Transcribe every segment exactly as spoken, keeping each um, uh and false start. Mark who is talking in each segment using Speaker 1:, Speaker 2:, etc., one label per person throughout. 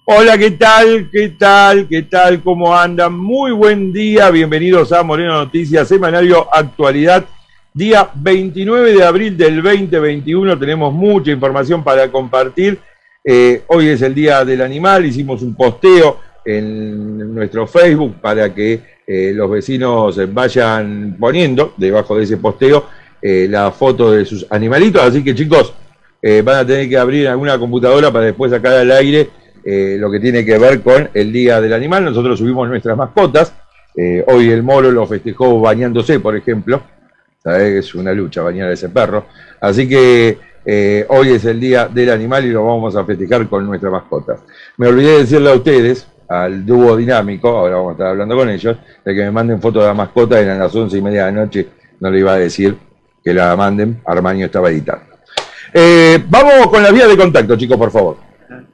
Speaker 1: Hola, ¿qué tal? ¿Qué tal? ¿Qué tal? ¿Cómo andan? Muy buen día, bienvenidos a Moreno Noticias, semanario Actualidad, día veintinueve de abril del veinte veintiuno, tenemos mucha información para compartir. Eh, hoy es el Día del Animal, hicimos un posteo en nuestro Facebook para que eh, los vecinos vayan poniendo debajo de ese posteo eh, la foto de sus animalitos, así que chicos, eh, van a tener que abrir alguna computadora para después sacar al aire Eh, lo que tiene que ver con el Día del Animal. Nosotros subimos nuestras mascotas. Eh, hoy el Moro lo festejó bañándose, por ejemplo. ¿Sabés? Es una lucha bañar a ese perro. Así que eh, hoy es el Día del Animal y lo vamos a festejar con nuestras mascotas. Me olvidé de decirle a ustedes, al dúo dinámico, ahora vamos a estar hablando con ellos, de que me manden fotos de la mascota. Eran las once y media de la noche. No le iba a decir que la manden. Armanio estaba editando. Eh, vamos con las vías de contacto, chicos, por favor.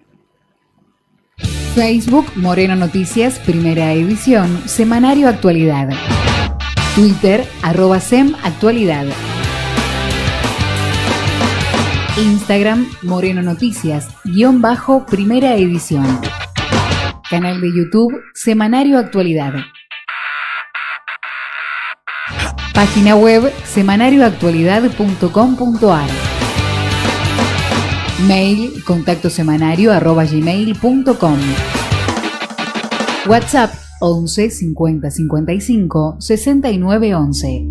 Speaker 2: Facebook, Moreno Noticias, primera edición, semanario Actualidad. Twitter, arroba sem actualidad. Instagram, Moreno Noticias, guión bajo, primera edición. Canal de YouTube, semanario Actualidad. Página web, semanarioactualidad punto com punto ar. Mail, contacto semanario arroba gmail punto com. WhatsApp once cincuenta cincuenta y cinco sesenta y nueve once.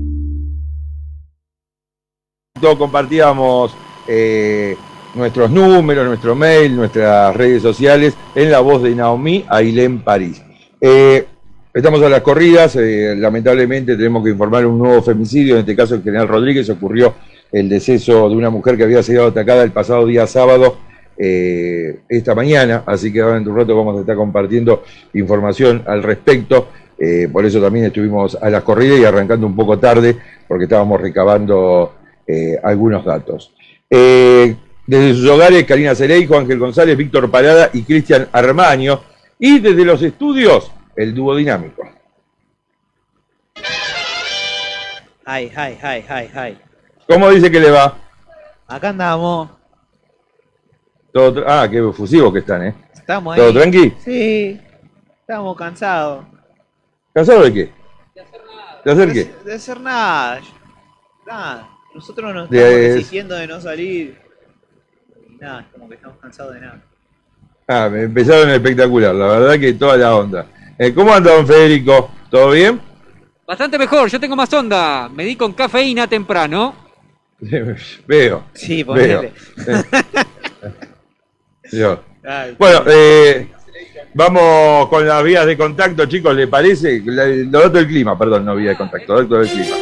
Speaker 1: Todos compartíamos eh, nuestros números, nuestro mail, nuestras redes sociales en la voz de Naomi Ailén París. Eh, estamos a las corridas, eh, lamentablemente tenemos que informar un nuevo femicidio, en este caso el General Rodríguez. Ocurrió el deceso de una mujer que había sido atacada el pasado día sábado, eh, esta mañana, así que ahora en un rato vamos a estar compartiendo información al respecto. Eh, por eso también estuvimos a las corridas y arrancando un poco tarde, porque estábamos recabando eh, algunos datos. Eh, desde sus hogares, Karina Cereijo, Ángel González, Víctor Parada y Cristian Armaño, y desde los estudios, el dúo dinámico.
Speaker 3: Ay, ay, ay, ay, ay.
Speaker 1: ¿Cómo dice que le va?
Speaker 3: Acá andamos.
Speaker 1: Todo ah, qué efusivos que están, ¿eh?
Speaker 3: Estamos ahí.
Speaker 1: ¿Todo tranqui?
Speaker 3: Sí, estamos cansados.
Speaker 1: ¿Cansado de qué?
Speaker 3: De hacer nada.
Speaker 1: ¿De hacer qué?
Speaker 3: De, de hacer nada. Nada. Nosotros nos
Speaker 1: De-
Speaker 3: estamos resistiendo de no salir. Y nada, es como que estamos cansados de nada.
Speaker 1: Ah, me empezaron espectacular, la verdad que toda la onda. Eh, ¿Cómo anda don Federico? ¿Todo bien?
Speaker 4: Bastante mejor, yo tengo más onda. Me di con cafeína temprano.
Speaker 1: Veo.
Speaker 3: Sí, ponele.
Speaker 1: Yo.
Speaker 3: Ay,
Speaker 1: Bueno, eh, vamos con las vías de contacto, chicos, ¿le parece? La- Los datos del clima, perdón, no vía de contacto, datos del clima.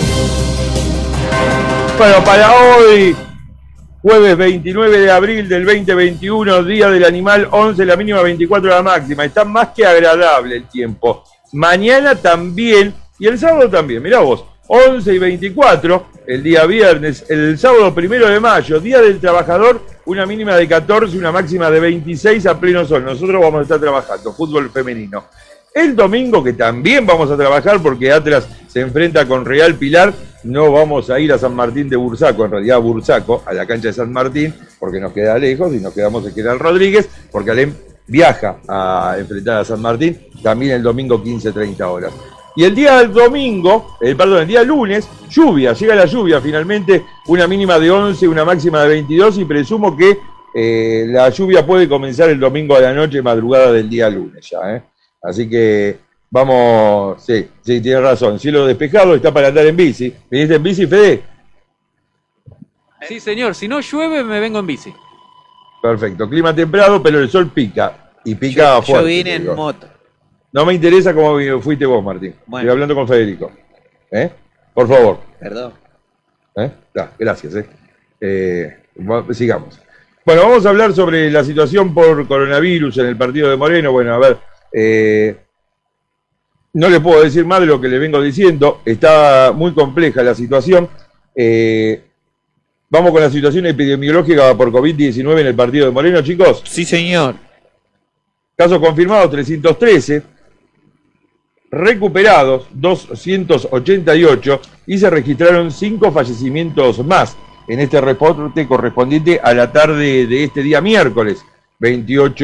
Speaker 1: Bueno, para hoy, jueves veintinueve de abril del veinte veintiuno, Día del Animal, once la mínima, veinticuatro la máxima. Está más que agradable el tiempo. Mañana también, y el sábado también, mirá vos, once y veinticuatro, el día viernes, el sábado primero de mayo, Día del Trabajador, una mínima de catorce, una máxima de veintiséis a pleno sol. Nosotros vamos a estar trabajando, fútbol femenino. El domingo, que también vamos a trabajar porque Atlas se enfrenta con Real Pilar, no vamos a ir a San Martín de Bursaco, en realidad a Bursaco, a la cancha de San Martín, porque nos queda lejos, y nos quedamos en General Rodríguez, porque Alem viaja a enfrentar a San Martín, también el domingo quince treinta horas. Y el día del domingo, eh, perdón, el día lunes, lluvia, llega la lluvia finalmente, una mínima de once, una máxima de veintidós, y presumo que eh, la lluvia puede comenzar el domingo a la noche, madrugada del día lunes ya, ¿eh? Así que vamos, sí, sí, tiene razón, cielo despejado, está para andar en bici. ¿Viniste en bici, Fede?
Speaker 4: Sí, señor, si no llueve me vengo en bici.
Speaker 1: Perfecto, clima templado, pero el sol pica, y pica
Speaker 3: yo,
Speaker 1: fuerte.
Speaker 3: yo vine en
Speaker 1: digo.
Speaker 3: moto.
Speaker 1: No me interesa cómo fuiste vos, Martín.
Speaker 3: Bueno.
Speaker 1: Estoy hablando con Federico. ¿Eh? Por favor.
Speaker 3: Perdón.
Speaker 1: ¿Eh? Da, gracias. ¿eh? Eh, va- sigamos. Bueno, vamos a hablar sobre la situación por coronavirus en el partido de Moreno. Bueno, a ver, eh, no le puedo decir más de lo que le vengo diciendo. Está muy compleja la situación. Eh, vamos con la situación epidemiológica por COVID diecinueve en el partido de Moreno, chicos.
Speaker 3: Sí, señor.
Speaker 1: Casos confirmados trescientos trece, recuperados doscientos ochenta y ocho y se registraron cinco fallecimientos más en este reporte correspondiente a la tarde de este día miércoles veintiocho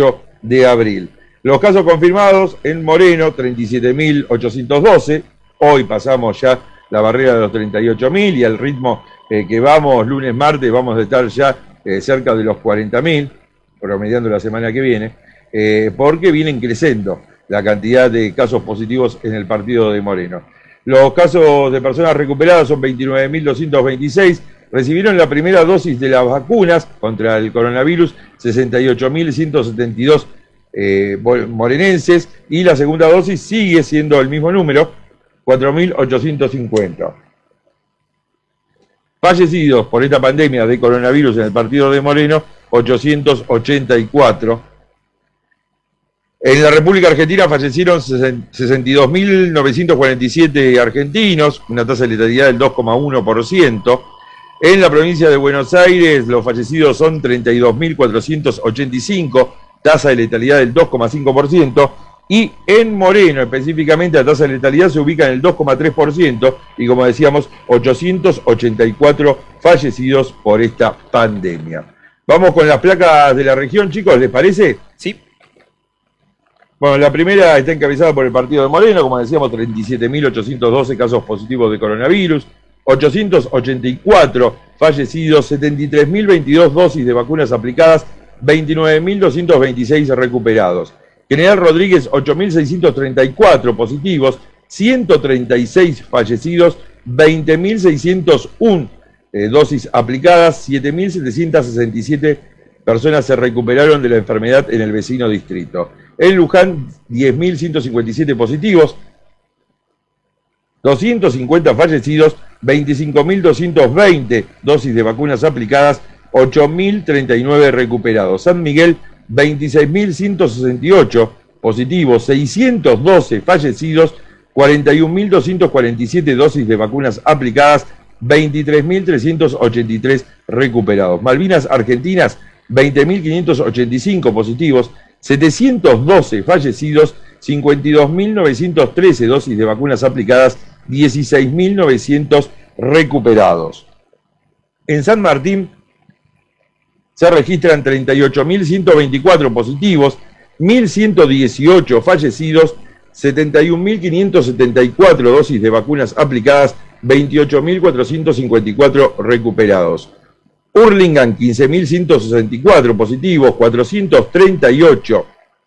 Speaker 1: de abril. Los casos confirmados en Moreno, treinta y siete mil ochocientos doce. Hoy pasamos ya la barrera de los treinta y ocho mil y al ritmo eh, que vamos lunes, martes, vamos a estar ya eh, cerca de los cuarenta mil, promediando la semana que viene, eh, porque vienen creciendo la cantidad de casos positivos en el partido de Moreno. Los casos de personas recuperadas son veintinueve mil doscientos veintiséis, recibieron la primera dosis de las vacunas contra el coronavirus sesenta y ocho mil ciento setenta y dos eh, morenenses, y la segunda dosis sigue siendo el mismo número, cuatro mil ochocientos cincuenta. Fallecidos por esta pandemia de coronavirus en el partido de Moreno, ochocientos ochenta y cuatro. En la República Argentina fallecieron sesenta y dos mil novecientos cuarenta y siete argentinos, una tasa de letalidad del dos coma uno por ciento. En la provincia de Buenos Aires los fallecidos son treinta y dos mil cuatrocientos ochenta y cinco, tasa de letalidad del dos coma cinco por ciento. Y en Moreno específicamente la tasa de letalidad se ubica en el dos coma tres por ciento y, como decíamos, ochocientos ochenta y cuatro fallecidos por esta pandemia. Vamos con las placas de la región, chicos, ¿les parece?
Speaker 3: Sí.
Speaker 1: Bueno, la primera está encabezada por el partido de Moreno, como decíamos, treinta y siete mil ochocientos doce casos positivos de coronavirus, ochocientos ochenta y cuatro fallecidos, setenta y tres mil veintidós dosis de vacunas aplicadas, veintinueve mil doscientos veintiséis recuperados. General Rodríguez, ocho mil seiscientos treinta y cuatro positivos, ciento treinta y seis fallecidos, veinte mil seiscientos uno eh, dosis aplicadas, siete mil setecientos sesenta y siete personas se recuperaron de la enfermedad en el vecino distrito. En Luján, diez mil ciento cincuenta y siete positivos, doscientos cincuenta fallecidos, veinticinco mil doscientos veinte dosis de vacunas aplicadas, ocho mil treinta y nueve recuperados. San Miguel, veintiséis mil ciento sesenta y ocho positivos, seiscientos doce fallecidos, cuarenta y un mil doscientos cuarenta y siete dosis de vacunas aplicadas, veintitrés mil trescientos ochenta y tres recuperados. Malvinas Argentinas, veinte mil quinientos ochenta y cinco positivos, setecientos doce fallecidos, cincuenta y dos mil novecientos trece dosis de vacunas aplicadas, dieciséis mil novecientos recuperados. En San Martín se registran treinta y ocho mil ciento veinticuatro positivos, mil ciento dieciocho fallecidos, setenta y un mil quinientos setenta y cuatro dosis de vacunas aplicadas, veintiocho mil cuatrocientos cincuenta y cuatro recuperados. Hurlingham, quince mil ciento sesenta y cuatro positivos, cuatrocientos treinta y ocho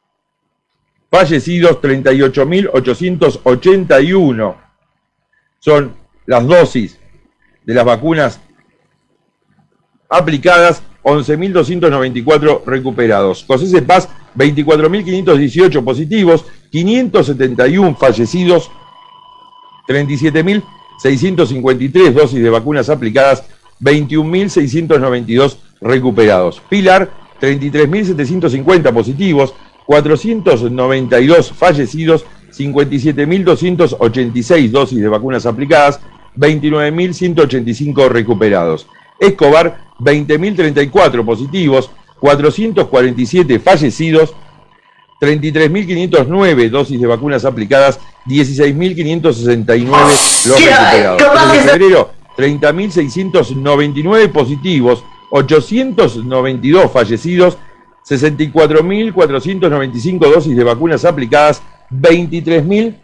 Speaker 1: fallecidos, treinta y ocho mil ochocientos ochenta y uno son las dosis de las vacunas aplicadas, once mil doscientos noventa y cuatro recuperados. Cosese Paz, veinticuatro mil quinientos dieciocho positivos, quinientos setenta y uno fallecidos, treinta y siete mil seiscientos cincuenta y tres dosis de vacunas aplicadas, veintiún mil seiscientos noventa y dos recuperados. Pilar, treinta y tres mil setecientos cincuenta positivos, cuatrocientos noventa y dos fallecidos, cincuenta y siete mil doscientos ochenta y seis dosis de vacunas aplicadas, veintinueve mil ciento ochenta y cinco recuperados. Escobar, veinte mil treinta y cuatro positivos, cuatrocientos cuarenta y siete fallecidos, treinta y tres mil quinientos nueve dosis de vacunas aplicadas, dieciséis mil quinientos sesenta y nueve los recuperados. En febrero, treinta mil seiscientos noventa y nueve positivos, ochocientos noventa y dos fallecidos, sesenta y cuatro mil cuatrocientos noventa y cinco dosis de vacunas aplicadas, veintitrés mil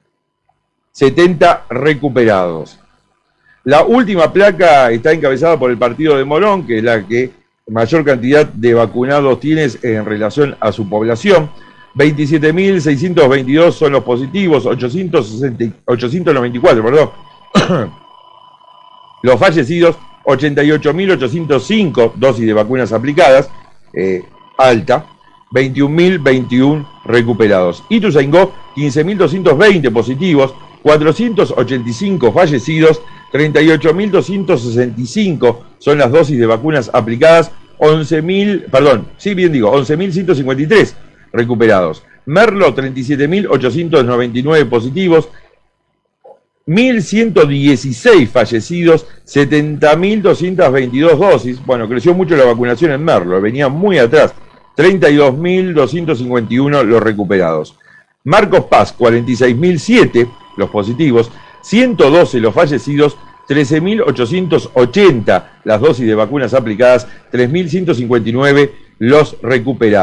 Speaker 1: setenta recuperados. La última placa está encabezada por el partido de Morón, que es la que mayor cantidad de vacunados tiene en relación a su población. veintisiete mil seiscientos veintidós son los positivos, ochocientos noventa y cuatro, perdón. Los fallecidos, ochenta y ocho mil ochocientos cinco dosis de vacunas aplicadas, eh, alta, veintiún mil veintiuno recuperados. Ituzaingó, quince mil doscientos veinte positivos, cuatrocientos ochenta y cinco fallecidos, treinta y ocho mil doscientos sesenta y cinco son las dosis de vacunas aplicadas, once mil, perdón, sí bien digo, once mil ciento cincuenta y tres recuperados. Merlo, treinta y siete mil ochocientos noventa y nueve positivos, mil ciento dieciséis fallecidos, setenta mil doscientos veintidós dosis. Bueno, creció mucho la vacunación en Merlo, venía muy atrás. treinta y dos mil doscientos cincuenta y uno los recuperados. Marcos Paz, cuarenta y seis mil siete los positivos, ciento doce los fallecidos, trece mil ochocientos ochenta las dosis de vacunas aplicadas, tres mil ciento cincuenta y nueve los recuperados.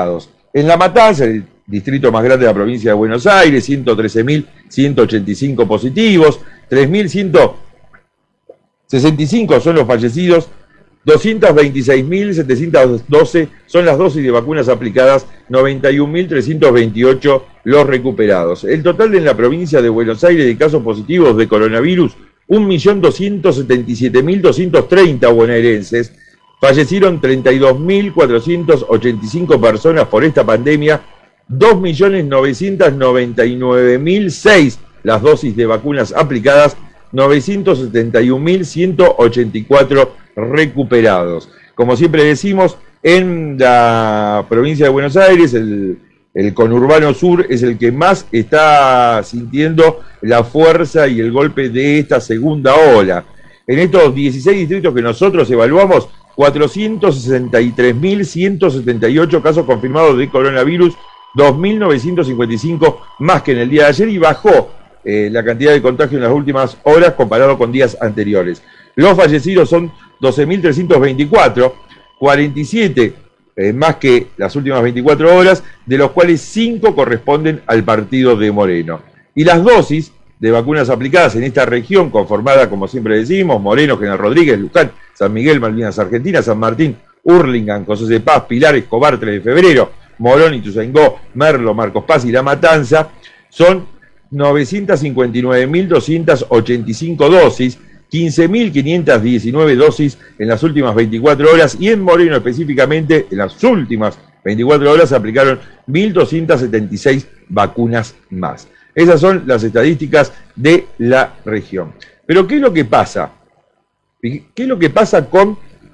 Speaker 1: En La Matanza, el distrito más grande de la provincia de Buenos Aires, ciento trece mil ciento ochenta y cinco positivos, tres mil ciento sesenta y cinco son los fallecidos, doscientos veintiséis mil setecientos doce son las dosis de vacunas aplicadas, noventa y un mil trescientos veintiocho los recuperados. El total en la provincia de Buenos Aires de casos positivos de coronavirus, un millón doscientos setenta y siete mil doscientos treinta bonaerenses. Fallecieron treinta y dos mil cuatrocientas ochenta y cinco personas por esta pandemia, dos millones novecientos noventa y nueve mil seis las dosis de vacunas aplicadas, novecientos setenta y un mil ciento ochenta y cuatro recuperados. Como siempre decimos, en la provincia de Buenos Aires, el, el conurbano sur es el que más está sintiendo la fuerza y el golpe de esta segunda ola. En estos dieciséis distritos que nosotros evaluamos, cuatrocientos sesenta y tres mil ciento setenta y ocho casos confirmados de coronavirus, dos mil novecientos cincuenta y cinco más que en el día de ayer, y bajó eh, la cantidad de contagios en las últimas horas comparado con días anteriores. Los fallecidos son doce mil trescientos veinticuatro, cuarenta y siete eh, más que las últimas veinticuatro horas, de los cuales cinco corresponden al partido de Moreno. Y las dosis de vacunas aplicadas en esta región, conformada, como siempre decimos, Moreno, General Rodríguez, Luján, San Miguel, Malvinas Argentinas, San Martín, Hurlingham, José de Paz, Pilar, Escobar, tres de febrero, Morón, Ituzaingó, Merlo, Marcos Paz y La Matanza, son novecientos cincuenta y nueve mil doscientos ochenta y cinco dosis, quince mil quinientas diecinueve dosis en las últimas veinticuatro horas, y en Moreno específicamente, en las últimas veinticuatro horas se aplicaron mil doscientas setenta y seis vacunas más. Esas son las estadísticas de la región. Pero ¿qué es lo que pasa? ¿Qué es lo que pasa con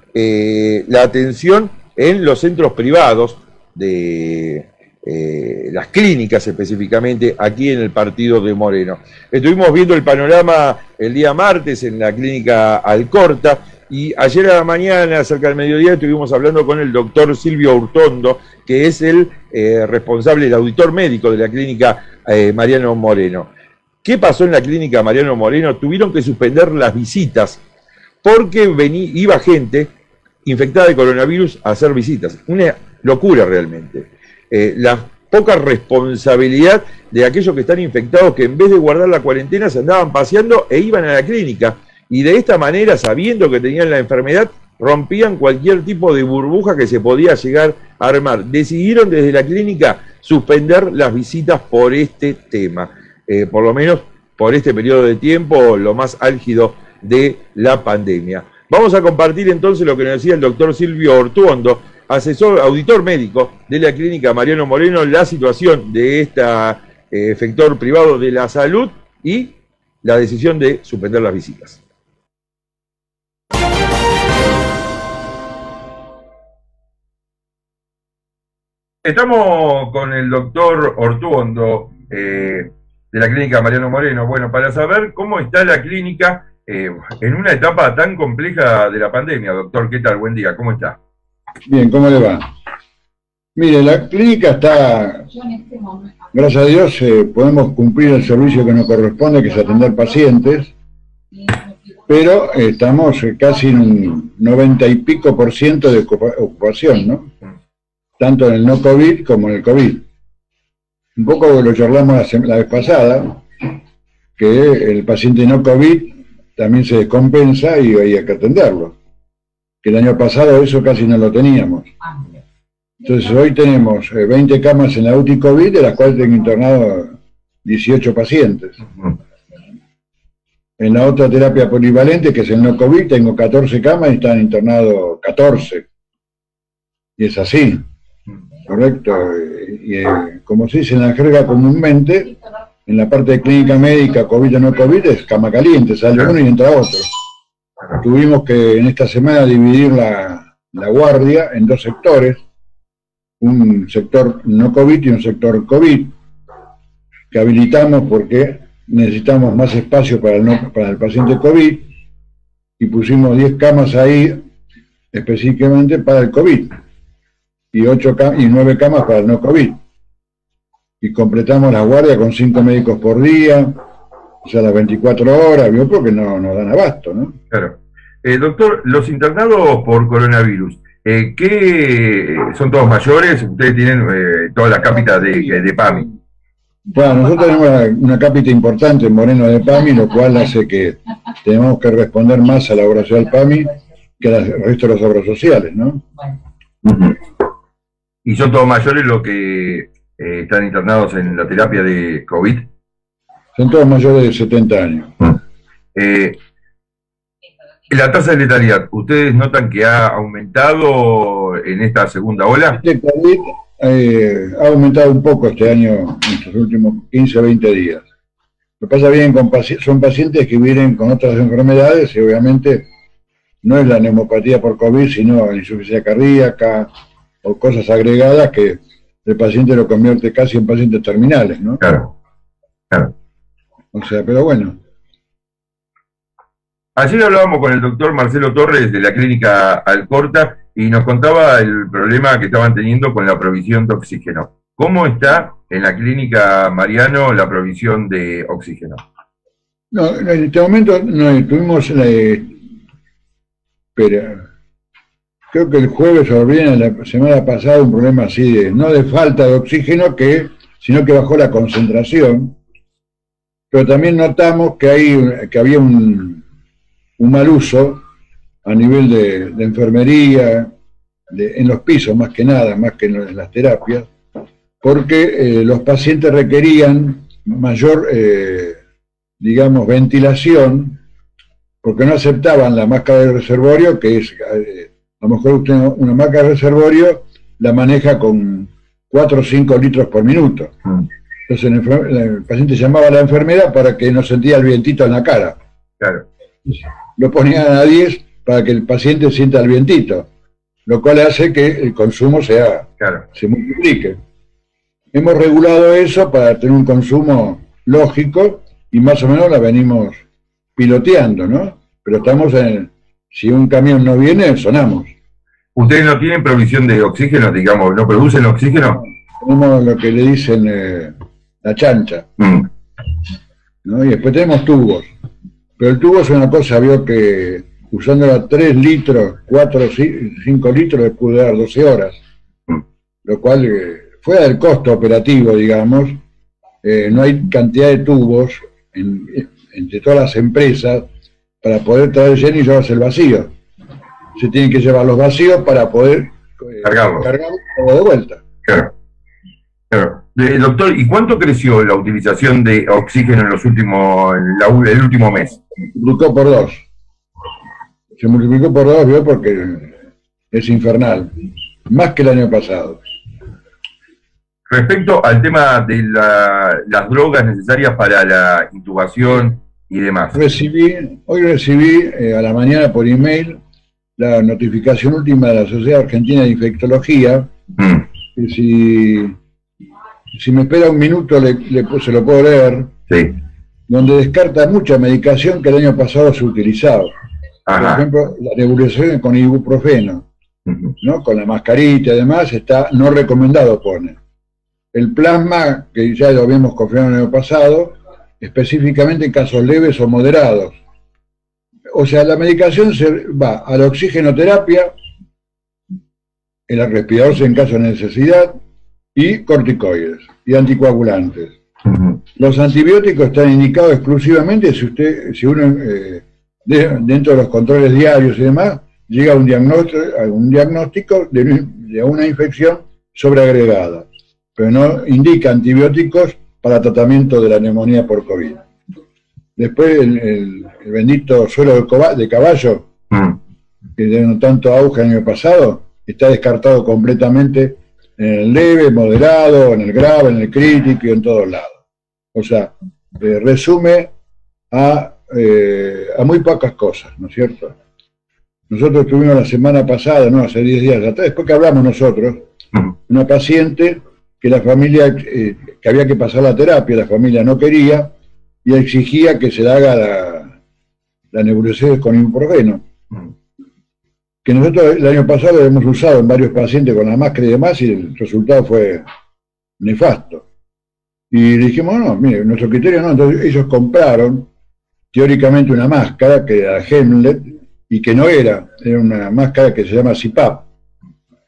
Speaker 1: eh, la atención en los centros privados de eh, las clínicas específicamente aquí en el partido de Moreno? Estuvimos viendo el panorama el día martes en la clínica Alcorta, y ayer a la mañana, cerca del mediodía, estuvimos hablando con el doctor Silvio Urtondo, que es el eh, responsable, el auditor médico de la clínica eh, Mariano Moreno. ¿Qué pasó en la clínica Mariano Moreno? Tuvieron que suspender las visitas porque vení, iba gente infectada de coronavirus a hacer visitas. Una locura realmente. Eh, la poca responsabilidad de aquellos que están infectados, que en vez de guardar la cuarentena se andaban paseando e iban a la clínica. Y de esta manera, sabiendo que tenían la enfermedad, rompían cualquier tipo de burbuja que se podía llegar a armar. Decidieron desde la clínica suspender las visitas por este tema, eh, por lo menos por este periodo de tiempo, lo más álgido de la pandemia. Vamos a compartir entonces lo que nos decía el doctor Silvio Ortuondo, asesor, auditor médico de la clínica Mariano Moreno, la situación de este eh, sector privado de la salud y la decisión de suspender las visitas. Estamos con el doctor Ortuondo eh, de la clínica Mariano Moreno. Bueno, para saber cómo está la clínica eh, en una etapa tan compleja de la pandemia. Doctor, ¿qué tal? Buen día, ¿cómo está?
Speaker 5: Bien, ¿cómo le va? Mire, la clínica está, gracias a Dios, eh, podemos cumplir el servicio que nos corresponde, que es atender pacientes, pero eh, estamos eh, casi en un noventa y pico por ciento de ocupación, ¿no? Tanto en el no COVID como en el COVID. Un poco lo charlamos la, la vez pasada, que el paciente no COVID también se descompensa y hay que atenderlo. Que el año pasado eso casi no lo teníamos. Entonces hoy tenemos eh, veinte camas en la U T I COVID, de las cuales tengo internado dieciocho pacientes. En la otra terapia polivalente, que es el no COVID, tengo catorce camas y están internados catorce. Y es así. Correcto, y, y, como se dice en la jerga comúnmente, en la parte de clínica médica, COVID o no COVID, es cama caliente, sale uno y entra otro. Tuvimos que en esta semana dividir la, la guardia en dos sectores, un sector no COVID y un sector COVID, que habilitamos porque necesitamos más espacio para el, no, para el paciente COVID, y pusimos diez camas ahí específicamente para el COVID. Y, ocho y nueve camas para el no COVID. Y completamos la guardia con cinco médicos por día, o sea, las veinticuatro horas, porque no nos dan abasto, ¿no?
Speaker 1: Claro. Eh, doctor, los internados por coronavirus, Eh, ¿Qué son todos mayores? Ustedes tienen eh, todas las cápitas de, de PAMI.
Speaker 5: Bueno, nosotros tenemos una, una cápita importante en Moreno de PAMI, lo cual hace que tenemos que responder más a la obra social PAMI que al resto de las obras sociales, ¿no?
Speaker 1: Uh-huh. ¿Y son todos mayores los que eh, están internados en la terapia de COVID?
Speaker 5: Son todos mayores de setenta años.
Speaker 1: Uh-huh. eh, la tasa de letalidad, ¿ustedes notan que ha aumentado en esta segunda ola?
Speaker 5: Este COVID eh, ha aumentado un poco este año, en estos últimos quince o veinte días. Lo que pasa bien, con paci son pacientes que vienen con otras enfermedades y obviamente no es la neumopatía por COVID, sino la insuficiencia cardíaca o cosas agregadas que el paciente lo convierte casi en pacientes terminales, ¿no?
Speaker 1: Claro, claro.
Speaker 5: O sea, pero bueno.
Speaker 1: Ayer hablábamos con el doctor Marcelo Torres de la clínica Alcorta y nos contaba el problema que estaban teniendo con la provisión de oxígeno. ¿Cómo está en la clínica Mariano la provisión de oxígeno?
Speaker 5: No, en este momento no tuvimos, eh, pero creo que el jueves o bien la semana pasada un problema así de, no de falta de oxígeno, que sino que bajó la concentración, pero también notamos que, hay, que había un, un mal uso a nivel de, de enfermería, de, en los pisos más que nada, más que en, en las terapias, porque eh, los pacientes requerían mayor, eh, digamos, ventilación, porque no aceptaban la máscara de reservorio, que es, eh, a lo mejor usted una máscara de reservorio la maneja con cuatro o cinco litros por minuto. Mm. Entonces el, el paciente llamaba a la enfermera para que no sentía el vientito en la cara.
Speaker 1: Claro.
Speaker 5: Lo ponían a diez para que el paciente sienta el vientito, lo cual hace que el consumo sea,
Speaker 1: claro,
Speaker 5: se multiplique. Hemos regulado eso para tener un consumo lógico y más o menos la venimos piloteando, ¿no? Pero estamos en, si un camión no viene, sonamos.
Speaker 1: ¿Ustedes no tienen provisión de oxígeno, digamos, no producen oxígeno?
Speaker 5: Tenemos lo que le dicen eh, la chancha, mm. ¿no? Y después tenemos tubos. Pero el tubo es una cosa, vio que usándola tres litros, cuatro, cinco litros, le puede dar doce horas. Mm. Lo cual, eh, fuera del costo operativo, digamos, eh, no hay cantidad de tubos en, entre todas las empresas para poder traer lleno y llevarse el vacío. Se tienen que llevar los vacíos para poder eh,
Speaker 1: cargarlo
Speaker 5: de vuelta.
Speaker 1: Claro. Claro. Eh, doctor, ¿y cuánto creció la utilización de oxígeno en los últimos, en la, el último mes?
Speaker 5: Se multiplicó por dos. Se multiplicó por dos, ¿vio? Porque es infernal. Más que el año pasado.
Speaker 1: Respecto al tema de la, las drogas necesarias para la intubación y demás.
Speaker 5: Recibí, hoy recibí eh, a la mañana por email la notificación última de la Sociedad Argentina de Infectología, mm. que si, si me espera un minuto le, le, se lo puedo leer,
Speaker 1: sí.
Speaker 5: Donde descarta mucha medicación que el año pasado se utilizaba.
Speaker 1: Ajá.
Speaker 5: Por ejemplo, la nebulización con ibuprofeno, uh-huh. ¿no? Con la mascarita y demás, está no recomendado, pone. El plasma, que ya lo habíamos confirmado el año pasado, específicamente en casos leves o moderados. O sea, la medicación se va a la oxigenoterapia, el respirador en caso de necesidad, y corticoides y anticoagulantes. Uh-huh. Los antibióticos están indicados exclusivamente si usted, si uno eh, de, dentro de los controles diarios y demás, llega a un diagnóstico, a un diagnóstico de, de una infección sobreagregada, pero no indica antibióticos para tratamiento de la neumonía por COVID. Después el, el, el bendito suero de, coba, de caballo, mm. que dio tanto auge el año pasado, está descartado completamente en el leve, moderado, en el grave, en el crítico y en todos lados. O sea, eh, resume a, eh, a muy pocas cosas, ¿no es cierto? Nosotros tuvimos la semana pasada, no, hace diez días atrás, después que hablamos nosotros, mm. una paciente que la familia, eh, que había que pasar la terapia, la familia no quería, y exigía que se le haga la, la nebulización con ibuprofeno. Mm. Que nosotros el año pasado lo hemos usado en varios pacientes con la máscara y demás, y el resultado fue nefasto. Y dijimos, no, mire, nuestro criterio no. Entonces ellos compraron teóricamente una máscara que era Hemlet, y que no era, era una máscara que se llama C PAP,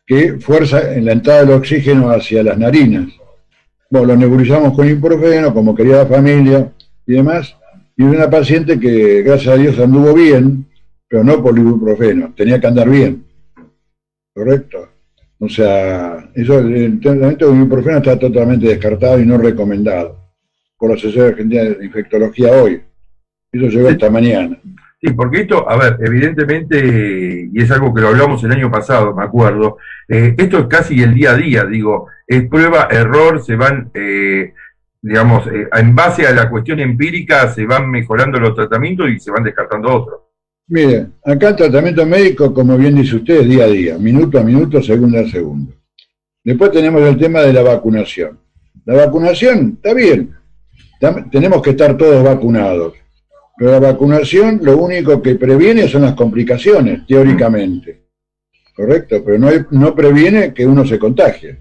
Speaker 5: que fuerza en la entrada del oxígeno hacia las narinas. Bueno, lo nebulizamos con ibuprofeno, como quería la familia y demás, y una paciente que, gracias a Dios, anduvo bien, pero no por el ibuprofeno, tenía que andar bien, ¿correcto? O sea, eso, el tratamiento con ibuprofeno está totalmente descartado y no recomendado por la Asociación Argentina de Infectología hoy. Eso llegó esta mañana.
Speaker 1: Sí, porque esto, a ver, evidentemente, y es algo que lo hablamos el año pasado, me acuerdo, eh, esto es casi el día a día, digo, es prueba, error, se van, eh, digamos, eh, en base a la cuestión empírica, se van mejorando los tratamientos y se van descartando otros.
Speaker 5: Mire, acá el tratamiento médico, como bien dice usted, es día a día, minuto a minuto, segundo a segundo. Después tenemos el tema de la vacunación. La vacunación, está bien, tenemos que estar todos vacunados. Pero la vacunación lo único que previene son las complicaciones, teóricamente. ¿Correcto? Pero no, hay, no previene que uno se contagie.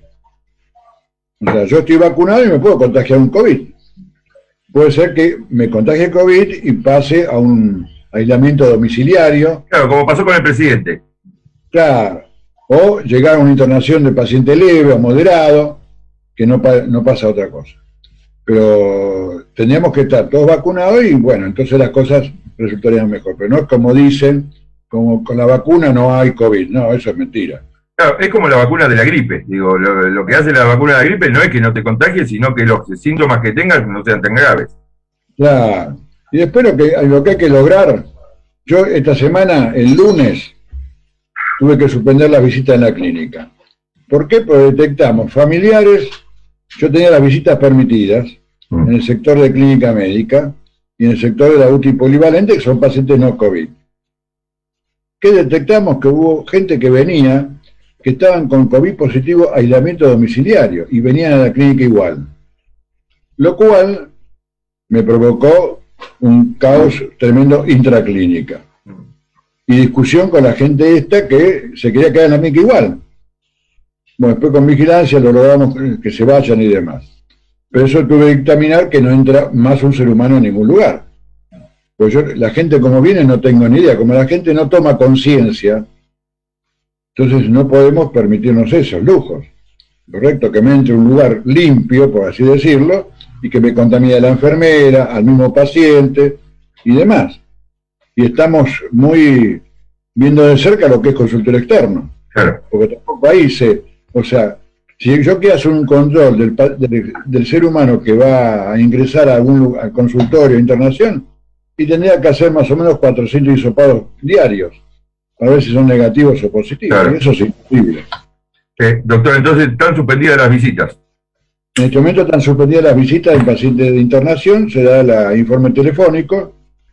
Speaker 5: O sea, yo estoy vacunado y me puedo contagiar un COVID. Puede ser que me contagie COVID y pase a un aislamiento domiciliario.
Speaker 1: Claro, como pasó con el presidente.
Speaker 5: Claro. O llegar a una internación de paciente leve o moderado, que no, no pasa otra cosa. Pero teníamos que estar todos vacunados y bueno, entonces las cosas resultarían mejor. Pero no es como dicen, como con la vacuna no hay COVID. No, eso es mentira.
Speaker 1: Claro, es como la vacuna de la gripe. Digo, lo, lo que hace la vacuna de la gripe no es que no te contagies, sino que los síntomas que tengas no sean tan graves.
Speaker 5: Claro. Y después lo que, lo que hay que lograr, yo esta semana, el lunes, tuve que suspender las visitas en la clínica. ¿Por qué? Porque detectamos familiares. Yo tenía las visitas permitidas en el sector de clínica médica y en el sector de la U T I polivalente, que son pacientes no COVID. ¿Qué detectamos? Que hubo gente que venía, que estaban con COVID positivo, aislamiento domiciliario, y venían a la clínica igual. Lo cual me provocó un caos tremendo intraclínica. Y discusión con la gente esta que se quería quedar en la clínica igual. Bueno, después con vigilancia lo logramos que se vayan y demás. Pero eso tuve que dictaminar que no entra más un ser humano en ningún lugar. Pues yo, la gente como viene no tengo ni idea. Como la gente no toma conciencia, entonces no podemos permitirnos esos lujos. Correcto, que me entre un lugar limpio, por así decirlo, y que me contamine a la enfermera, al mismo paciente y demás. Y estamos muy viendo de cerca lo que es consultorio externo.
Speaker 1: Claro.
Speaker 5: Porque tampoco ahí se... O sea, si yo quiero hacer un control del, del, del ser humano que va a ingresar a algún al consultorio, internación, y tendría que hacer más o menos cuatrocientos hisopados diarios, para ver si son negativos o positivos.
Speaker 1: Claro.
Speaker 5: Y eso es imposible.
Speaker 1: Eh, doctor, entonces están suspendidas las visitas.
Speaker 5: En este momento están suspendidas las visitas del paciente de internación, se da el informe telefónico,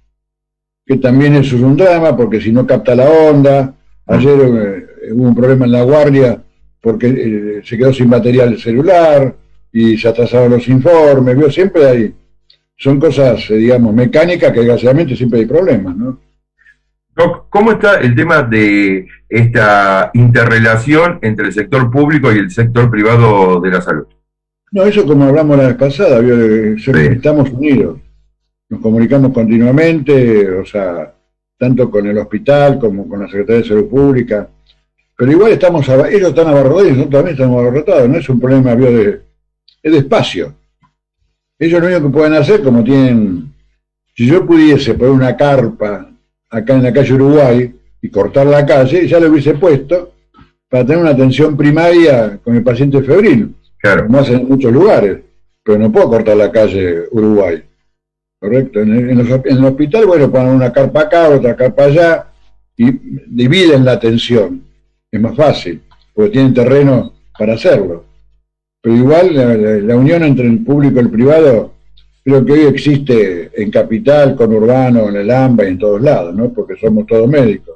Speaker 5: que también eso es un drama, porque si no capta la onda. Ayer eh, hubo un problema en la guardia, porque eh, se quedó sin batería el celular, y se atrasaron los informes, ¿vio? Siempre hay, son cosas, eh, digamos, mecánicas, que desgraciadamente siempre hay problemas, ¿no?
Speaker 1: Doc, ¿cómo está el tema de esta interrelación entre el sector público y el sector privado de la salud?
Speaker 5: No, eso como hablamos la vez pasada, ¿vio? Sí. Estamos unidos, nos comunicamos continuamente, o sea, tanto con el hospital como con la Secretaría de Salud Pública, pero igual estamos, ellos están abarrotados y nosotros también estamos abarrotados, no es un problema, ¿vio? De, es de espacio. Ellos lo único que pueden hacer, como tienen, si yo pudiese poner una carpa acá en la calle Uruguay y cortar la calle, ya lo hubiese puesto para tener una atención primaria con el paciente febril,
Speaker 1: claro,
Speaker 5: como hacen en muchos lugares, pero no puedo cortar la calle Uruguay, ¿correcto? En el, en los, en el hospital, bueno, ponen una carpa acá, otra carpa allá, y dividen la atención, es más fácil, porque tienen terreno para hacerlo. Pero igual la, la, la unión entre el público y el privado creo que hoy existe en Capital, Conurbano, en el AMBA y en todos lados, ¿no? Porque somos todos médicos.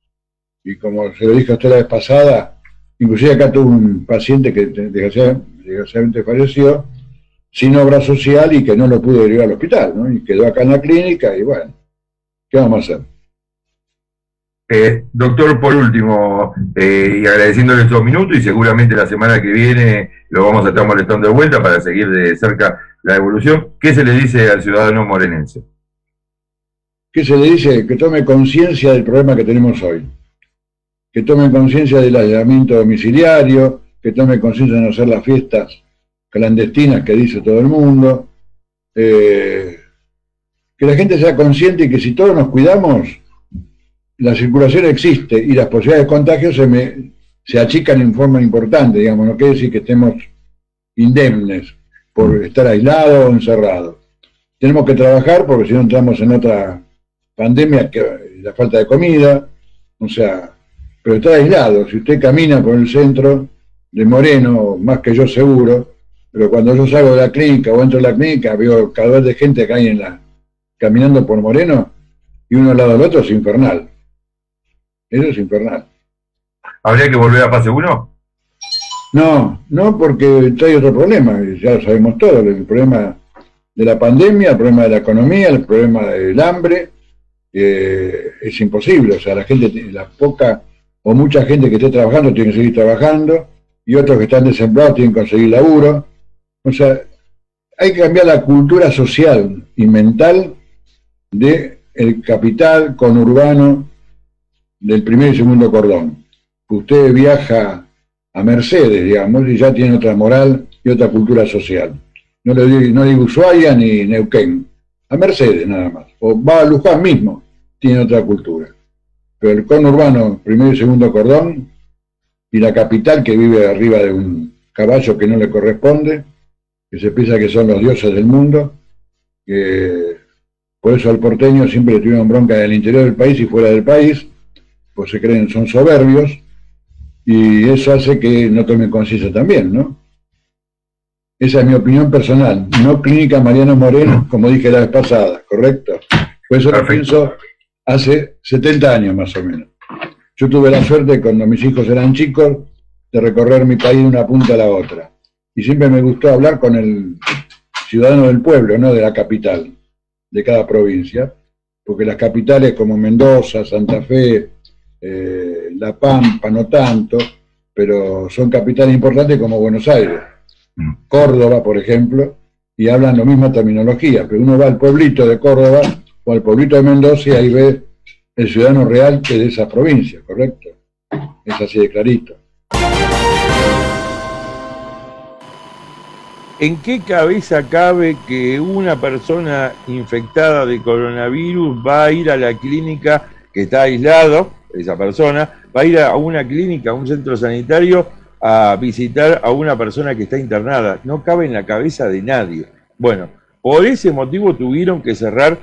Speaker 5: Y como se lo dije a usted la vez pasada, inclusive acá tuve un paciente que desgraciadamente, desgraciadamente falleció sin obra social y que no lo pudo derivar al hospital, ¿no? Y quedó acá en la clínica y bueno, ¿qué vamos a hacer?
Speaker 1: Eh, doctor, por último, eh, y agradeciéndole estos minutos, y seguramente la semana que viene lo vamos a estar molestando de vuelta para seguir de cerca la evolución, ¿qué se le dice al ciudadano morenense?
Speaker 5: ¿Qué se le dice? Que tome conciencia del problema que tenemos hoy. que tomen conciencia del aislamiento domiciliario, que tomen conciencia de no hacer las fiestas clandestinas que dice todo el mundo, eh, que la gente sea consciente y que si todos nos cuidamos, la circulación existe y las posibilidades de contagio se, me, se achican en forma importante, digamos, no quiere decir que estemos indemnes por estar aislados o encerrados. Tenemos que trabajar porque si no entramos en otra pandemia, que la falta de comida, o sea, pero estar aislado, si usted camina por el centro de Moreno, más que yo seguro, pero cuando yo salgo de la clínica o entro de la clínica, veo cada vez de gente que hay en la, caminando por Moreno, y uno al lado del otro es infernal. Eso es infernal.
Speaker 1: ¿Habría que volver a fase uno?
Speaker 5: No, no, porque trae otro problema, ya lo sabemos todo, el problema de la pandemia, el problema de la economía, el problema del hambre, eh, es imposible, o sea, la gente, la poca o mucha gente que esté trabajando tiene que seguir trabajando, y otros que están desempleados tienen que conseguir laburo, o sea, hay que cambiar la cultura social y mental del capital conurbano del primer y segundo cordón. Usted viaja a Mercedes, digamos, y ya tiene otra moral y otra cultura social. No le digo, no digo Ushuaia ni Neuquén, a Mercedes nada más. O va a Luján mismo, tiene otra cultura. Pero el conurbano, primer y segundo cordón, y la capital que vive arriba de un caballo que no le corresponde, que se piensa que son los dioses del mundo, que por eso al porteño siempre le tuvieron bronca del interior del país y fuera del país, pues se creen, son soberbios, y eso hace que no tomen conciencia también, ¿no? Esa es mi opinión personal, no Clínica Mariano Moreno, como dije la vez pasada, ¿correcto? Por eso lo pienso hace setenta años más o menos. Yo tuve la suerte, cuando mis hijos eran chicos, de recorrer mi país de una punta a la otra. Y siempre me gustó hablar con el ciudadano del pueblo, no de la capital, de cada provincia, porque las capitales como Mendoza, Santa Fe, eh, La Pampa, no tanto, pero son capitales importantes como Buenos Aires, Córdoba, por ejemplo, y hablan la misma terminología, pero uno va al pueblito de Córdoba o al pueblito de Mendoza y ahí ve el ciudadano real que es de esa provincia, ¿correcto? Es así de clarito.
Speaker 1: ¿En qué cabeza cabe que una persona infectada de coronavirus va a ir a la clínica, que está aislado, esa persona, va a ir a una clínica, a un centro sanitario, a visitar a una persona que está internada? No cabe en la cabeza de nadie. Bueno, por ese motivo tuvieron que cerrar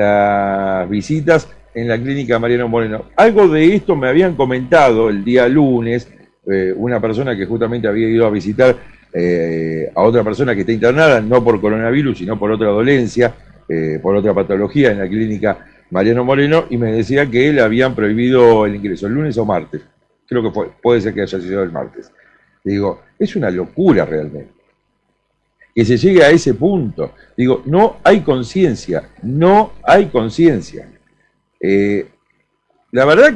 Speaker 1: las visitas en la clínica Mariano Moreno. Algo de esto me habían comentado el día lunes, eh, una persona que justamente había ido a visitar eh, a otra persona que está internada, no por coronavirus, sino por otra dolencia, eh, por otra patología en la clínica Mariano Moreno, y me decía que le habían prohibido el ingreso, el lunes o martes. Creo que fue, puede ser que haya sido el martes. Digo, es una locura realmente que se llegue a ese punto. Digo, no hay conciencia, no hay conciencia. Eh, la verdad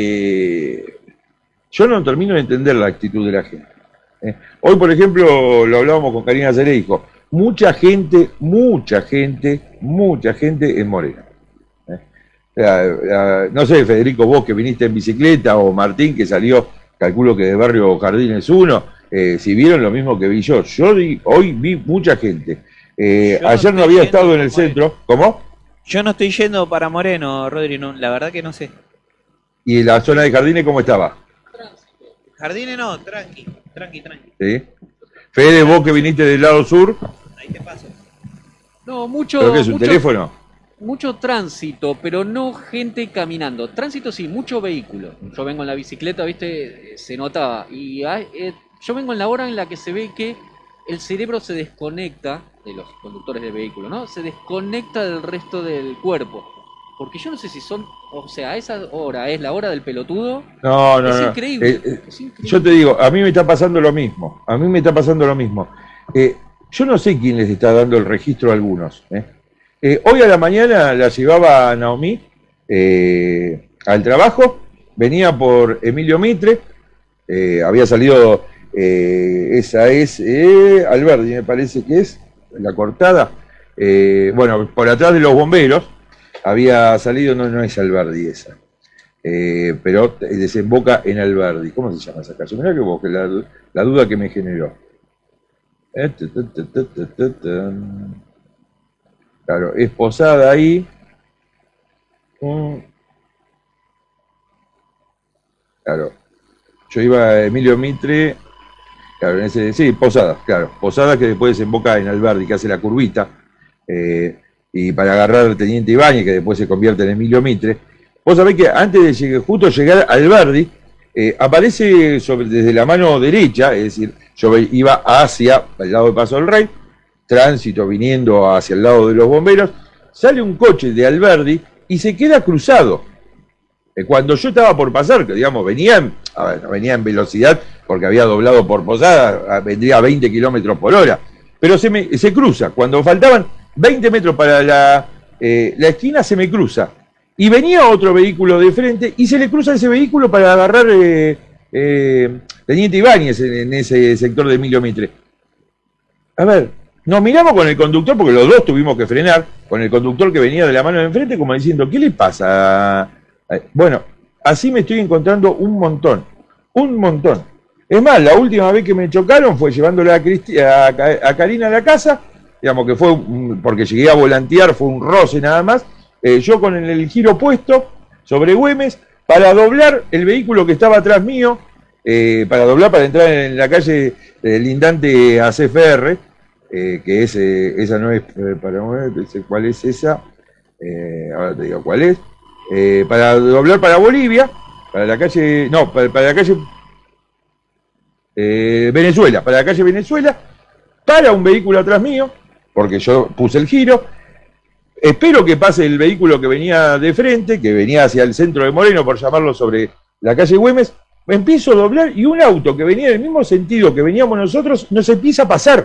Speaker 1: que yo no termino de entender la actitud de la gente. Eh, hoy, por ejemplo, lo hablábamos con Karina Cereijo, mucha gente, mucha gente, mucha gente en Moreno. Eh, la, la, no sé, Federico, vos que viniste en bicicleta, o Martín que salió, calculo que de Barrio Jardines uno, eh, si vieron lo mismo que vi yo. Yo di, hoy vi mucha gente. Eh, ayer no había estado en el centro. ¿Cómo?
Speaker 3: Yo no estoy yendo para Moreno, Rodri, no, la verdad que no sé.
Speaker 1: ¿Y la zona de Jardines cómo estaba?
Speaker 3: Jardines no, tranqui, tranqui, tranqui.
Speaker 1: ¿Sí? Fede, vos que viniste del lado sur.
Speaker 3: Ahí te paso.
Speaker 4: No, mucho...
Speaker 1: ¿Pero qué es, un
Speaker 4: mucho,
Speaker 1: teléfono?
Speaker 4: Mucho tránsito, pero no gente caminando. Tránsito sí, mucho vehículo. Yo vengo en la bicicleta, viste, se notaba. Y hay, eh, yo vengo en la hora en la que se ve que el cerebro se desconecta de los conductores de vehículos, ¿no? Se desconecta del resto del cuerpo. Porque yo no sé si son, o sea, a esa hora es la hora del pelotudo.
Speaker 1: No, no,
Speaker 4: es
Speaker 1: no.
Speaker 4: Increíble,
Speaker 1: Eh, eh,
Speaker 4: es increíble.
Speaker 1: Yo te digo, a mí me está pasando lo mismo. A mí me está pasando lo mismo. Eh, yo no sé quién les está dando el registro a algunos. ¿eh? Eh, hoy a la mañana la llevaba Naomi eh, al trabajo. Venía por Emilio Mitre. Eh, había salido, eh, esa es eh, Alberdi, me parece que es, la cortada. Eh, bueno, por atrás de los bomberos. Había salido, no, no es Alberdi esa. eh, pero desemboca en Alberdi. ¿Cómo se llama esa calle? Mirá que vos, que la, la duda que me generó. Eh, ta, ta, ta, ta, ta, ta, ta. Claro, es Posada ahí. Mm. Claro, yo iba a Emilio Mitre, claro, en ese, sí, Posada, claro, Posada que después desemboca en Alberdi, que hace la curvita, eh, y para agarrar al Teniente Ibáñez, que después se convierte en Emilio Mitre. Vos sabés que antes de llegar, justo llegar a Alberdi, eh, aparece sobre, desde la mano derecha, es decir, yo iba hacia el lado de Paso del Rey, tránsito viniendo hacia el lado de los bomberos, sale un coche de Alberdi y se queda cruzado. Cuando yo estaba por pasar, que digamos, venía, a ver, no venía en velocidad porque había doblado por Posada, vendría a veinte kilómetros por hora, pero se, me, se cruza. Cuando faltaban veinte metros para la, eh, la esquina, se me cruza. Y venía otro vehículo de frente y se le cruza ese vehículo para agarrar eh, eh, Teniente Ibáñez en, en ese sector de Emilio Mitre. A ver, nos miramos con el conductor, porque los dos tuvimos que frenar, con el conductor que venía de la mano de enfrente, como diciendo, ¿qué le pasa? Bueno, así me estoy encontrando un montón, un montón. Es más, la última vez que me chocaron fue llevándola a, Cristi a, a Karina a la casa, digamos que fue, un, porque llegué a volantear, fue un roce nada más, eh, yo con el, el giro puesto sobre Güemes, para doblar el vehículo que estaba atrás mío, eh, para doblar, para entrar en la calle eh, lindante a C F R, eh, que es, eh, esa no es, eh, para ¿cuál es esa? Eh, ahora te digo cuál es. Eh, para doblar para Bolivia, para la calle, no, para, para la calle eh, Venezuela, para la calle Venezuela, para un vehículo atrás mío, porque yo puse el giro, espero que pase el vehículo que venía de frente, que venía hacia el centro de Moreno, por llamarlo, sobre la calle Güemes, me empiezo a doblar y un auto que venía en el mismo sentido que veníamos nosotros, nos empieza a pasar.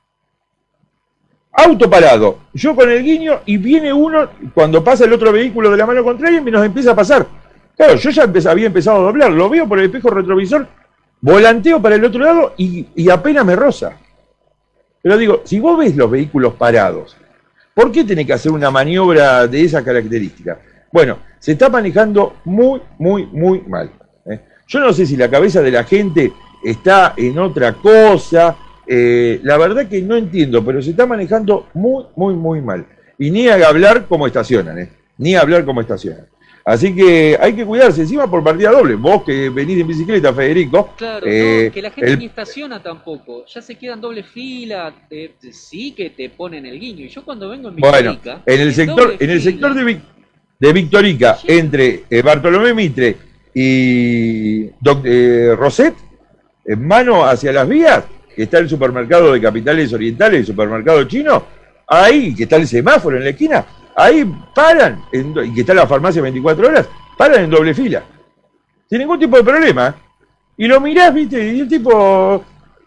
Speaker 1: Auto parado, yo con el guiño y viene uno, cuando pasa el otro vehículo de la mano contraria, y nos empieza a pasar. Claro, yo ya empecé, había empezado a doblar, lo veo por el espejo retrovisor, volanteo para el otro lado y, y apenas me roza. Pero digo, si vos ves los vehículos parados, ¿por qué tenés que hacer una maniobra de esa característica? Bueno, se está manejando muy, muy, muy mal, ¿eh? Yo no sé si la cabeza de la gente está en otra cosa. Eh, la verdad que no entiendo, pero se está manejando muy, muy, muy mal. Y ni a hablar cómo estacionan, ¿eh? Ni a hablar cómo estacionan. Así que hay que cuidarse, encima por partida doble. Vos que venís en bicicleta, Federico.
Speaker 4: Claro,
Speaker 1: eh,
Speaker 4: no, que la gente
Speaker 1: el...
Speaker 4: ni estaciona tampoco. Ya se quedan doble fila, te, te, sí que te ponen el guiño. Y yo cuando vengo en Victorica...
Speaker 1: Bueno, en el sector, en el sector de, de Victorica, sí, entre eh, Bartolomé Mitre y Doc, eh, Roset, en mano hacia las vías, que está el supermercado de Capitales Orientales, el supermercado chino, ahí, que está el semáforo en la esquina, ahí paran, en, y que está la farmacia veinticuatro horas, paran en doble fila, sin ningún tipo de problema. Y lo mirás, viste, y el tipo...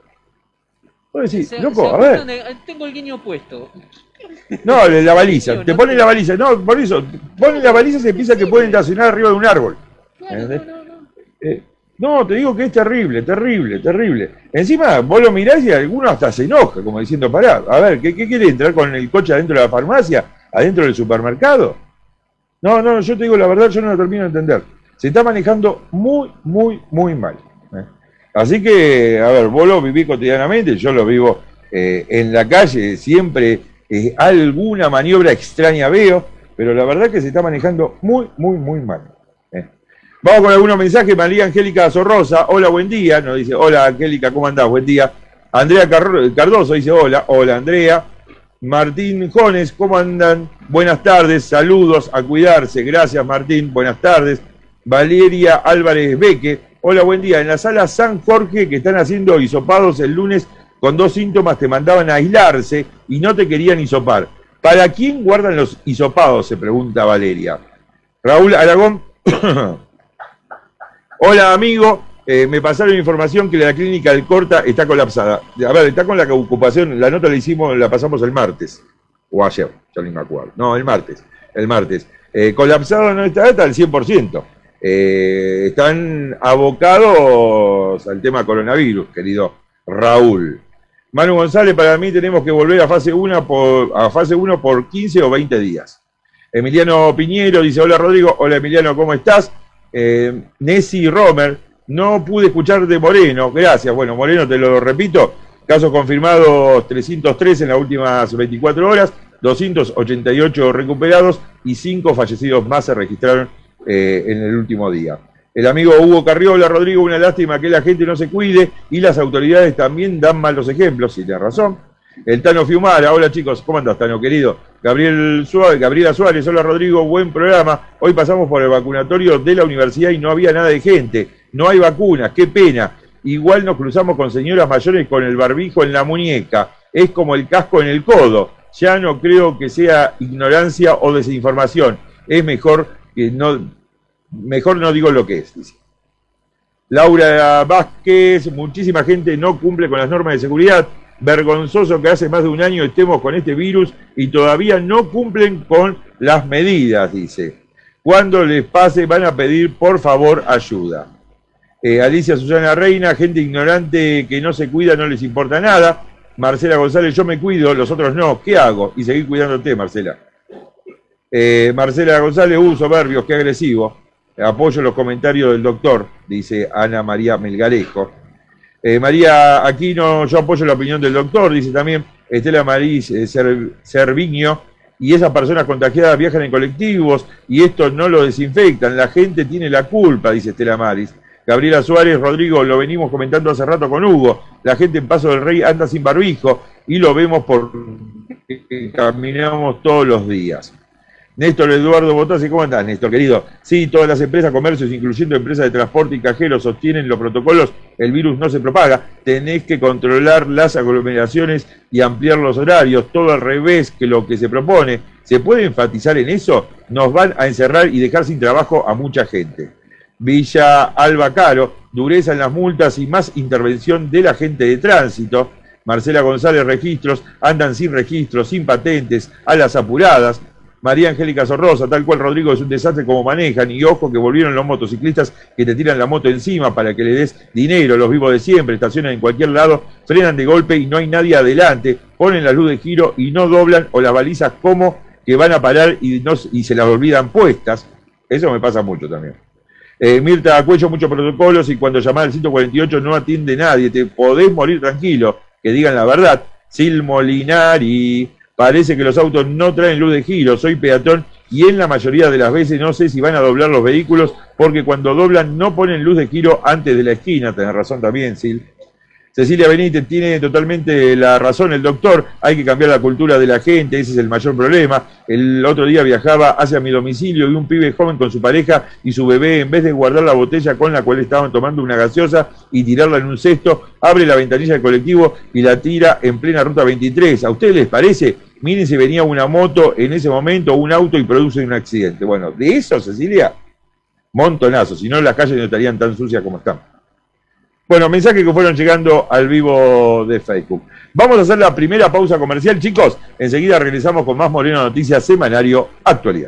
Speaker 1: Vos decís,
Speaker 4: se,
Speaker 1: loco,
Speaker 4: se
Speaker 1: a ver...
Speaker 4: De, tengo el guiño puesto.
Speaker 1: No, la baliza, te ponen la baliza, no, por eso, ponen la baliza y se piensa que pueden estacionar arriba de un árbol.
Speaker 4: Claro, no, no, no.
Speaker 1: Eh, No, te digo que es terrible, terrible, terrible. Encima, vos lo mirás y alguno hasta se enoja, como diciendo, pará, a ver, ¿qué, qué quiere entrar con el coche adentro de la farmacia? ¿Adentro del supermercado? No, no, yo te digo la verdad, yo no lo termino de entender. Se está manejando muy, muy, muy mal. ¿eh? Así que, a ver, vos lo vivís cotidianamente, yo lo vivo eh, en la calle, siempre eh, alguna maniobra extraña veo, pero la verdad que se está manejando muy, muy, muy mal. Vamos con algunos mensajes. María Angélica Sorrosa, hola, buen día. Nos dice, hola Angélica, ¿cómo andás? Buen día. Andrea Cardoso dice, hola, hola Andrea. Martín Jones, ¿cómo andan? Buenas tardes, saludos, a cuidarse. Gracias Martín, buenas tardes. Valeria Álvarez Beque, hola, buen día. En la sala San Jorge, que están haciendo hisopados el lunes con dos síntomas, te mandaban a aislarse y no te querían hisopar. ¿Para quién guardan los hisopados? Se pregunta Valeria. Raúl Aragón... Hola amigo, eh, me pasaron información que la clínica del Corta está colapsada. A ver, está con la ocupación, la nota la hicimos, la pasamos el martes, o ayer, yo ni me acuerdo. No, el martes, el martes. Eh, colapsado no está, está al cien por ciento. Eh, están abocados al tema coronavirus, querido Raúl. Manu González, para mí tenemos que volver a fase uno por, a fase uno por quince o veinte días. Emiliano Piñero dice, hola Rodrigo, hola Emiliano, ¿cómo estás? Eh, Nessie Romer, no pude escuchar de Moreno, gracias. Bueno, Moreno, te lo repito, casos confirmados trescientos tres en las últimas veinticuatro horas, doscientos ochenta y ocho recuperados y cinco fallecidos más se registraron eh, en el último día. El amigo Hugo Carriola, Rodrigo, una lástima que la gente no se cuide y las autoridades también dan malos ejemplos, si tiene razón. El Tano Fiumara, hola chicos, ¿cómo andás, Tano querido? Gabriel Suárez, Gabriela Suárez, hola Rodrigo, buen programa. Hoy pasamos por el vacunatorio de la universidad y no había nada de gente, no hay vacunas, qué pena. Igual nos cruzamos con señoras mayores con el barbijo en la muñeca, es como el casco en el codo. Ya no creo que sea ignorancia o desinformación, es mejor que no... Mejor no digo lo que es, dice. Laura Vázquez, muchísima gente no cumple con las normas de seguridad. Vergonzoso que hace más de un año estemos con este virus y todavía no cumplen con las medidas, dice. Cuando les pase van a pedir por favor ayuda. Eh, Alicia Susana Reina, gente ignorante que no se cuida, no les importa nada. Marcela González, yo me cuido, los otros no, ¿qué hago? Y seguir cuidándote, Marcela. Eh, Marcela González, uh, soberbios, qué agresivo. Apoyo los comentarios del doctor, dice Ana María Melgarejo. Eh, María Aquino, yo apoyo la opinión del doctor, dice también Estela Maris eh, Cerviño. Y esas personas contagiadas viajan en colectivos y esto no lo desinfectan. La gente tiene la culpa, dice Estela Maris. Gabriela Suárez, Rodrigo, lo venimos comentando hace rato con Hugo. La gente en Paso del Rey anda sin barbijo y lo vemos porque caminamos todos los días. Néstor Eduardo Botazzi, ¿cómo andás, Néstor, querido? Sí, todas las empresas, comercios, incluyendo empresas de transporte y cajeros, sostienen los protocolos, el virus no se propaga, tenés que controlar las aglomeraciones y ampliar los horarios, todo al revés que lo que se propone. ¿Se puede enfatizar en eso? Nos van a encerrar y dejar sin trabajo a mucha gente. Villa Alba Caro, dureza en las multas y más intervención de la gente de tránsito. Marcela González, registros, andan sin registros, sin patentes, a las apuradas. María Angélica Sorrosa, tal cual Rodrigo, es un desastre como manejan, y ojo que volvieron los motociclistas que te tiran la moto encima para que le des dinero, los vivos de siempre, estacionan en cualquier lado, frenan de golpe y no hay nadie adelante, ponen la luz de giro y no doblan, o las balizas como que van a parar y, no, y se las olvidan puestas. Eso me pasa mucho también. Eh, Mirta Cuello, muchos protocolos y cuando llamás al ciento cuarenta y ocho no atiende nadie, te podés morir tranquilo, que digan la verdad. Sil Molinari... Parece que los autos no traen luz de giro, soy peatón y en la mayoría de las veces no sé si van a doblar los vehículos porque cuando doblan no ponen luz de giro antes de la esquina, tenés razón también, Sil. Cecilia Benítez, tiene totalmente la razón el doctor, hay que cambiar la cultura de la gente, ese es el mayor problema. El otro día viajaba hacia mi domicilio y un pibe joven con su pareja y su bebé, en vez de guardar la botella con la cual estaban tomando una gaseosa y tirarla en un cesto, abre la ventanilla del colectivo y la tira en plena ruta veintitrés. ¿A ustedes les parece? Miren si venía una moto en ese momento, un auto y produce un accidente. Bueno, de eso, Cecilia, montonazo, si no las calles no estarían tan sucias como están. Bueno, mensajes que fueron llegando al vivo de Facebook. Vamos a hacer la primera pausa comercial, chicos. Enseguida regresamos con más Moreno Noticias, Semanario Actualidad.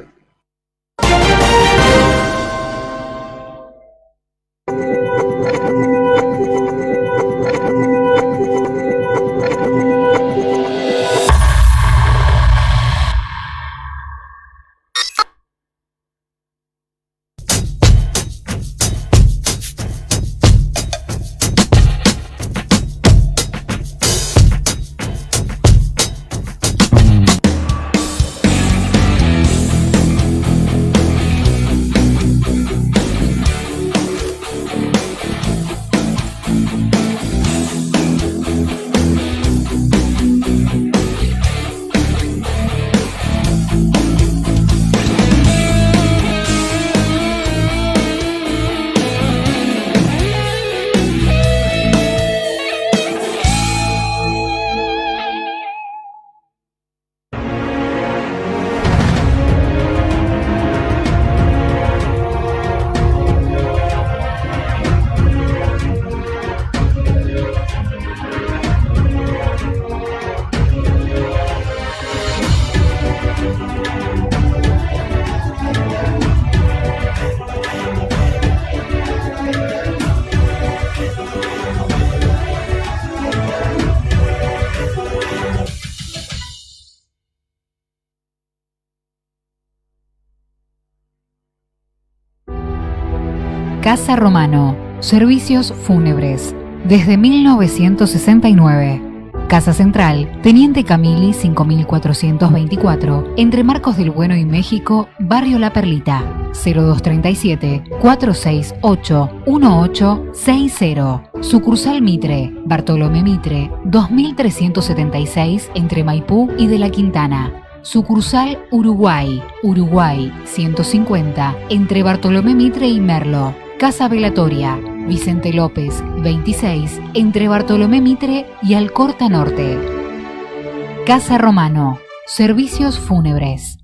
Speaker 2: Casa Romano, servicios fúnebres, desde mil novecientos sesenta y nueve. Casa Central, Teniente Camili cinco mil cuatrocientos veinticuatro, entre Marcos del Bueno y México, Barrio La Perlita, cero dos treinta y siete, cuatrocientos sesenta y ocho, dieciocho sesenta. Sucursal Mitre, Bartolomé Mitre, dos mil trescientos setenta y seis, entre Maipú y de la Quintana. Sucursal Uruguay, Uruguay ciento cincuenta, entre Bartolomé Mitre y Merlo. Casa Velatoria, Vicente López, veintiséis, entre Bartolomé Mitre y Alcorta Norte. Casa Romano, servicios fúnebres.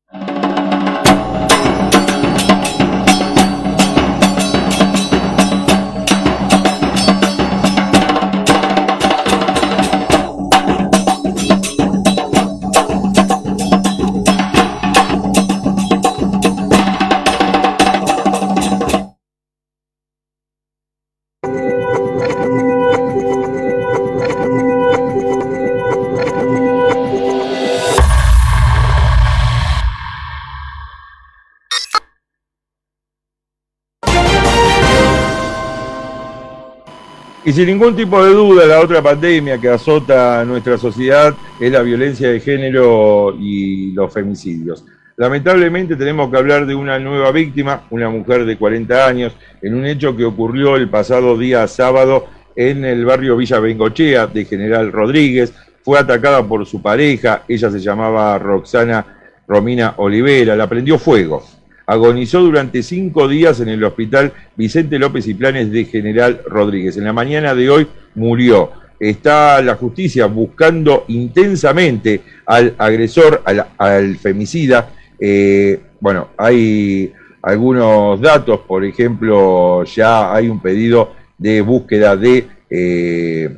Speaker 1: Y sin ningún tipo de duda, la otra pandemia que azota a nuestra sociedad es la violencia de género y los femicidios. Lamentablemente tenemos que hablar de una nueva víctima, una mujer de cuarenta años, en un hecho que ocurrió el pasado día sábado en el barrio Villa Bengochea de General Rodríguez. Fue atacada por su pareja, ella se llamaba Roxana Romina Olivera, la prendió fuego. Agonizó durante cinco días en el hospital Vicente López y Planes de General Rodríguez. En la mañana de hoy murió. Está la justicia buscando intensamente al agresor, al, al femicida. Eh, bueno, hay algunos datos, por ejemplo, ya hay un pedido de búsqueda de, eh,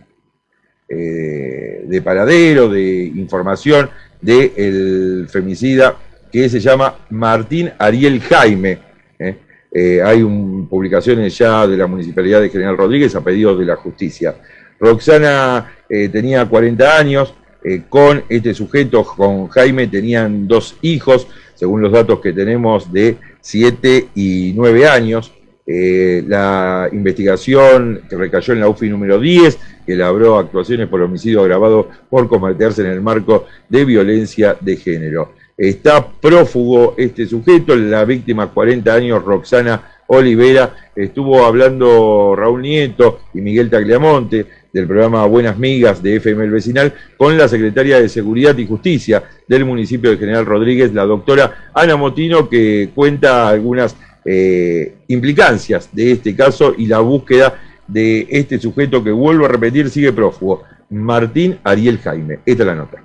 Speaker 1: eh, de paradero, de información del femicida, que se llama Martín Ariel Jaime. ¿eh? Eh, hay un, publicaciones ya de la Municipalidad de General Rodríguez a pedido de la justicia. Roxana eh, tenía cuarenta años, eh, con este sujeto, con Jaime, tenían dos hijos, según los datos que tenemos, de siete y nueve años. Eh, la investigación que recayó en la U F I número diez, que elaboró actuaciones por homicidio agravado por cometerse en el marco de violencia de género. Está prófugo este sujeto, la víctima, cuarenta años, Roxana Olivera. Estuvo hablando Raúl Nieto y Miguel Tagliamonte del programa Buenas Migas de F M El Vecinal con la secretaria de Seguridad y Justicia del municipio de General Rodríguez, la doctora Ana Motino, que cuenta algunas eh, implicancias de este caso y la búsqueda de este sujeto que, vuelvo a repetir, sigue prófugo, Martín Ariel Jaime. Esta es la nota.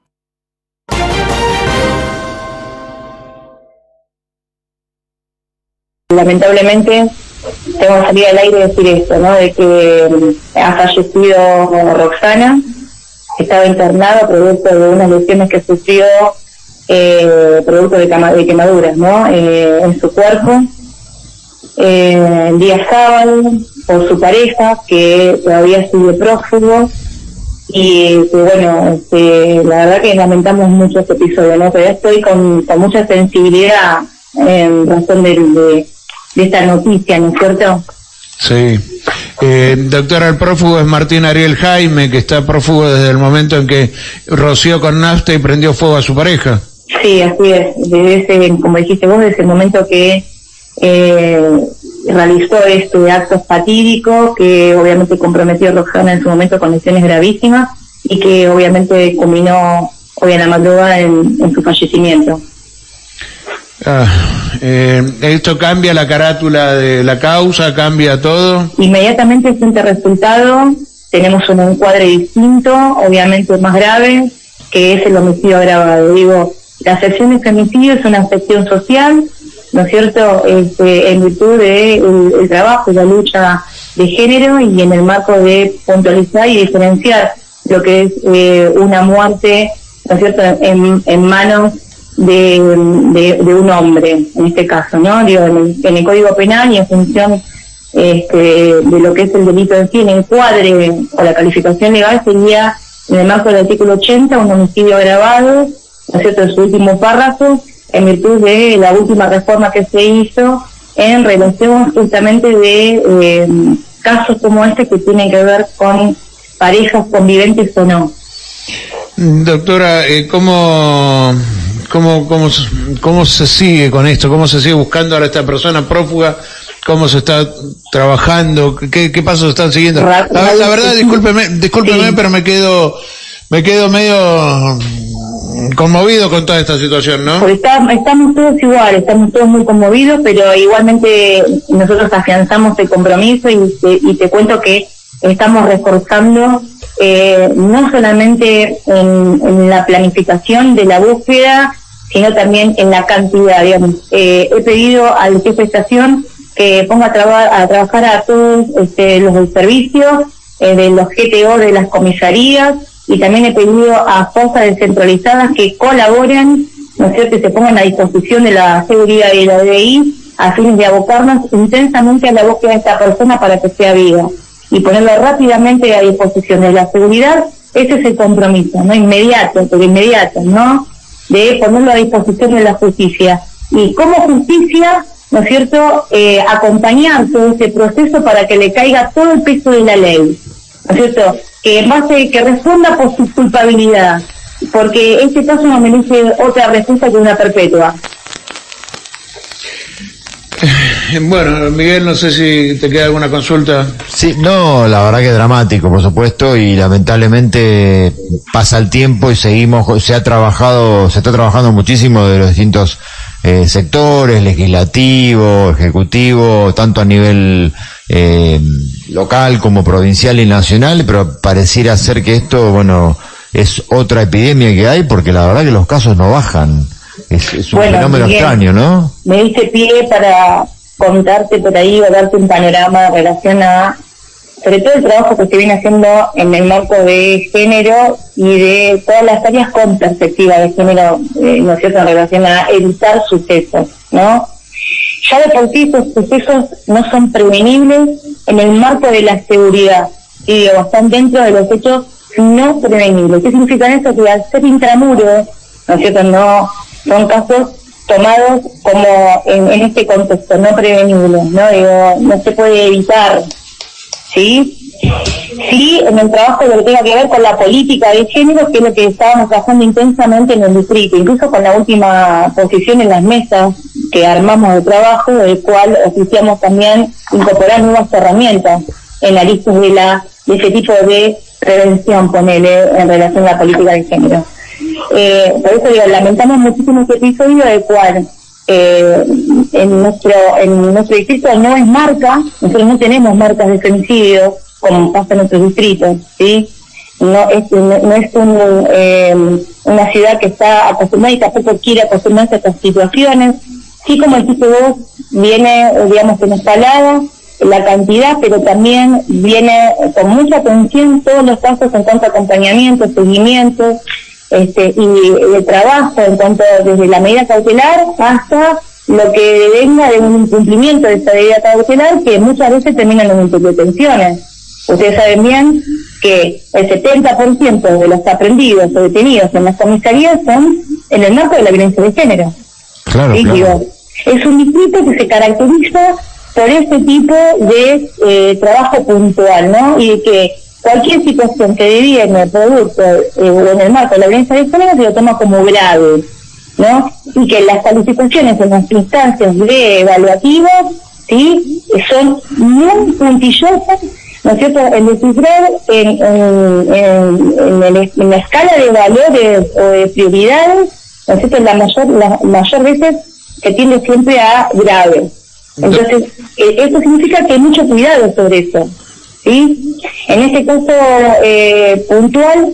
Speaker 6: Lamentablemente tengo que salir al aire y decir esto, ¿no? De que ha fallecido Roxana, estaba internada producto de unas lesiones que sufrió, eh, producto de, de quemaduras, ¿no? Eh, en su cuerpo, eh, el día sábado, por su pareja, que todavía sigue prófugo, y que bueno, este, la verdad que lamentamos mucho este episodio, ¿no? Pero estoy con, con mucha sensibilidad en razón del, de de esta noticia, ¿no es cierto?
Speaker 7: Sí. Eh, doctora, el prófugo es Martín Ariel Jaime, que está prófugo desde el momento en que roció con nafta y prendió fuego a su pareja.
Speaker 6: Sí, así es. Desde ese, como dijiste vos, desde el momento que eh, realizó este acto fatídico, que obviamente comprometió a Roxana en su momento con lesiones gravísimas y que obviamente culminó hoy en la madrugada en, en su fallecimiento.
Speaker 7: Ah, eh, ¿esto cambia la carátula de la causa? ¿Cambia todo?
Speaker 6: Inmediatamente frente al resultado tenemos un encuadre distinto, obviamente más grave, que es el homicidio agravado. Digo, la sección de femicidio es una sección social, ¿no es cierto?, este, en virtud del de el trabajo y la lucha de género y en el marco de puntualizar y diferenciar lo que es eh, una muerte, ¿no es cierto?, en, en manos De, de, de un hombre, en este caso, ¿no? Digo, en el, en el Código Penal y en función este, de lo que es el delito en sí, el encuadre o la calificación legal sería, en el marco del artículo ochenta, un homicidio agravado, ¿no es cierto?, en su último párrafo, en virtud de la última reforma que se hizo en relación justamente de eh, casos como este que tienen que ver con parejas conviventes o no.
Speaker 7: Doctora, eh, ¿cómo, cómo, cómo, ¿cómo se sigue con esto? ¿Cómo se sigue buscando ahora a esta persona prófuga? ¿Cómo se está trabajando? ¿Qué, qué pasos están siguiendo? La, la verdad, discúlpeme, discúlpeme, sí. pero me quedo, me quedo medio conmovido con toda esta situación, ¿no?
Speaker 6: Pues está, estamos todos igual, estamos todos muy conmovidos, pero igualmente nosotros afianzamos el compromiso y te, y te cuento que estamos reforzando eh, no solamente en, en la planificación de la búsqueda, sino también en la cantidad, digamos. Eh, he pedido al jefe de estación que ponga a, traba, a trabajar a todos este, los del servicio, eh, de los G T O de las comisarías, y también he pedido a fuerzas descentralizadas que colaboren, ¿no es cierto?, que se pongan a disposición de la seguridad y la D I a fines de abocarnos intensamente a la búsqueda de esta persona para que sea viva y ponerla rápidamente a disposición de la seguridad. Ese es el compromiso, no inmediato, pero inmediato, ¿no?, de ponerlo a disposición de la justicia. Y como justicia, ¿no es cierto?, eh, acompañar todo ese proceso para que le caiga todo el peso de la ley, ¿no es cierto?, que en base, que responda por su culpabilidad, porque este caso no merece otra respuesta que una perpetua.
Speaker 7: Bueno, Miguel, no sé si te queda alguna consulta.
Speaker 8: Sí, no, la verdad que es dramático, por supuesto, y lamentablemente pasa el tiempo y seguimos, se ha trabajado, se está trabajando muchísimo de los distintos eh, sectores, legislativo, ejecutivo, tanto a nivel eh, local como provincial y nacional, pero pareciera ser que esto, bueno, es otra epidemia que hay, porque la verdad que los casos no bajan. Es, es un bueno, fenómeno Miguel, extraño, ¿no?
Speaker 6: Me diste pie para contarte por ahí o darte un panorama en relación a, sobre todo el trabajo que se viene haciendo en el marco de género y de todas las áreas con perspectiva de género, eh, ¿no es cierto?, en relación a evitar sucesos, ¿no? Ya de por sí estos sucesos no son prevenibles en el marco de la seguridad, y digo, están dentro de los hechos no prevenibles. ¿Qué significa eso? Que al ser intramuros, ¿no es cierto?, no son casos tomados como en, en este contexto, no prevenibles, ¿no? Digo, no se puede evitar, ¿sí? Sí, en el trabajo lo que tenga que ver con la política de género, que es lo que estábamos trabajando intensamente en el distrito, incluso con la última posición en las mesas que armamos de trabajo, del cual oficiamos también incorporar nuevas herramientas en la lista de, la, de ese tipo de prevención, ponele, en relación a la política de género. Eh, por eso digo, lamentamos muchísimo este episodio, del cual eh, en nuestro en nuestro distrito no es marca, nosotros no tenemos marcas de femicidio como pasa en otros distritos, ¿sí? No es, no, no es un, eh, una ciudad que está acostumbrada y tampoco quiere acostumbrarse a estas situaciones. Sí, como el tipo dos viene, digamos, en escalada la cantidad, pero también viene con mucha atención todos los casos en cuanto a acompañamiento, seguimiento, este, y el trabajo en cuanto desde la medida cautelar hasta lo que venga de un incumplimiento de esa medida cautelar, que muchas veces terminan en interdetenciones. Ustedes saben bien que el setenta por ciento de los aprendidos o detenidos en las comisarías son en el marco de la violencia de género.
Speaker 8: Claro,
Speaker 6: ¿Sí?
Speaker 8: claro.
Speaker 6: Digo, es un distrito que se caracteriza por ese tipo de eh, trabajo puntual, ¿no? Y de que cualquier situación que deviene producto eh, o en el marco de la violencia de género se lo toma como grave, ¿no? Y que las calificaciones en las instancias de evaluativas, ¿sí?, son muy puntillosas, ¿no es cierto?, en descifrar en, en, en, en, el, en la escala de valores o de prioridades, ¿no es cierto?, la mayor, la mayor veces que tiende siempre a grave. Entonces, eh, esto significa que hay mucho cuidado sobre eso, ¿sí? En este caso eh, puntual,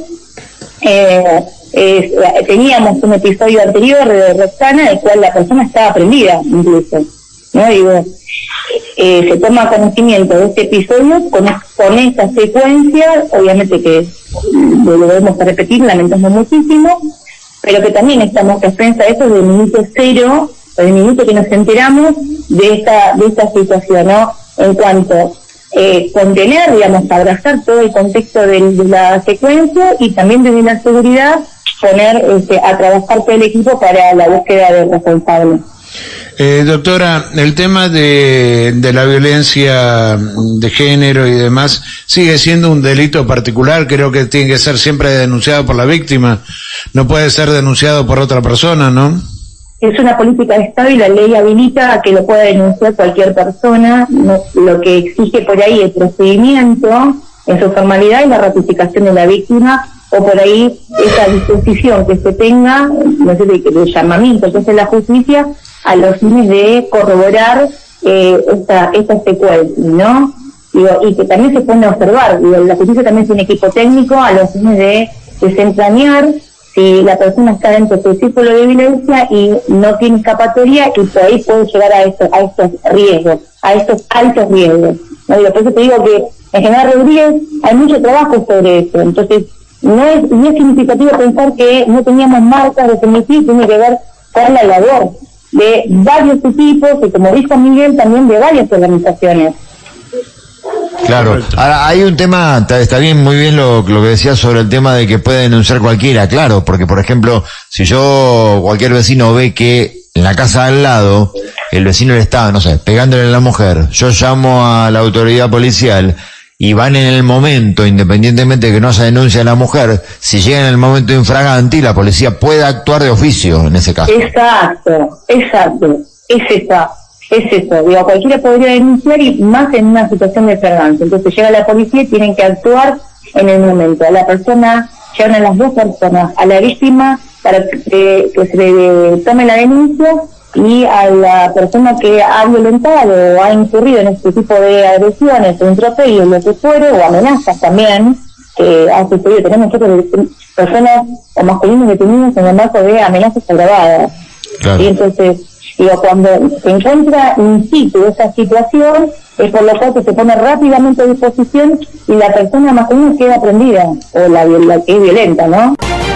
Speaker 6: eh, eh, teníamos un episodio anterior de Roxana, el cual la persona estaba prendida, incluso, ¿no? Digo, eh, se toma conocimiento de este episodio con, con esta secuencia, obviamente que lo debemos repetir, lamentamos muchísimo, pero que también estamos a expensas de eso del minuto cero, o del minuto que nos enteramos de esta de esta situación, ¿no? En cuanto eh, contener, digamos, abrazar todo el contexto de, de la secuencia, y también desde la seguridad poner este, a trabajar todo el equipo para la búsqueda del responsable.
Speaker 7: Eh, doctora, el tema de, de la violencia de género y demás sigue siendo un delito particular. Creo que tiene que ser siempre denunciado por la víctima, no puede ser denunciado por otra persona, ¿no?
Speaker 6: Es una política de Estado y la ley habilita a que lo pueda denunciar cualquier persona. No, lo que exige por ahí el procedimiento en su formalidad y la ratificación de la víctima, o por ahí esa disposición que se tenga, no sé, de, de llamamiento que hace la justicia a los fines de corroborar eh, esta, esta secuencia, ¿no? Digo, y que también se pone a observar, digo, la justicia también tiene equipo técnico a los fines de desentrañar si la persona está dentro de su círculo de violencia y no tiene escapatoria, y por ahí puede llegar a, esto, a estos riesgos, a estos altos riesgos, ¿no? Digo, por eso te digo que en General Rodríguez hay mucho trabajo sobre eso, entonces no es, no es significativo pensar que no teníamos marcas de femicidio, tiene que ver con la labor de varios equipos y, como dijo Miguel, también de varias organizaciones.
Speaker 8: Claro, ahora hay un tema, está, está bien, muy bien lo, lo que decías sobre el tema de que puede denunciar cualquiera, claro, porque por ejemplo, si yo, cualquier vecino ve que en la casa al lado, el vecino le estaba, no sé, pegándole a la mujer, yo llamo a la autoridad policial y van en el momento, independientemente de que no haya denuncia a la mujer, si llega en el momento infragante, la policía puede actuar de oficio en ese caso.
Speaker 6: Exacto, exacto, es esa, es eso, digo, cualquiera podría denunciar y más en una situación de infragancia. Entonces llega la policía y tienen que actuar en el momento. A la persona, llegan a las dos personas, a la víctima para que, que se le tome la denuncia, y a la persona que ha violentado o ha incurrido en este tipo de agresiones o atropellos, lo que fuere, o amenazas también, que ha sucedido. Tenemos nosotros personas o masculinos detenidos en el marco de amenazas agravadas. Claro. Y entonces, digo, cuando se encuentra in situ esa situación, es por lo cual que se pone rápidamente a disposición y la persona masculina queda prendida, o la, la que es violenta, ¿no?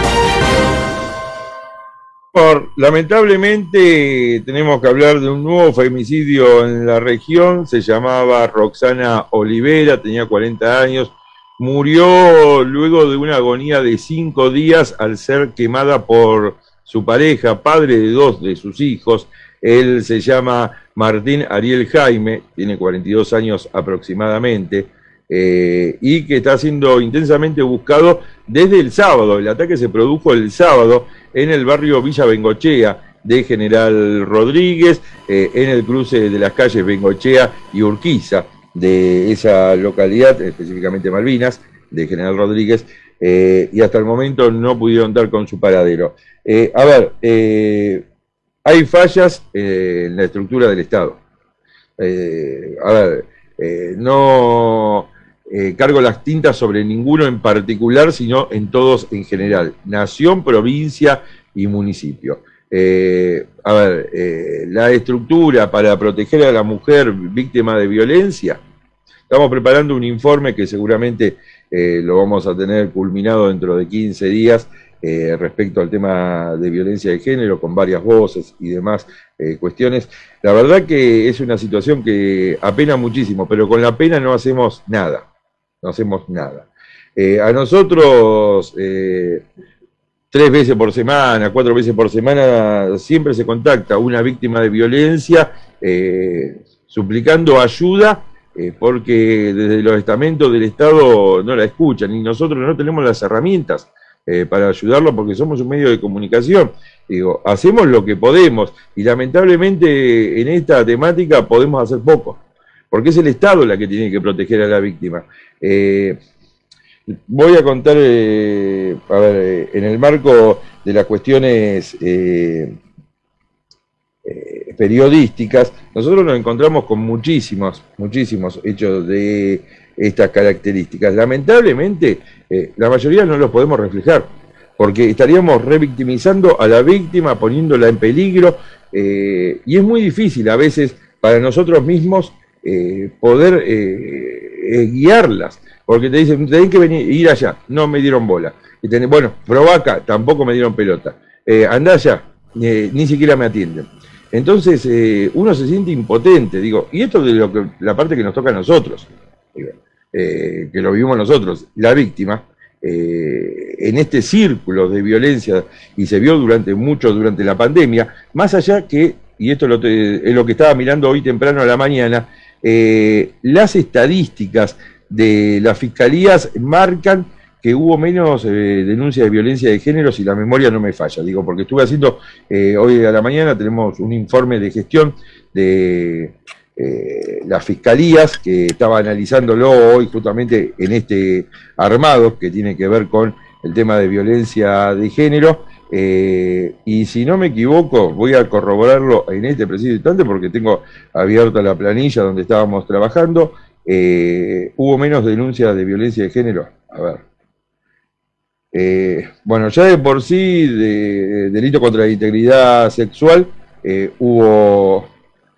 Speaker 1: Lamentablemente tenemos que hablar de un nuevo femicidio en la región. Se llamaba Roxana Olivera, tenía cuarenta años, murió luego de una agonía de cinco días al ser quemada por su pareja, padre de dos de sus hijos. Él se llama Martín Ariel Jaime, tiene cuarenta y dos años aproximadamente, eh, y que está siendo intensamente buscado desde el sábado. El ataque se produjo el sábado en el barrio Villa Bengochea de General Rodríguez, eh, en el cruce de las calles Bengochea y Urquiza de esa localidad, específicamente Malvinas, de General Rodríguez, eh, y hasta el momento no pudieron dar con su paradero. Eh, a ver, eh, hay fallas eh, en la estructura del Estado. Eh, a ver, eh, no eh, cargo las tintas sobre ninguno en particular, sino en todos en general. Nación, provincia y municipio. Eh, a ver, eh, la estructura para proteger a la mujer víctima de violencia. Estamos preparando un informe que seguramente eh, lo vamos a tener culminado dentro de quince días eh, respecto al tema de violencia de género, con varias voces y demás eh, cuestiones. La verdad que es una situación que apena muchísimo, pero con la pena no hacemos nada, no hacemos nada. Eh, a nosotros, eh, tres veces por semana, cuatro veces por semana, siempre se contacta una víctima de violencia eh, suplicando ayuda, eh, porque desde los estamentos del Estado no la escuchan, y nosotros no tenemos las herramientas eh, para ayudarlo, porque somos un medio de comunicación. Digo, hacemos lo que podemos, y lamentablemente en esta temática podemos hacer poco, porque es el Estado la que tiene que proteger a la víctima. Eh, voy a contar, eh, a ver, eh, en el marco de las cuestiones eh, eh, periodísticas, nosotros nos encontramos con muchísimos, muchísimos hechos de estas características. Lamentablemente, eh, la mayoría no los podemos reflejar, porque estaríamos revictimizando a la víctima, poniéndola en peligro, eh, y es muy difícil a veces para nosotros mismos eh, poder eh, eh, guiarlas, porque te dicen, tenés que venir, ir allá, no me dieron bola. Y tenés, bueno, probá acá, tampoco me dieron pelota. Eh, andá allá, eh, ni siquiera me atienden. Entonces, eh, uno se siente impotente, digo, y esto es de lo que, la parte que nos toca a nosotros, digo, eh, que lo vivimos nosotros, la víctima, eh, en este círculo de violencia, y se vio durante mucho durante la pandemia, más allá que y esto lo te, es lo que estaba mirando hoy temprano a la mañana, eh, las estadísticas de las fiscalías marcan que hubo menos eh, denuncias de violencia de género, si la memoria no me falla, digo, porque estuve haciendo, eh, hoy a la mañana tenemos un informe de gestión de eh, las fiscalías, que estaba analizándolo hoy justamente en este armado, que tiene que ver con el tema de violencia de género, eh, y si no me equivoco, voy a corroborarlo en este preciso instante, porque tengo abierta la planilla donde estábamos trabajando, eh, hubo menos denuncias de violencia de género, a ver. Eh, bueno, ya de por sí, de, de delito contra la integridad sexual, eh, hubo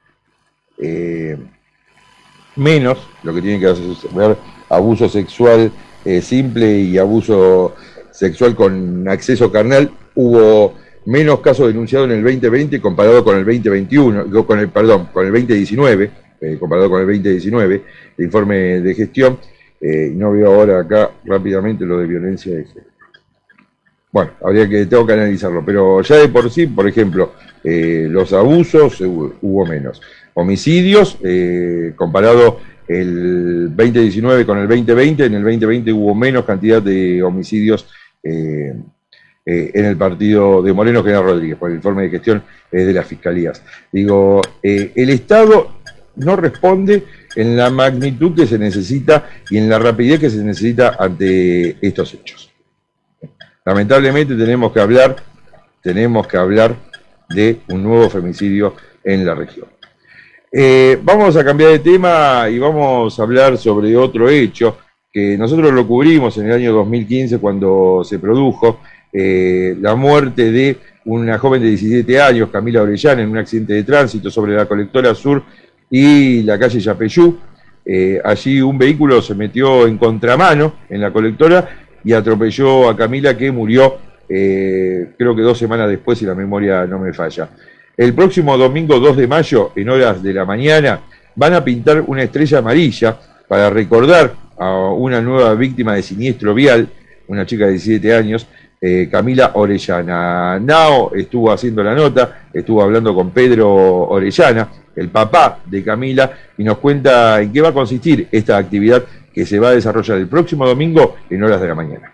Speaker 1: eh, menos, lo que tiene que ver abuso sexual eh, simple y abuso sexual con acceso carnal, hubo menos casos denunciados en el veinte veinte comparado con el veinte veintiuno, con el, perdón, con el veinte diecinueve, eh, comparado con el veinte diecinueve, el informe de gestión, eh, no veo ahora acá rápidamente lo de violencia de género. Bueno, habría que, tengo que analizarlo, pero ya de por sí, por ejemplo, eh, los abusos eh, hubo menos. Homicidios, eh, comparado el veinte diecinueve con el veinte veinte, en el veinte veinte hubo menos cantidad de homicidios eh, eh, en el partido de Moreno General Rodríguez, por el informe de gestión eh, de las fiscalías. Digo, eh, el Estado no responde en la magnitud que se necesita y en la rapidez que se necesita ante estos hechos. Lamentablemente tenemos que hablar, tenemos que hablar de un nuevo femicidio en la región. Eh, vamos a cambiar de tema y vamos a hablar sobre otro hecho que nosotros lo cubrimos en el año dos mil quince cuando se produjo eh, la muerte de una joven de diecisiete años, Camila Orellana, en un accidente de tránsito sobre la Colectora Sur y la calle Yapeyú. Eh, allí un vehículo se metió en contramano en la colectora y atropelló a Camila, que murió eh, creo que dos semanas después, si la memoria no me falla. El próximo domingo dos de mayo, en horas de la mañana, van a pintar una estrella amarilla para recordar a una nueva víctima de siniestro vial, una chica de diecisiete años, eh, Camila Orellana. Nao estuvo haciendo la nota, estuvo hablando con Pedro Orellana, el papá de Camila, y nos cuenta en qué va a consistir esta actividad que se va a desarrollar el próximo domingo en horas de la mañana.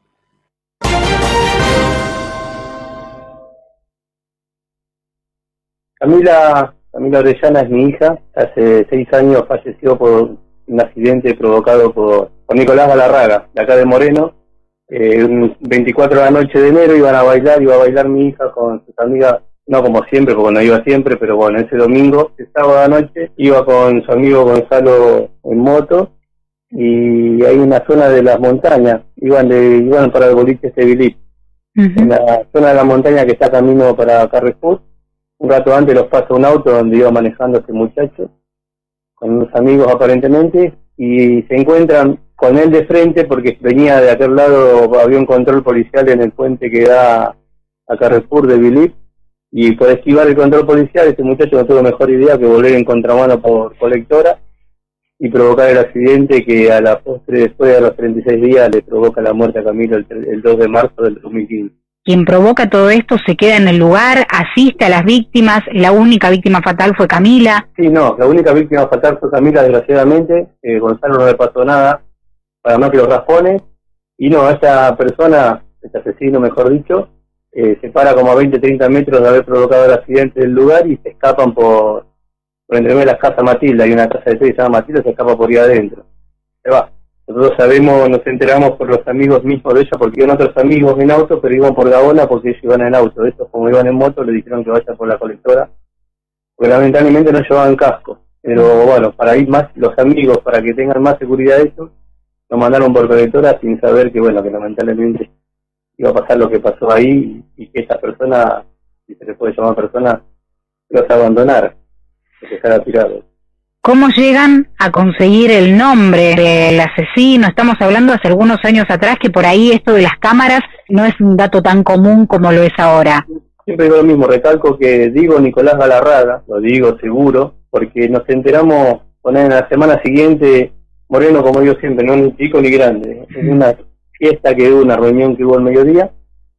Speaker 9: Camila, Camila Orellana es mi hija. Hace seis años falleció por un accidente provocado por, por Nicolás Galarraga, de acá de Moreno. Eh, un veinticuatro de la noche de enero iban a bailar, iba a bailar mi hija con sus amigas, no como siempre, porque no iba siempre, pero bueno, ese domingo, ese sábado de la noche, iba con su amigo Gonzalo en moto, y hay una zona de las montañas, iban de iban para el boliche este Bilip, uh-huh. En la zona de la montaña que está camino para Carrefour. Un rato antes los pasa un auto donde iba manejando este muchacho, con unos amigos aparentemente, y se encuentran con él de frente porque venía de aquel lado, había un control policial en el puente que da a Carrefour de Bilip, y por esquivar el control policial este muchacho no tuvo mejor idea que volver en contramano por Colectora y provocar el accidente que a la postre, después de los treinta y seis días, le provoca la muerte a Camilo el, el dos de marzo del dos mil quince.
Speaker 10: Quien provoca todo esto se queda en el lugar, asiste a las víctimas, la única víctima fatal fue Camila.
Speaker 9: Sí, no, la única víctima fatal fue Camila, desgraciadamente. eh, Gonzalo no le pasó nada, para más que los raspones, y no, esta persona, este asesino mejor dicho, eh, se para como a veinte, treinta metros de haber provocado el accidente del lugar y se escapan por... por entre medio de las casas Matilda, hay una casa de tres que se llama Matilda, se escapa por ahí adentro. Se va. Nosotros sabemos, nos enteramos por los amigos mismos de ella, porque iban otros amigos en auto, pero iban por Gaona porque ellos iban en auto. Estos, como iban en moto, le dijeron que vaya por la Colectora, porque lamentablemente no llevaban casco. Pero bueno, para ir más, los amigos, para que tengan más seguridad de eso, nos mandaron por Colectora sin saber que, bueno, que lamentablemente iba a pasar lo que pasó ahí y que esa persona, si se le puede llamar persona, los abandonara.
Speaker 10: ¿Cómo llegan a conseguir el nombre del asesino? Estamos hablando hace algunos años atrás, que por ahí esto de las cámaras no es un dato tan común como lo es ahora.
Speaker 9: Siempre digo lo mismo, recalco que digo Nicolás Galarraga, lo digo seguro, porque nos enteramos, poner en la semana siguiente, Moreno, como digo siempre, no es ni chico ni grande, en una fiesta que hubo, una reunión que hubo al mediodía,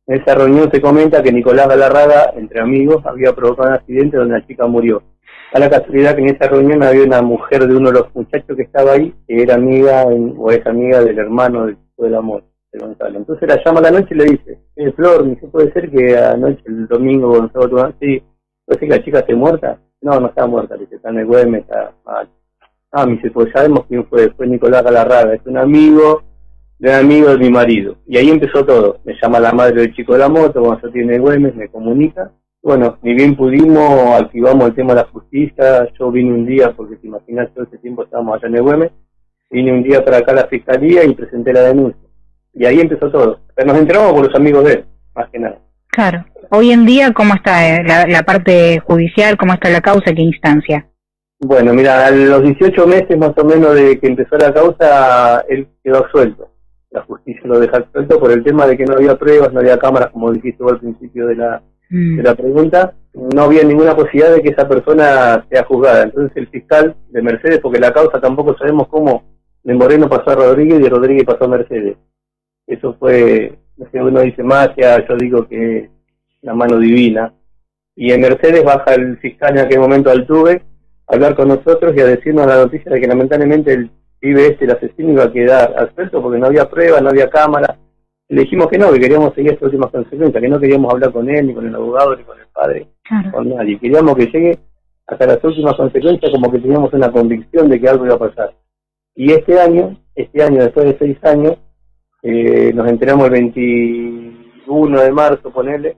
Speaker 9: En esa reunión se comenta que Nicolás Galarraga, entre amigos, había provocado un accidente donde la chica murió. A la casualidad que en esa reunión había una mujer de uno de los muchachos que estaba ahí, que era amiga o es amiga del hermano del chico del amor, de Gonzalo. Entonces la llama a la noche y le dice, eh, Flor, ¿me puede ser que anoche, el domingo, Gonzalo, tu mamá, sí, puede ser que la chica esté muerta? No, no está muerta, le dice, está en el Güemes, está mal. Ah, me dice, pues sabemos quién fue, fue Nicolás Galarraga, es un amigo de un amigo de mi marido. Y ahí empezó todo. Me llama la madre del chico de la moto, cuando yo tiene Güemes, me comunica. Bueno, ni bien pudimos, activamos el tema de la justicia. Yo vine un día, porque te imaginas, todo ese tiempo estábamos allá en el Güemes, vine un día para acá a la fiscalía y presenté la denuncia. Y ahí empezó todo. Pero nos enteramos por los amigos de él, más que nada.
Speaker 10: Claro. Hoy en día, ¿cómo está eh, la, la parte judicial? ¿Cómo está la causa? ¿Qué instancia?
Speaker 9: Bueno, mira, a los dieciocho meses más o menos de que empezó la causa, él quedó absuelto. La justicia lo deja absuelto por el tema de que no había pruebas, no había cámaras, como dijiste vos al principio de la, mm. de la pregunta. No había ninguna posibilidad de que esa persona sea juzgada. Entonces el fiscal de Mercedes, porque la causa tampoco sabemos cómo de Moreno pasó a Rodríguez y de Rodríguez pasó a Mercedes. Eso fue, no sé, uno dice magia, yo digo que la mano divina. Y en Mercedes baja el fiscal en aquel momento Altuve a hablar con nosotros y a decirnos la noticia de que lamentablemente el pibe este, el asesino, iba a quedar absuelto porque no había pruebas, no había cámara. Le dijimos que no, que queríamos seguir estas últimas consecuencias, que no queríamos hablar con él, ni con el abogado, ni con el padre, claro. con nadie. Queríamos que llegue hasta las últimas consecuencias, como que teníamos una convicción de que algo iba a pasar. Y este año, este año, después de seis años, eh, nos enteramos el veintiuno de marzo, ponele,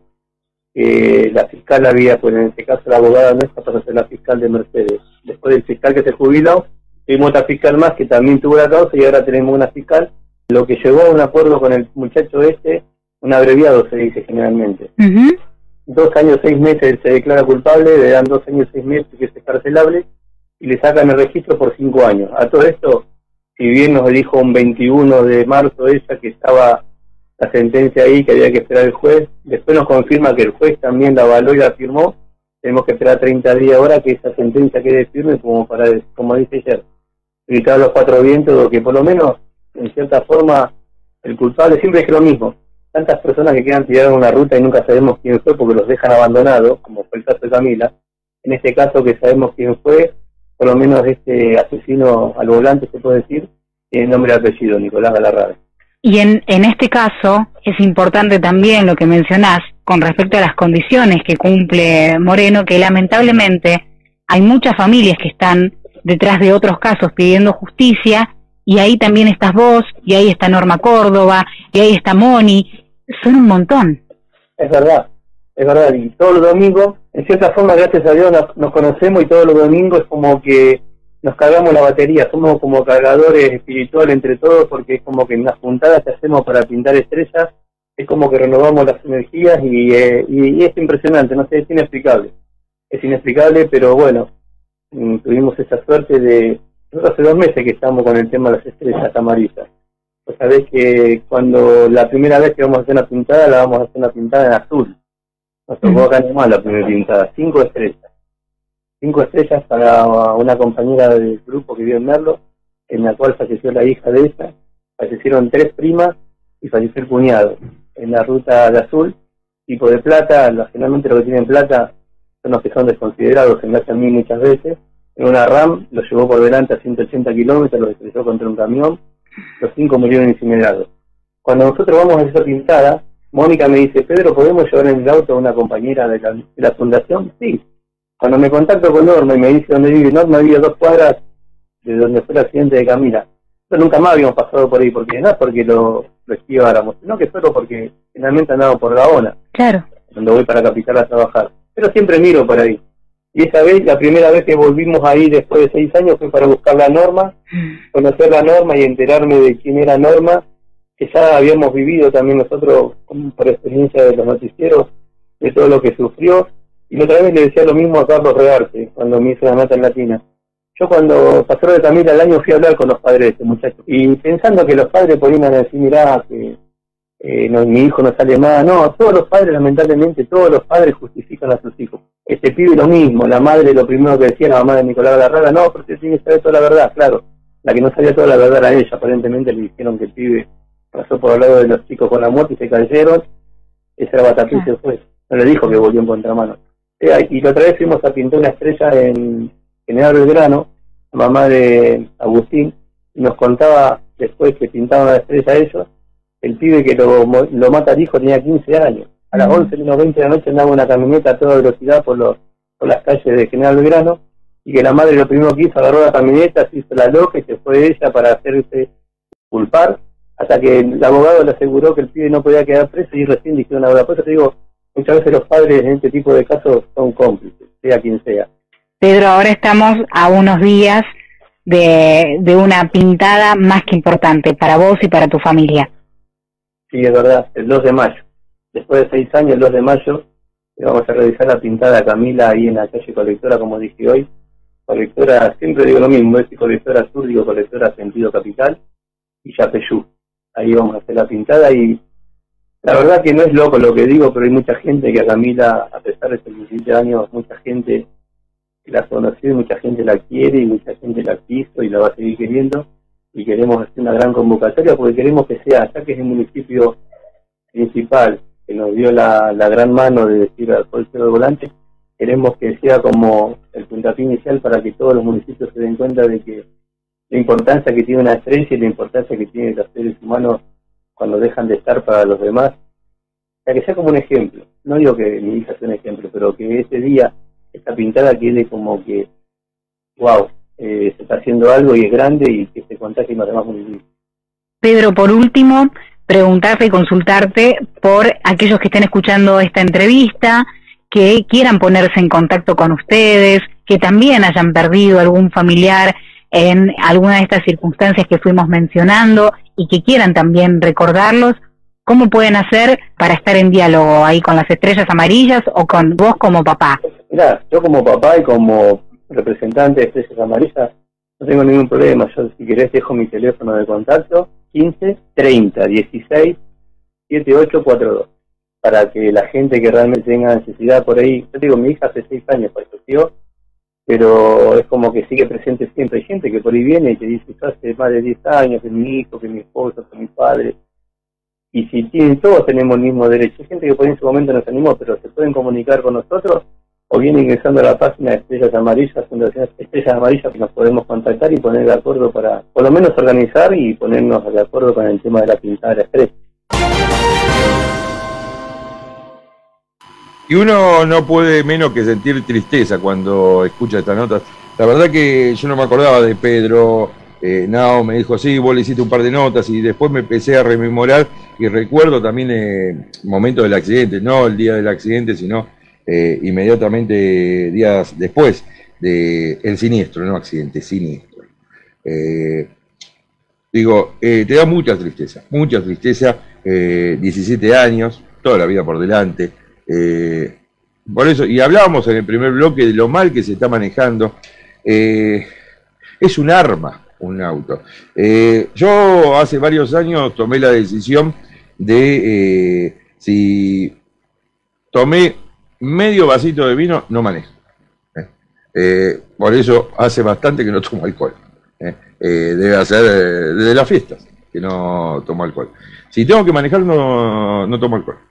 Speaker 9: que la fiscal había, pues en este caso la abogada nuestra pasó a ser la fiscal de Mercedes. Después del fiscal que se jubiló, tuvimos otra fiscal más que también tuvo la causa y ahora tenemos una fiscal, lo que llevó a un acuerdo con el muchacho este, un abreviado se dice generalmente. Uh-huh. Dos años, seis meses él se declara culpable, le dan dos años, seis meses que es escarcelable y le sacan el registro por cinco años. A todo esto, si bien nos dijo un veintiuno de marzo ella que estaba la sentencia ahí, que había que esperar el juez, después nos confirma que el juez también la avaló y la firmó, tenemos que esperar treinta días ahora que esa sentencia quede firme como para, como dice ayer, gritar los cuatro vientos, que por lo menos, en cierta forma, el culpable siempre es que lo mismo. Tantas personas que quedan tiradas en una ruta y nunca sabemos quién fue porque los dejan abandonados, como fue el caso de Camila. En este caso que sabemos quién fue, por lo menos este asesino al volante, se puede decir, tiene nombre y apellido, Nicolás Galarraga.
Speaker 10: Y en, en este caso es importante también lo que mencionás con respecto a las condiciones que cumple Moreno, que lamentablemente hay muchas familias que están detrás de otros casos pidiendo justicia, y ahí también estás vos, y ahí está Norma Córdoba, y ahí está Moni, son un montón.
Speaker 9: Es verdad, es verdad, y todos los domingos, en cierta forma, gracias a Dios, nos, nos conocemos y todos los domingos es como que nos cargamos la batería, somos como cargadores espirituales entre todos, porque es como que en las puntadas que hacemos para pintar estrellas, es como que renovamos las energías y, eh, y, y es impresionante, no sé, es inexplicable, es inexplicable, pero bueno, tuvimos esa suerte de... Nosotros hace dos meses que estamos con el tema de las estrellas amarillas. Pues sabés que cuando la primera vez que vamos a hacer una pintada, la vamos a hacer una pintada en azul. Nos tocó acá nomás la primera pintada, cinco estrellas. Cinco estrellas para una compañera del grupo que vive en Merlo, en la cual falleció la hija de ella, fallecieron tres primas y falleció el cuñado. En la ruta de azul, tipo de plata, generalmente los que tienen plata son los que son desconsiderados, se me hacen a mí muchas veces. En una RAM, lo llevó por delante a ciento ochenta kilómetros, lo estrelló contra un camión, los cinco murieron incinerados. Cuando nosotros vamos a esa pintada, Mónica me dice, Pedro, ¿podemos llevar en el auto a una compañera de la, de la fundación? Sí. Cuando me contacto con Norma y me dice dónde vive Norma, vive a dos cuadras de donde fue el accidente de Camila. Nosotros nunca más habíamos pasado por ahí, porque no es porque lo, lo esquiváramos, sino que solo porque finalmente andamos por Gaona,
Speaker 10: claro,
Speaker 9: donde voy para Capital a trabajar. Pero siempre miro por ahí. Y esa vez, la primera vez que volvimos ahí después de seis años fue para buscar la Norma, conocer la Norma y enterarme de quién era Norma, que ya habíamos vivido también nosotros por experiencia de los noticieros, de todo lo que sufrió. Y la otra vez le decía lo mismo a Carlos Rearte, cuando me hizo la nota en Latina. Yo cuando pasó de Camila al año fui a hablar con los padres de este muchacho, y pensando que los padres podían decir, mirá, que eh, no, mi hijo no sale más, no, todos los padres, lamentablemente, todos los padres justifican a sus hijos. Este pibe lo mismo, la madre lo primero que decía, la mamá de Nicolás Galarraga, no, porque tiene que saber toda la verdad, claro. La que no sabía toda la verdad era ella, aparentemente le dijeron que el pibe pasó por el lado de los chicos con la muerte y se cayeron, ese era Batapié y se fue. No le dijo que volvió en contramano. Eh, y la otra vez fuimos a pintar una estrella en General Belgrano, la mamá de Agustín, y nos contaba después que pintaban la estrella ellos, el pibe que lo, lo mata al hijo tenía quince años. A las once menos veinte de la noche andaba una camioneta a toda velocidad por, los, por las calles de General Belgrano, y que la madre lo primero que hizo, agarró la camioneta, se hizo la loca y se fue ella para hacerse culpar, hasta que el abogado le aseguró que el pibe no podía quedar preso y recién dijeron ahora. Por eso te digo, muchas veces los padres en este tipo de casos son cómplices, sea quien sea.
Speaker 10: Pedro, ahora estamos a unos días de, de una pintada más que importante para vos y para tu familia.
Speaker 9: Sí, es verdad, el dos de mayo. Después de seis años, el dos de mayo, vamos a realizar la pintada a Camila ahí en la calle Colectora, como dije hoy. Colectora, siempre digo lo mismo, es Colectora Sur, digo Colectora Sentido Capital y Yapeyú. Ahí vamos a hacer la pintada y la verdad que no es loco lo que digo, pero hay mucha gente que a Camila, a pesar de sus diecisiete años, mucha gente la conoció y mucha gente la quiere y mucha gente la quiso y la va a seguir queriendo, y queremos hacer una gran convocatoria porque queremos que sea, ya que es el municipio principal que nos dio la, la gran mano de decir al pueblo del volante, queremos que sea como el puntapié inicial para que todos los municipios se den cuenta de que la importancia que tiene una estrella y la importancia que tienen los seres humanos cuando dejan de estar para los demás, o sea, que sea como un ejemplo. No digo que mi hija sea un ejemplo, pero que ese día, esta pintada quede como que, wow, eh, se está haciendo algo y es grande y que se contagie en los demás municipios.
Speaker 10: Pedro, por último, preguntarte y consultarte por aquellos que estén escuchando esta entrevista, que quieran ponerse en contacto con ustedes, que también hayan perdido algún familiar en alguna de estas circunstancias que fuimos mencionando y que quieran también recordarlos. ¿Cómo pueden hacer para estar en diálogo ahí con las Estrellas Amarillas o con vos como papá?
Speaker 9: Mirá, yo como papá y como representante de Estrellas Amarillas no tengo ningún problema. Yo, si querés, dejo mi teléfono de contacto, quince, treinta, dieciséis, setenta y ocho cuarenta y dos, para que la gente que realmente tenga necesidad por ahí. Yo te digo, mi hija hace seis años falleció, pero es como que sigue presente siempre. Hay gente que por ahí viene y te dice, yo hace más de diez años, que mi hijo, que mi esposo, que mi padre. Y si tienen, todos tenemos el mismo derecho. Hay gente que por ahí en su momento nos animó, pero se pueden comunicar con nosotros o bien ingresando a la página de Estrellas Amarillas, Fundación Estrellas Amarillas, que nos podemos contactar y poner de acuerdo para, por lo menos, organizar y ponernos de acuerdo con el tema de la pintada de la estrella.
Speaker 1: Y uno no puede menos que sentir tristeza cuando escucha estas notas. La verdad que yo no me acordaba de Pedro. Eh, Nao me dijo, sí, vos le hiciste un par de notas, y después me empecé a rememorar y recuerdo también el momento del accidente, no el día del accidente, sino eh, inmediatamente días después del siniestro, no accidente, siniestro. Eh, digo, eh, te da mucha tristeza, mucha tristeza, eh, diecisiete años, toda la vida por delante. Eh, por eso, y hablábamos en el primer bloque de lo mal que se está manejando. Eh, es un arma un auto. Eh, yo hace varios años tomé la decisión de eh, si tomé medio vasito de vino, no manejo. Eh, eh, por eso hace bastante que no tomo alcohol. Eh, eh, debe hacer eh, desde las fiestas que no tomo alcohol. Si tengo que manejar, no, no tomo alcohol.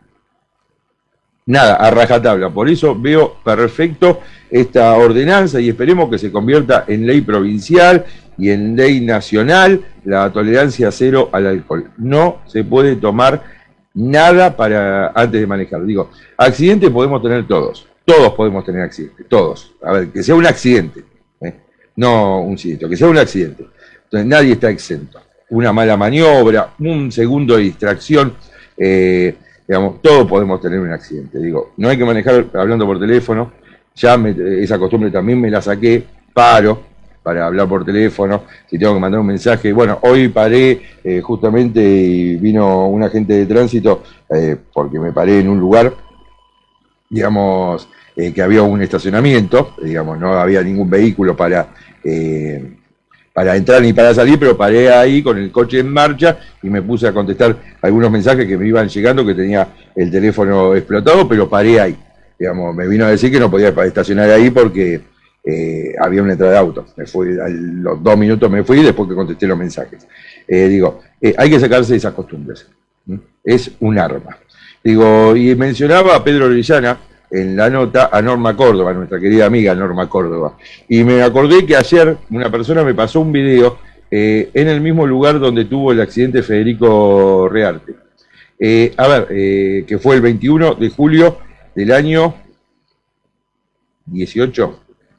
Speaker 1: Nada, a rajatabla. Por eso veo perfecto esta ordenanza y esperemos que se convierta en ley provincial y en ley nacional la tolerancia cero al alcohol. No se puede tomar nada para antes de manejar. Digo, accidentes podemos tener todos. Todos podemos tener accidentes. Todos. A ver, que sea un accidente. ¿eh? No un siniestro, que sea un accidente. Entonces nadie está exento. Una mala maniobra, un segundo de distracción. Eh, digamos, todos podemos tener un accidente. Digo, no hay que manejar hablando por teléfono. Ya me, esa costumbre también me la saqué. Paro para hablar por teléfono, si tengo que mandar un mensaje. Bueno, hoy paré eh, justamente y vino un agente de tránsito eh, porque me paré en un lugar, digamos, eh, que había un estacionamiento, digamos, no había ningún vehículo para, eh, para entrar ni para salir, pero paré ahí con el coche en marcha y me puse a contestar algunos mensajes que me iban llegando, que tenía el teléfono explotado, pero paré ahí. Digamos, me vino a decir que no podía estacionar ahí porque Eh, había una entrada de auto. Me fui, a los dos minutos me fui después que contesté los mensajes. Eh, digo, eh, hay que sacarse esas costumbres. ¿Mm? Es un arma. Digo, y mencionaba a Pedro Orellana en la nota a Norma Córdoba, nuestra querida amiga Norma Córdoba. Y me acordé que ayer una persona me pasó un video eh, en el mismo lugar donde tuvo el accidente Federico Rearte. Eh, a ver, eh, que fue el veintiuno de julio del año dieciocho.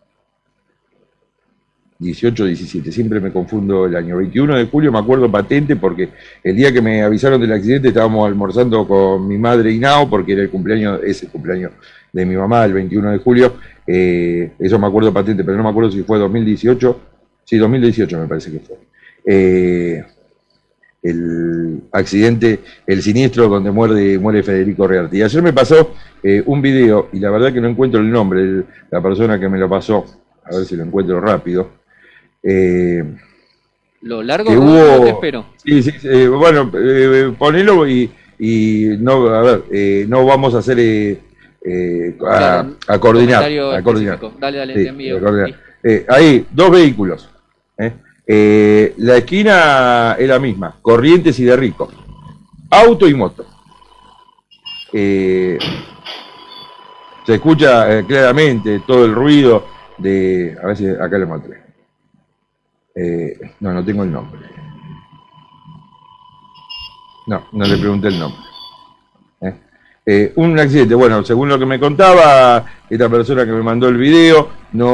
Speaker 1: dieciocho, diecisiete, siempre me confundo el año. veintiuno de julio me acuerdo patente porque el día que me avisaron del accidente estábamos almorzando con mi madre Inao, porque era el cumpleaños, ese cumpleaños de mi mamá, el veintiuno de julio, eh, eso me acuerdo patente, pero no me acuerdo si fue dos mil dieciocho, sí, dos mil dieciocho me parece que fue. Eh, el accidente, el siniestro donde muere, muere Federico Rearte. Y ayer me pasó eh, un video, y la verdad que no encuentro el nombre, el, la persona que me lo pasó, a ver si lo encuentro rápido. Eh,
Speaker 4: lo largo
Speaker 1: que
Speaker 4: no,
Speaker 1: hubo,
Speaker 4: no te espero.
Speaker 1: Sí, sí, eh, bueno, eh, ponelo y, y no, a ver, eh, no vamos a hacer eh, eh, a,
Speaker 4: Claro,
Speaker 1: a coordinar,
Speaker 4: comentario
Speaker 1: a coordinar.
Speaker 4: específico. Dale, dale,
Speaker 1: Sí,
Speaker 4: te envío.
Speaker 1: a coordinar. Eh, ahí, dos vehículos. ¿eh? Eh, la esquina es la misma, Corrientes y de Rico. Auto y moto. Eh, se escucha eh, claramente todo el ruido de... A ver si acá lo encontré. Eh, no, no tengo el nombre. No, no le pregunté el nombre. ¿Eh? Eh, un accidente, bueno, según lo que me contaba esta persona que me mandó el video,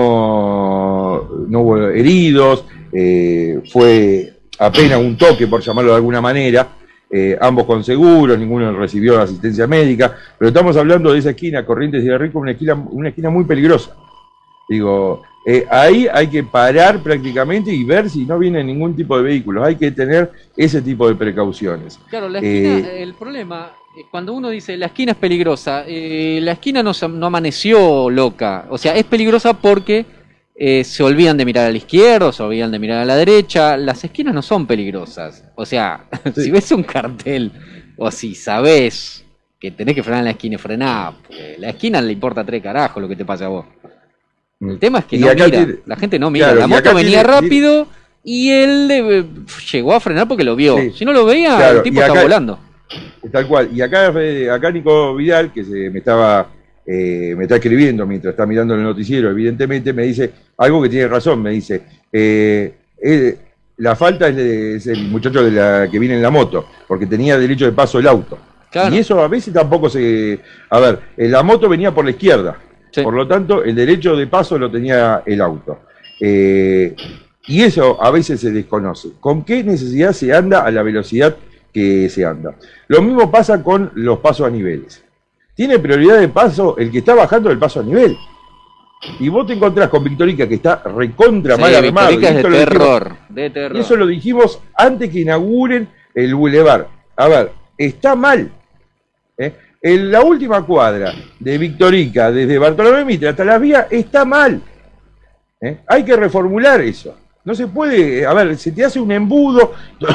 Speaker 1: no, no hubo heridos, eh, fue apenas un toque, por llamarlo de alguna manera, eh, ambos con seguros, ninguno recibió asistencia médica, pero estamos hablando de esa esquina, Corrientes y de Rico, una esquina, una esquina muy peligrosa. Digo, eh, ahí hay que parar prácticamente y ver si no viene ningún tipo de vehículos, hay que tener ese tipo de precauciones.
Speaker 4: Claro, la esquina,
Speaker 1: Eh,
Speaker 4: el problema, eh, cuando uno dice la esquina es peligrosa, eh, la esquina no, se- no amaneció loca, o sea, es peligrosa porque eh, se olvidan de mirar a la izquierda, se olvidan de mirar a la derecha, las esquinas no son peligrosas, o sea,
Speaker 1: Sí.
Speaker 4: si ves un cartel o si sabés que tenés que frenar en la esquina y frená, porque la esquina le importa tres carajos lo que te pase a vos. El tema es que
Speaker 1: Y
Speaker 4: no
Speaker 1: acá
Speaker 4: mira,
Speaker 1: tiene-
Speaker 4: la gente no mira,
Speaker 1: claro,
Speaker 4: la
Speaker 1: y
Speaker 4: moto
Speaker 1: acá
Speaker 4: venía
Speaker 1: tiene-
Speaker 4: rápido y él eh, llegó a frenar porque lo vio,
Speaker 1: Sí.
Speaker 4: si no lo veía
Speaker 1: Claro,
Speaker 4: el tipo
Speaker 1: y
Speaker 4: está
Speaker 1: acá-
Speaker 4: volando.
Speaker 1: Tal cual. Y acá, eh, acá Nico Vidal, que se me estaba eh, me está escribiendo mientras está mirando el noticiero, evidentemente, me dice algo que tiene razón, me dice, eh, eh, la falta es, de- es el muchacho de la que viene en la moto, porque tenía derecho de paso el auto.
Speaker 4: Claro.
Speaker 1: Y eso a veces tampoco se... A ver, eh, la moto venía por la izquierda,
Speaker 4: Sí.
Speaker 1: por lo tanto, el derecho de paso lo tenía el auto. Eh, y eso a veces se desconoce. ¿Con qué necesidad se anda a la velocidad que se anda? Lo mismo pasa con los pasos a niveles. Tiene prioridad de paso el que está bajando del paso a nivel. Y vos te encontrás con Victorica, que está recontra
Speaker 4: Sí,
Speaker 1: mal armado.
Speaker 4: Victorica
Speaker 1: y
Speaker 4: es de
Speaker 1: esto lo dijimos-
Speaker 4: terror, de terror.
Speaker 1: y eso lo dijimos antes que inauguren el bulevar. A ver, está mal. ¿eh? En la última cuadra de Victorica, desde Bartolomé Mitre hasta las vías, está mal. ¿eh? Hay que reformular eso. No se puede, a ver, se te hace un embudo.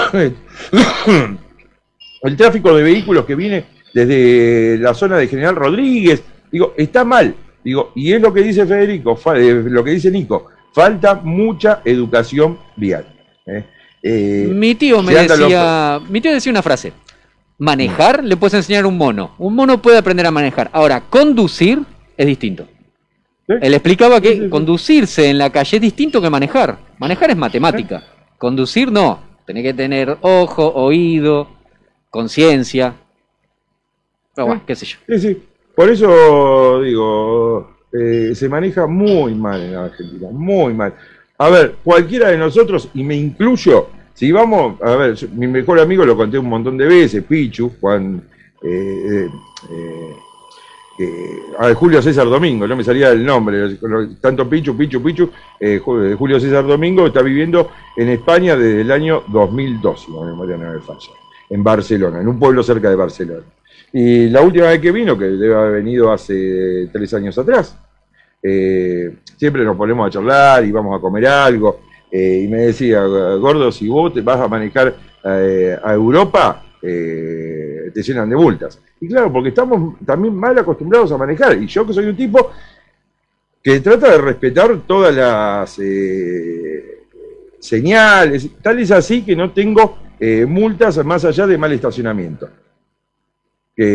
Speaker 1: El tráfico de vehículos que viene desde la zona de General Rodríguez, digo, está mal. Digo, y es lo que dice Federico, fa- eh, lo que dice Nico, falta mucha educación vial. ¿eh? Eh,
Speaker 4: Mi tío me
Speaker 1: se anda
Speaker 4: decía, mi tío decía una frase: manejar le puedes enseñar a un mono, un mono puede aprender a manejar. Ahora, conducir es distinto.
Speaker 1: ¿Sí?
Speaker 4: Él explicaba que
Speaker 1: Sí, sí, sí.
Speaker 4: conducirse en la calle es distinto que manejar. Manejar es matemática, conducir no. Tenés que tener ojo, oído, conciencia. Pero bueno, qué sé yo.
Speaker 1: Sí, sí. Por eso digo, eh, se maneja muy mal en la Argentina, muy mal. A ver, cualquiera de nosotros, y me incluyo, si vamos, a ver, yo- mi mejor amigo lo conté un montón de veces, Pichu, Juan, eh, eh, eh, eh, a ver, Julio César Domingo, no me salía el nombre, lo- tanto Pichu, Pichu, Pichu, eh, Ju- Julio César Domingo está viviendo en España desde el año dos mil dos, si la memoria no me falla, en Barcelona, en un pueblo cerca de Barcelona. Y la última vez que vino, que debe haber venido hace tres años atrás, eh, siempre nos ponemos a charlar y vamos a comer algo, eh, y me decía, gordo, si vos te vas a manejar eh, a Europa, eh, te llenan de multas. Y claro, porque estamos también mal acostumbrados a manejar, y yo que soy un tipo que trata de respetar todas las eh, señales, tal es así que no tengo eh, multas más allá de mal estacionamiento. Que bueno,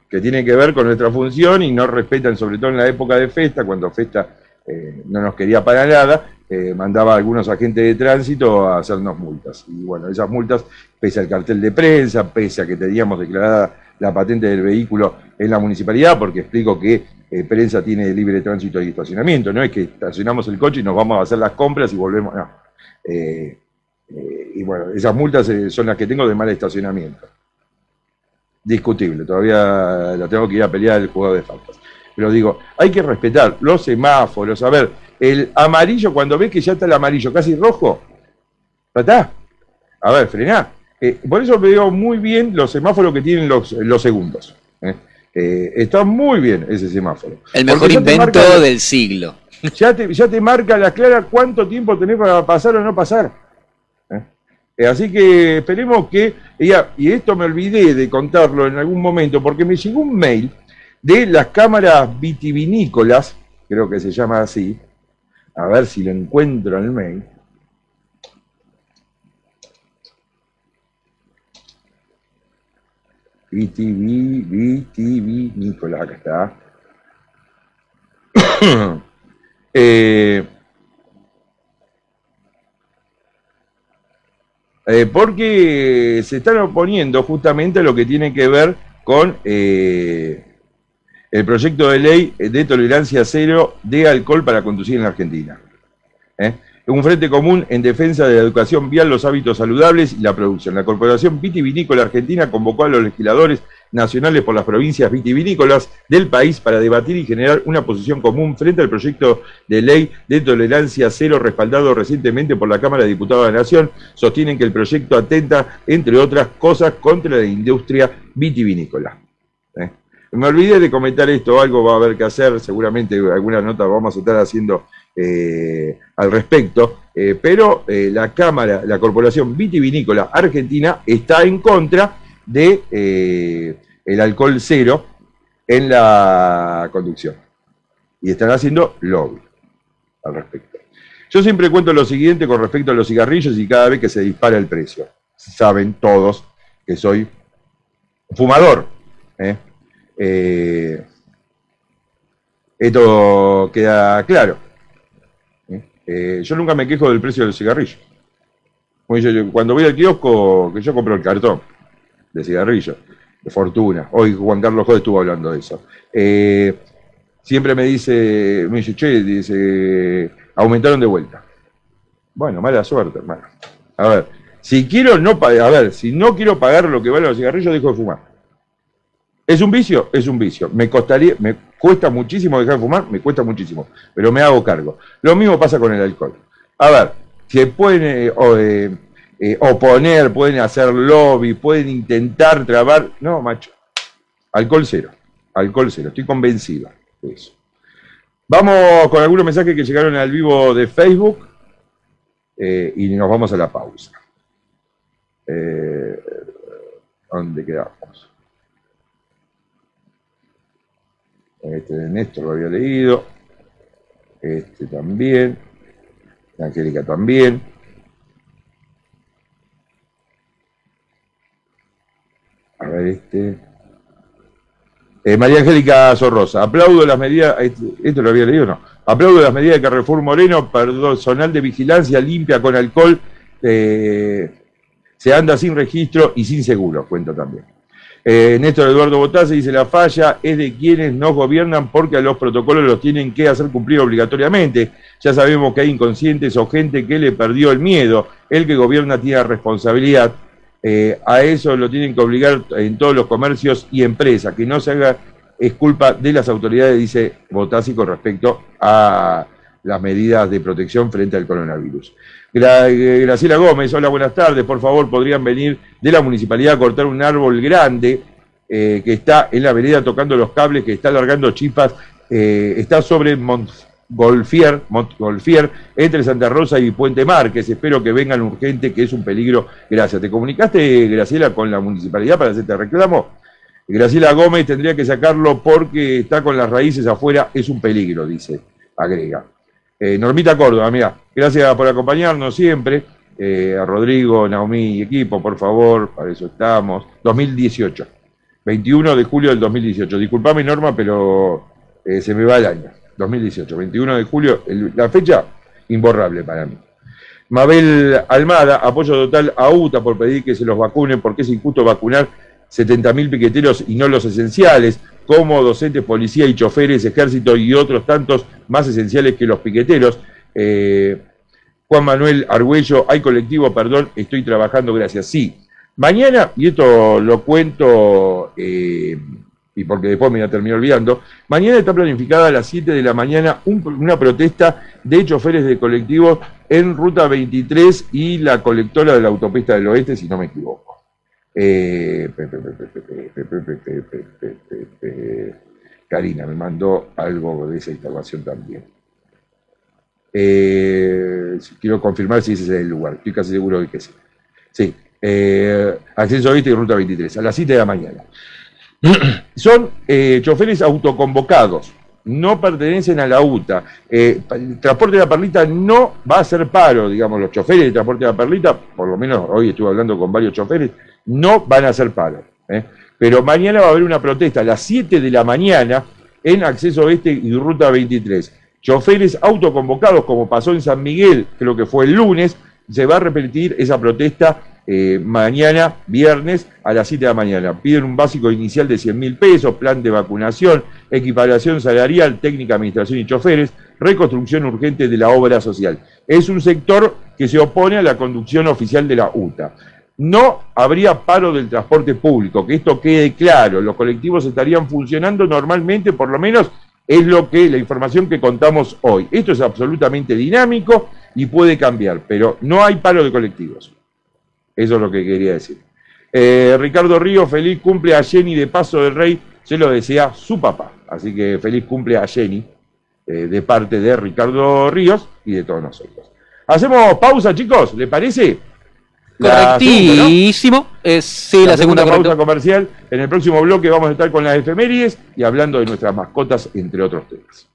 Speaker 1: que tienen que ver con nuestra función y no respetan, sobre todo en la época de Festa, cuando Festa eh, no nos quería para nada, eh, mandaba a algunos agentes de tránsito a hacernos multas. Y bueno, esas multas, pese al cartel de prensa, pese a que teníamos declarada la patente del vehículo en la municipalidad, porque explico que eh, prensa tiene libre tránsito y estacionamiento, no es que estacionamos el coche y nos vamos a hacer las compras y volvemos, no. Eh, eh, y bueno, esas multas eh, son las que tengo de mal estacionamiento. Discutible, todavía la tengo que ir a pelear el jugador de faltas. Pero digo, hay que respetar los semáforos. A ver, el amarillo, cuando ves que ya está el amarillo casi rojo, ¿ya está? A ver, frená. Eh, por eso veo muy bien los semáforos que tienen los, los segundos. ¿eh? Eh, está muy bien ese semáforo.
Speaker 4: El mejor invento marca, del siglo.
Speaker 1: Ya te, ya te marca a la clara cuánto tiempo tenés para pasar o no pasar. ¿eh? Eh, así que esperemos que... Ya, y esto me olvidé de contarlo en algún momento, porque me llegó un mail de las cámaras vitivinícolas, creo que se llama así, a ver si lo encuentro en el mail. Vitivinícolas, acá está. eh, eh, porque se están oponiendo justamente a lo que tiene que ver con eh, el proyecto de ley de tolerancia cero de alcohol para conducir en la Argentina. ¿Eh? Un frente común en defensa de la educación vial, los hábitos saludables y la producción. La Corporación Vitivinícola Argentina convocó a los legisladores nacionales por las provincias vitivinícolas del país para debatir y generar una posición común frente al proyecto de ley de tolerancia cero respaldado recientemente por la Cámara de Diputados de la Nación. Sostienen que el proyecto atenta, entre otras cosas, contra la industria vitivinícola. ¿Eh? Me olvidé de comentar esto, algo va a haber que hacer, seguramente alguna nota vamos a estar haciendo eh, al respecto, eh, pero eh, la Cámara, la Corporación Vitivinícola Argentina está en contra de eh, el alcohol cero en la conducción. Y están haciendo lobby al respecto. Yo siempre cuento lo siguiente con respecto a los cigarrillos y cada vez que se dispara el precio. Saben todos que soy fumador. ¿eh? Eh, esto queda claro. ¿eh? Eh, yo nunca me quejo del precio del cigarrillo. Cuando voy al kiosco, que yo compro el cartón de cigarrillo, de fortuna. Hoy Juan Carlos Jode estuvo hablando de eso. Eh, siempre me dice, me dice, che, dice, aumentaron de vuelta. Bueno, mala suerte, hermano. A ver, si quiero no pagar, a ver, si no quiero pagar lo que valen los cigarrillos, dejo de fumar. ¿Es un vicio? Es un vicio. Me costaría, me cuesta muchísimo dejar de fumar, me cuesta muchísimo, pero me hago cargo. Lo mismo pasa con el alcohol. A ver, se pueden eh, o, eh, eh, oponer, pueden hacer lobby, pueden intentar trabar. No, macho. Alcohol cero. Alcohol cero. Estoy convencido de eso. Vamos con algunos mensajes que llegaron al vivo de Facebook eh, y nos vamos a la pausa. Eh, ¿Dónde quedamos? Este de Néstor lo había leído. Este también. Angélica también. A ver, este. Eh, María Angélica Sorrosa. Aplaudo las medidas. Este, ¿Esto lo había leído o no? Aplaudo las medidas de Carrefour Moreno. Personal de vigilancia limpia con alcohol. Eh, se anda sin registro y sin seguro. Cuenta también. Eh, Néstor Eduardo Botazzi dice: la falla es de quienes nos gobiernan porque a los protocolos los tienen que hacer cumplir obligatoriamente. Ya sabemos que hay inconscientes o gente que le perdió el miedo. El que gobierna tiene responsabilidad. Eh, a eso lo tienen que obligar en todos los comercios y empresas. Que no se haga es culpa de las autoridades, dice Botazzi con respecto a las medidas de protección frente al coronavirus. Gra Graciela Gómez, hola, buenas tardes. Por favor, podrían venir de la municipalidad a cortar un árbol grande eh, que está en la vereda tocando los cables, que está largando chispas, eh, está sobre Montgolfier, Montgolfier, entre Santa Rosa y Puente Márquez. Espero que vengan urgente, que es un peligro. Gracias. ¿Te comunicaste, Graciela, con la municipalidad para hacerte reclamo? Graciela Gómez tendría que sacarlo porque está con las raíces afuera, es un peligro, dice, agrega. Eh, Normita Córdoba, mira, gracias por acompañarnos siempre. Eh, a Rodrigo, Naomi y equipo, por favor, para eso estamos. dos mil dieciocho. veintiuno de julio del dos mil dieciocho. Disculpame, Norma, pero eh, se me va el año. dos mil dieciocho, veintiuno de julio, el, la fecha imborrable para mí. Mabel Almada, apoyo total a UTA por pedir que se los vacunen, porque es injusto vacunar setenta mil piqueteros y no los esenciales, como docentes, policía y choferes, ejército y otros tantos más esenciales que los piqueteros. Eh, Juan Manuel Argüello, hay colectivo, perdón, estoy trabajando, gracias. Sí, mañana, y esto lo cuento, eh, y porque después me voy a terminar olvidando, mañana está planificada a las siete de la mañana un, una protesta de choferes de colectivos en Ruta veintitrés y la colectora de la autopista del oeste, si no me equivoco. Eh, pe, pe, pe, pe, pe, pe, pe, pe, pe, pe, pe, pe. Karina me mandó algo de esa información también. Eh, quiero confirmar si ese es el lugar, estoy casi seguro de que sí. Sí, eh, acceso oeste y Ruta veintitrés, a las siete de la mañana. Son eh, choferes autoconvocados, no pertenecen a la UTA. Eh, el transporte de la Perlita no va a hacer paro, digamos, los choferes del transporte de la Perlita, por lo menos hoy estuve hablando con varios choferes, no van a hacer paro. ¿eh? Pero mañana va a haber una protesta a las siete de la mañana en acceso oeste y Ruta veintitrés. Choferes autoconvocados, como pasó en San Miguel, creo que fue el lunes, se va a repetir esa protesta eh, mañana, viernes, a las siete de la mañana. Piden un básico inicial de cien mil pesos, plan de vacunación, equiparación salarial, técnica, administración y choferes, reconstrucción urgente de la obra social. Es un sector que se opone a la conducción oficial de la UTA. No habría paro del transporte público, que esto quede claro, los colectivos estarían funcionando normalmente, por lo menos es lo que la información que contamos hoy. Esto es absolutamente dinámico y puede cambiar, pero no hay paro de colectivos. Eso es lo que quería decir. Eh, Ricardo Ríos, feliz cumple a Jenny de Paso del Rey, se lo desea su papá. Así que feliz cumple a Jenny eh, de parte de Ricardo Ríos y de todos nosotros. Hacemos pausa, chicos, ¿le parece?
Speaker 4: Correctísimo. ¿No? Eh, sí, la,
Speaker 1: la segunda,
Speaker 4: segunda
Speaker 1: pausa comercial. En el próximo bloque vamos a estar con las efemérides y hablando de nuestras mascotas, entre otros temas.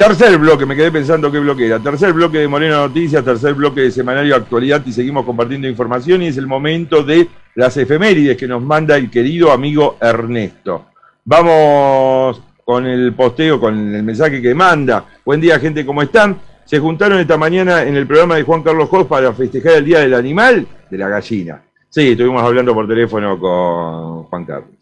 Speaker 1: Tercer bloque, me quedé pensando qué bloque era. Tercer bloque de Moreno Noticias, tercer bloque de Semanario Actualidad y seguimos compartiendo información y es el momento de las efemérides que nos manda el querido amigo Ernesto. Vamos con el posteo, con el mensaje que manda. Buen día, gente, ¿cómo están? Se juntaron esta mañana en el programa de Juan Carlos Hoff para festejar el Día del Animal, de la gallina. Sí, estuvimos hablando por teléfono con Juan Carlos.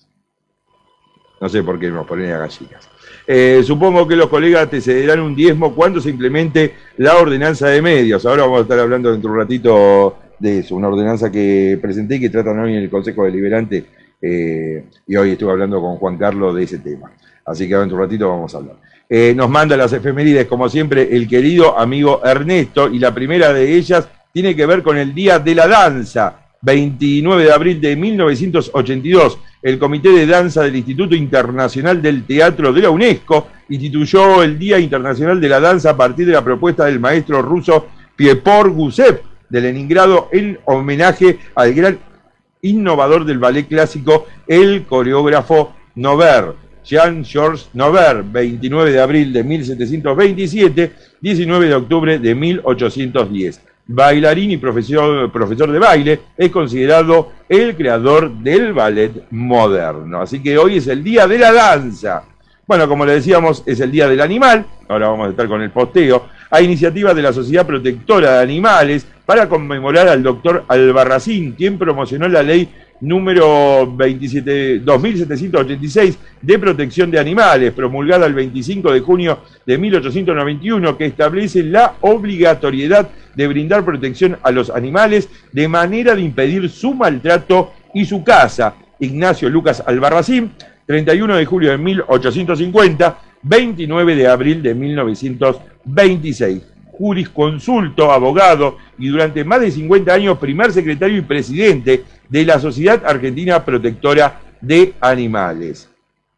Speaker 1: No sé por qué nos ponen a gallinas. Eh, supongo que los colegas te cederán un diezmo cuando se implemente la ordenanza de medios. Ahora vamos a estar hablando dentro de un ratito de eso, una ordenanza que presenté y que tratan hoy en el Consejo Deliberante, eh, y hoy estuve hablando con Juan Carlos de ese tema. Así que dentro de un ratito vamos a hablar. Eh, nos manda las efemérides, como siempre, el querido amigo Ernesto, y la primera de ellas tiene que ver con el Día de la Danza. veintinueve de abril de mil novecientos ochenta y dos, el Comité de Danza del Instituto Internacional del Teatro de la UNESCO instituyó el Día Internacional de la Danza a partir de la propuesta del maestro ruso Piotr Gusev de Leningrado en homenaje al gran innovador del ballet clásico, el coreógrafo Nover, Jean-Georges Nover, veintinueve de abril de mil setecientos veintisiete, diecinueve de octubre de mil ochocientos diez. Bailarín y profesor, profesor de baile, es considerado el creador del ballet moderno. Así que hoy es el Día de la Danza. Bueno, como le decíamos, es el Día del Animal. Ahora vamos a estar con el posteo. Hay iniciativas de la Sociedad Protectora de Animales para conmemorar al doctor Albarracín, quien promocionó la ley número veintisiete, dos mil setecientos ochenta y seis de protección de animales, promulgada el veinticinco de junio de mil ochocientos noventa y uno, que establece la obligatoriedad de brindar protección a los animales de manera de impedir su maltrato y su caza. Ignacio Lucas Albarracín, treinta y uno de julio de mil ochocientos cincuenta, veintinueve de abril de mil novecientos veintiséis. Jurisconsulto, abogado y durante más de cincuenta años primer secretario y presidente de la Sociedad Argentina Protectora de Animales.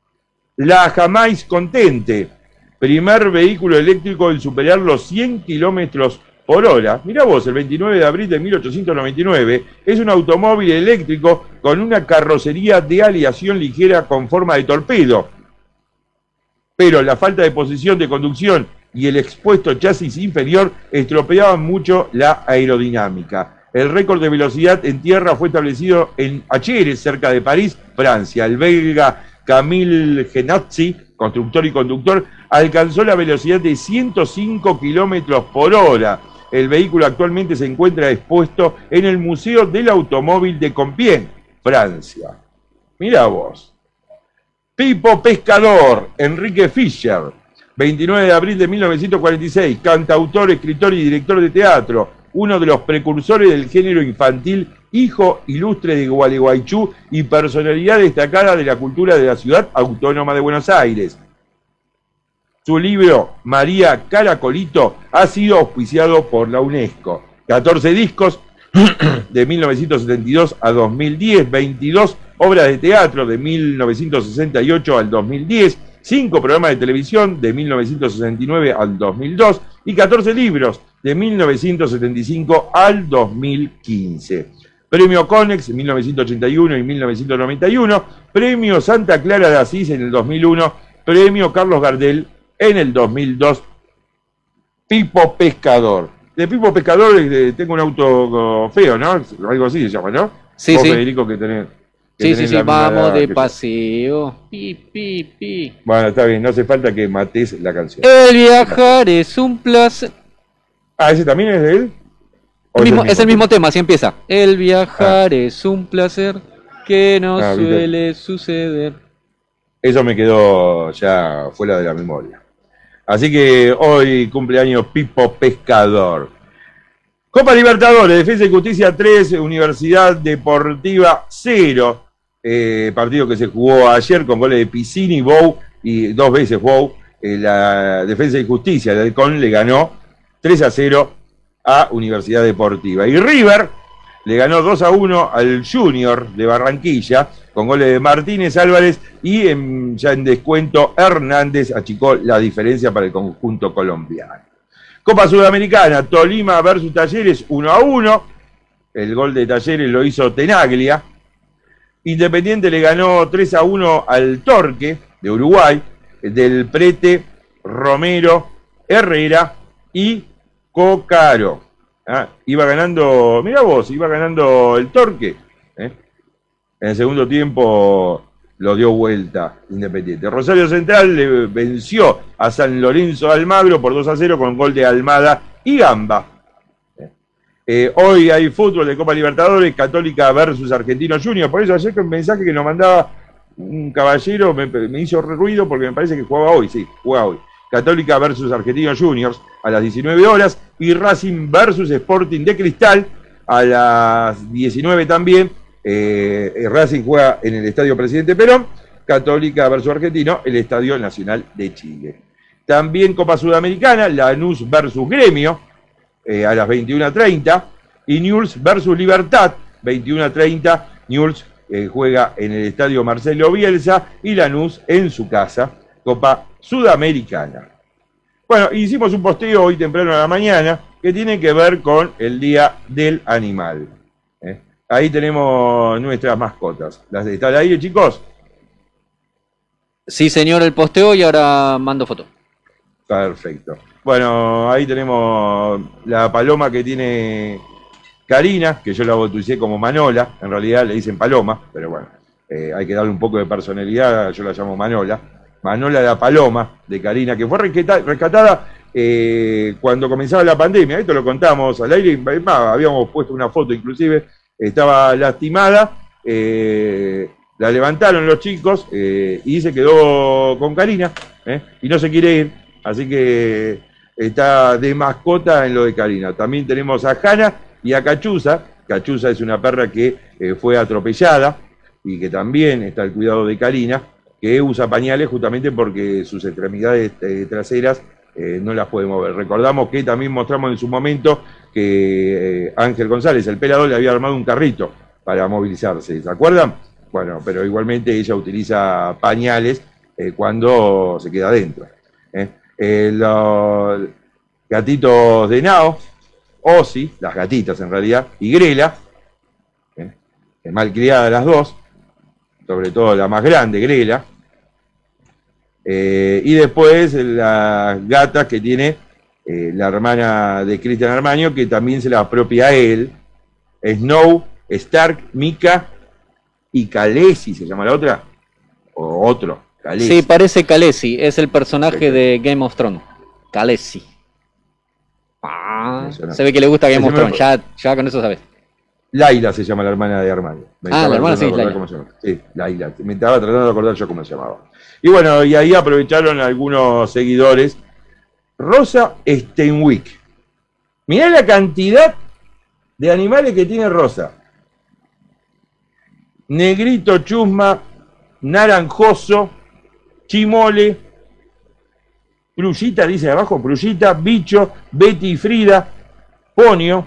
Speaker 1: La Jamais Contente, primer vehículo eléctrico en superar los cien kilómetros por hora. Mirá vos, el veintinueve de abril de mil ochocientos noventa y nueve, es un automóvil eléctrico con una carrocería de aleación ligera con forma de torpedo. Pero la falta de posición de conducción y el expuesto chasis inferior estropeaban mucho la aerodinámica. El récord de velocidad en tierra fue establecido en Acheres, cerca de París, Francia. El belga Camille Genazzi, constructor y conductor, alcanzó la velocidad de ciento cinco kilómetros por hora. El vehículo actualmente se encuentra expuesto en el Museo del Automóvil de Compiègne, Francia. Mirá vos. Pipo Pescador, Enrique Fischer, veintinueve de abril de mil novecientos cuarenta y seis, cantautor, escritor y director de teatro, uno de los precursores del género infantil, hijo ilustre de Gualeguaychú y personalidad destacada de la cultura de la Ciudad Autónoma de Buenos Aires. Su libro, María Caracolito, ha sido auspiciado por la UNESCO. catorce discos de mil novecientos setenta y dos a dos mil diez, veintidós obras de teatro de mil novecientos sesenta y ocho al dos mil diez, cinco programas de televisión de mil novecientos sesenta y nueve al dos mil dos y catorce libros de mil novecientos setenta y cinco al dos mil quince. Premio Conex en mil novecientos ochenta y uno y mil novecientos noventa y uno, Premio Santa Clara de Asís en el dos mil uno, Premio Carlos Gardel en el dos mil dos. Pipo Pescador. De Pipo Pescador eh, tengo un auto feo, ¿no? Algo así se llama, ¿no?
Speaker 4: Sí,
Speaker 1: Vos,
Speaker 4: sí.
Speaker 1: Federico, que tenés, que
Speaker 4: Sí,
Speaker 1: tenés
Speaker 4: sí, sí,
Speaker 1: la misma
Speaker 4: vamos
Speaker 1: edad
Speaker 4: de
Speaker 1: que-
Speaker 4: paseo. Pi, pi, pi.
Speaker 1: Bueno, está bien, no hace falta que mates la canción.
Speaker 4: El viajar es un placer.
Speaker 1: Ah, ¿ese también es de él? ¿O
Speaker 4: El mismo- es el mismo tema, así empieza. El viajar es un placer que no
Speaker 1: Ah, ¿viste?
Speaker 4: suele suceder.
Speaker 1: Eso me quedó ya fuera de la memoria. Así que hoy cumpleaños Pipo Pescador. Copa Libertadores, Defensa y Justicia tres, Universidad Deportiva cero. Eh, partido que se jugó ayer con goles de Piscini, Bou y dos veces Bou. Eh, la Defensa y Justicia de Halcón le ganó tres a cero a Universidad Deportiva. Y River le ganó dos a uno al Junior de Barranquilla con goles de Martínez Álvarez y en, ya en descuento Hernández achicó la diferencia para el conjunto colombiano. Copa Sudamericana, Tolima versus Talleres uno a uno. El gol de Talleres lo hizo Tenaglia. Independiente le ganó tres a uno al Torque de Uruguay, del Prete, Romero Herrera y Cocaro. Ah, iba ganando, mira vos, iba ganando el Torque. ¿eh? En el segundo tiempo lo dio vuelta Independiente. Rosario Central le venció a San Lorenzo Almagro por dos a cero con gol de Almada y Gamba. Eh, hoy hay fútbol de Copa Libertadores, Católica versus Argentino Junior. Por eso ayer que un mensaje que nos mandaba un caballero me, me hizo ruido porque me parece que jugaba hoy, sí, juega hoy. Católica versus Argentino Juniors a las diecinueve horas y Racing versus Sporting de Cristal a las diecinueve también. Eh, Racing juega en el Estadio Presidente Perón, Católica versus Argentino, el Estadio Nacional de Chile. También Copa Sudamericana, Lanús versus Gremio eh, a las veintiuna treinta y Newell's versus Libertad, veintiuna treinta. Newell's eh, juega en el Estadio Marcelo Bielsa y Lanús en su casa, Copa Sudamericana. Bueno, hicimos un posteo hoy temprano a la mañana que tiene que ver con el Día del Animal. ¿eh? Ahí tenemos nuestras mascotas. ¿Las está al aire, chicos?
Speaker 4: Sí, señor, el posteo y ahora mando foto.
Speaker 1: Perfecto. Bueno, ahí tenemos la paloma que tiene Karina, que yo la bauticé como Manola. En realidad le dicen paloma, pero bueno, eh, hay que darle un poco de personalidad, yo la llamo Manola. Manola la paloma de Karina, que fue rescatada eh, cuando comenzaba la pandemia. Esto lo contamos al aire, habíamos puesto una foto inclusive, estaba lastimada, eh, la levantaron los chicos eh, y se quedó con Karina eh, y no se quiere ir, así que está de mascota en lo de Karina. También tenemos a Hanna y a Cachuza. Cachuza es una perra que eh, fue atropellada y que también está al cuidado de Karina, que usa pañales justamente porque sus extremidades eh, traseras eh, no las puede mover. Recordamos que también mostramos en su momento que eh, Ángel González, el pelador, le había armado un carrito para movilizarse, ¿se acuerdan? Bueno, pero igualmente ella utiliza pañales eh, cuando se queda adentro. ¿eh? Eh, los gatitos de Nao, Osi, las gatitas en realidad, y Grela, ¿eh? malcriadas las dos, sobre todo la más grande, Grela. Eh, y después las gatas que tiene eh, la hermana de Cristian Armaño, que también se la apropia a él. Snow, Stark, Mika y Khaleesi, ¿se llama la otra? O otro, Khaleesi.
Speaker 4: Sí, parece Khaleesi, es el personaje de Game of Thrones. Khaleesi. Ah, se ve que le gusta Game of Thrones, ya, ya con eso sabes.
Speaker 1: Laila se llama la hermana de Armaño. Me
Speaker 4: ah, la hermana sí, Laila.
Speaker 1: Cómo se llama. Sí, Laila. Me estaba tratando de acordar yo cómo se llamaba. Y bueno, y ahí aprovecharon algunos seguidores. Rosa Steinwick. Mirá la cantidad de animales que tiene Rosa. Negrito, chusma, naranjoso, chimole, Prullita, dice abajo, Prullita, Bicho, Betty y Frida, Ponio.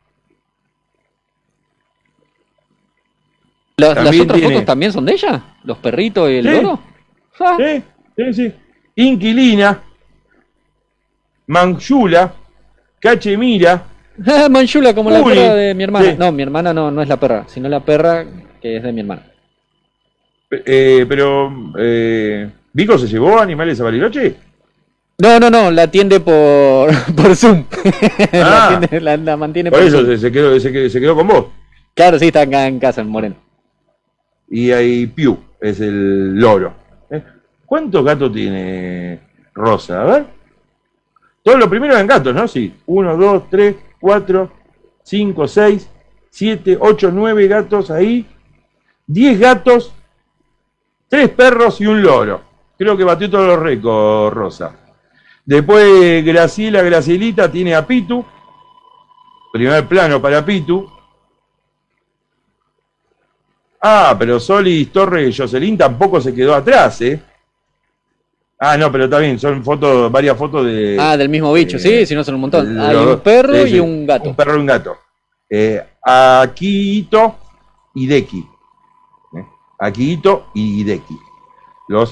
Speaker 4: ¿La, ¿Las otras tiene... fotos también son de ella? ¿Los perritos y el
Speaker 1: sí,
Speaker 4: loro? Ah.
Speaker 1: Sí, sí, sí. Inquilina, Manchula, Cachemira.
Speaker 4: Manchula, como la
Speaker 1: Uri,
Speaker 4: perra de mi hermana.
Speaker 1: Sí.
Speaker 4: No, mi hermana no, no es la perra, sino la perra que es de mi hermana.
Speaker 1: Eh, pero, eh, ¿Vico se llevó animales a Bariloche?
Speaker 4: No, no, no, la atiende por, por Zoom.
Speaker 1: Ah,
Speaker 4: la, atiende, la, la mantiene
Speaker 1: por, por eso
Speaker 4: Zoom.
Speaker 1: se quedó, se, quedó, se quedó con vos.
Speaker 4: Claro, sí, está acá en casa, en Moreno.
Speaker 1: Y ahí Piu, es el loro. ¿Eh? ¿Cuántos gatos tiene Rosa? A ver. Todos los primeros eran gatos, ¿no? Sí. Uno, dos, tres, cuatro, cinco, seis, siete, ocho, nueve gatos ahí. Diez gatos, tres perros y un loro. Creo que batió todos los récords, Rosa. Después Graciela, Gracielita tiene a Pitu. Primer plano para Pitu. Ah, pero Solis Torres Jocelyn tampoco se quedó atrás, ¿eh? Ah, no, pero está bien, son fotos, varias fotos de...
Speaker 4: Ah, del mismo bicho, eh, sí, si no son un montón.
Speaker 1: De,
Speaker 4: Hay
Speaker 1: los,
Speaker 4: un perro
Speaker 1: sí,
Speaker 4: y
Speaker 1: sí,
Speaker 4: un gato.
Speaker 1: Un perro y un gato. Eh, Akito y Deki. ¿Eh? Akito y Deki. Los...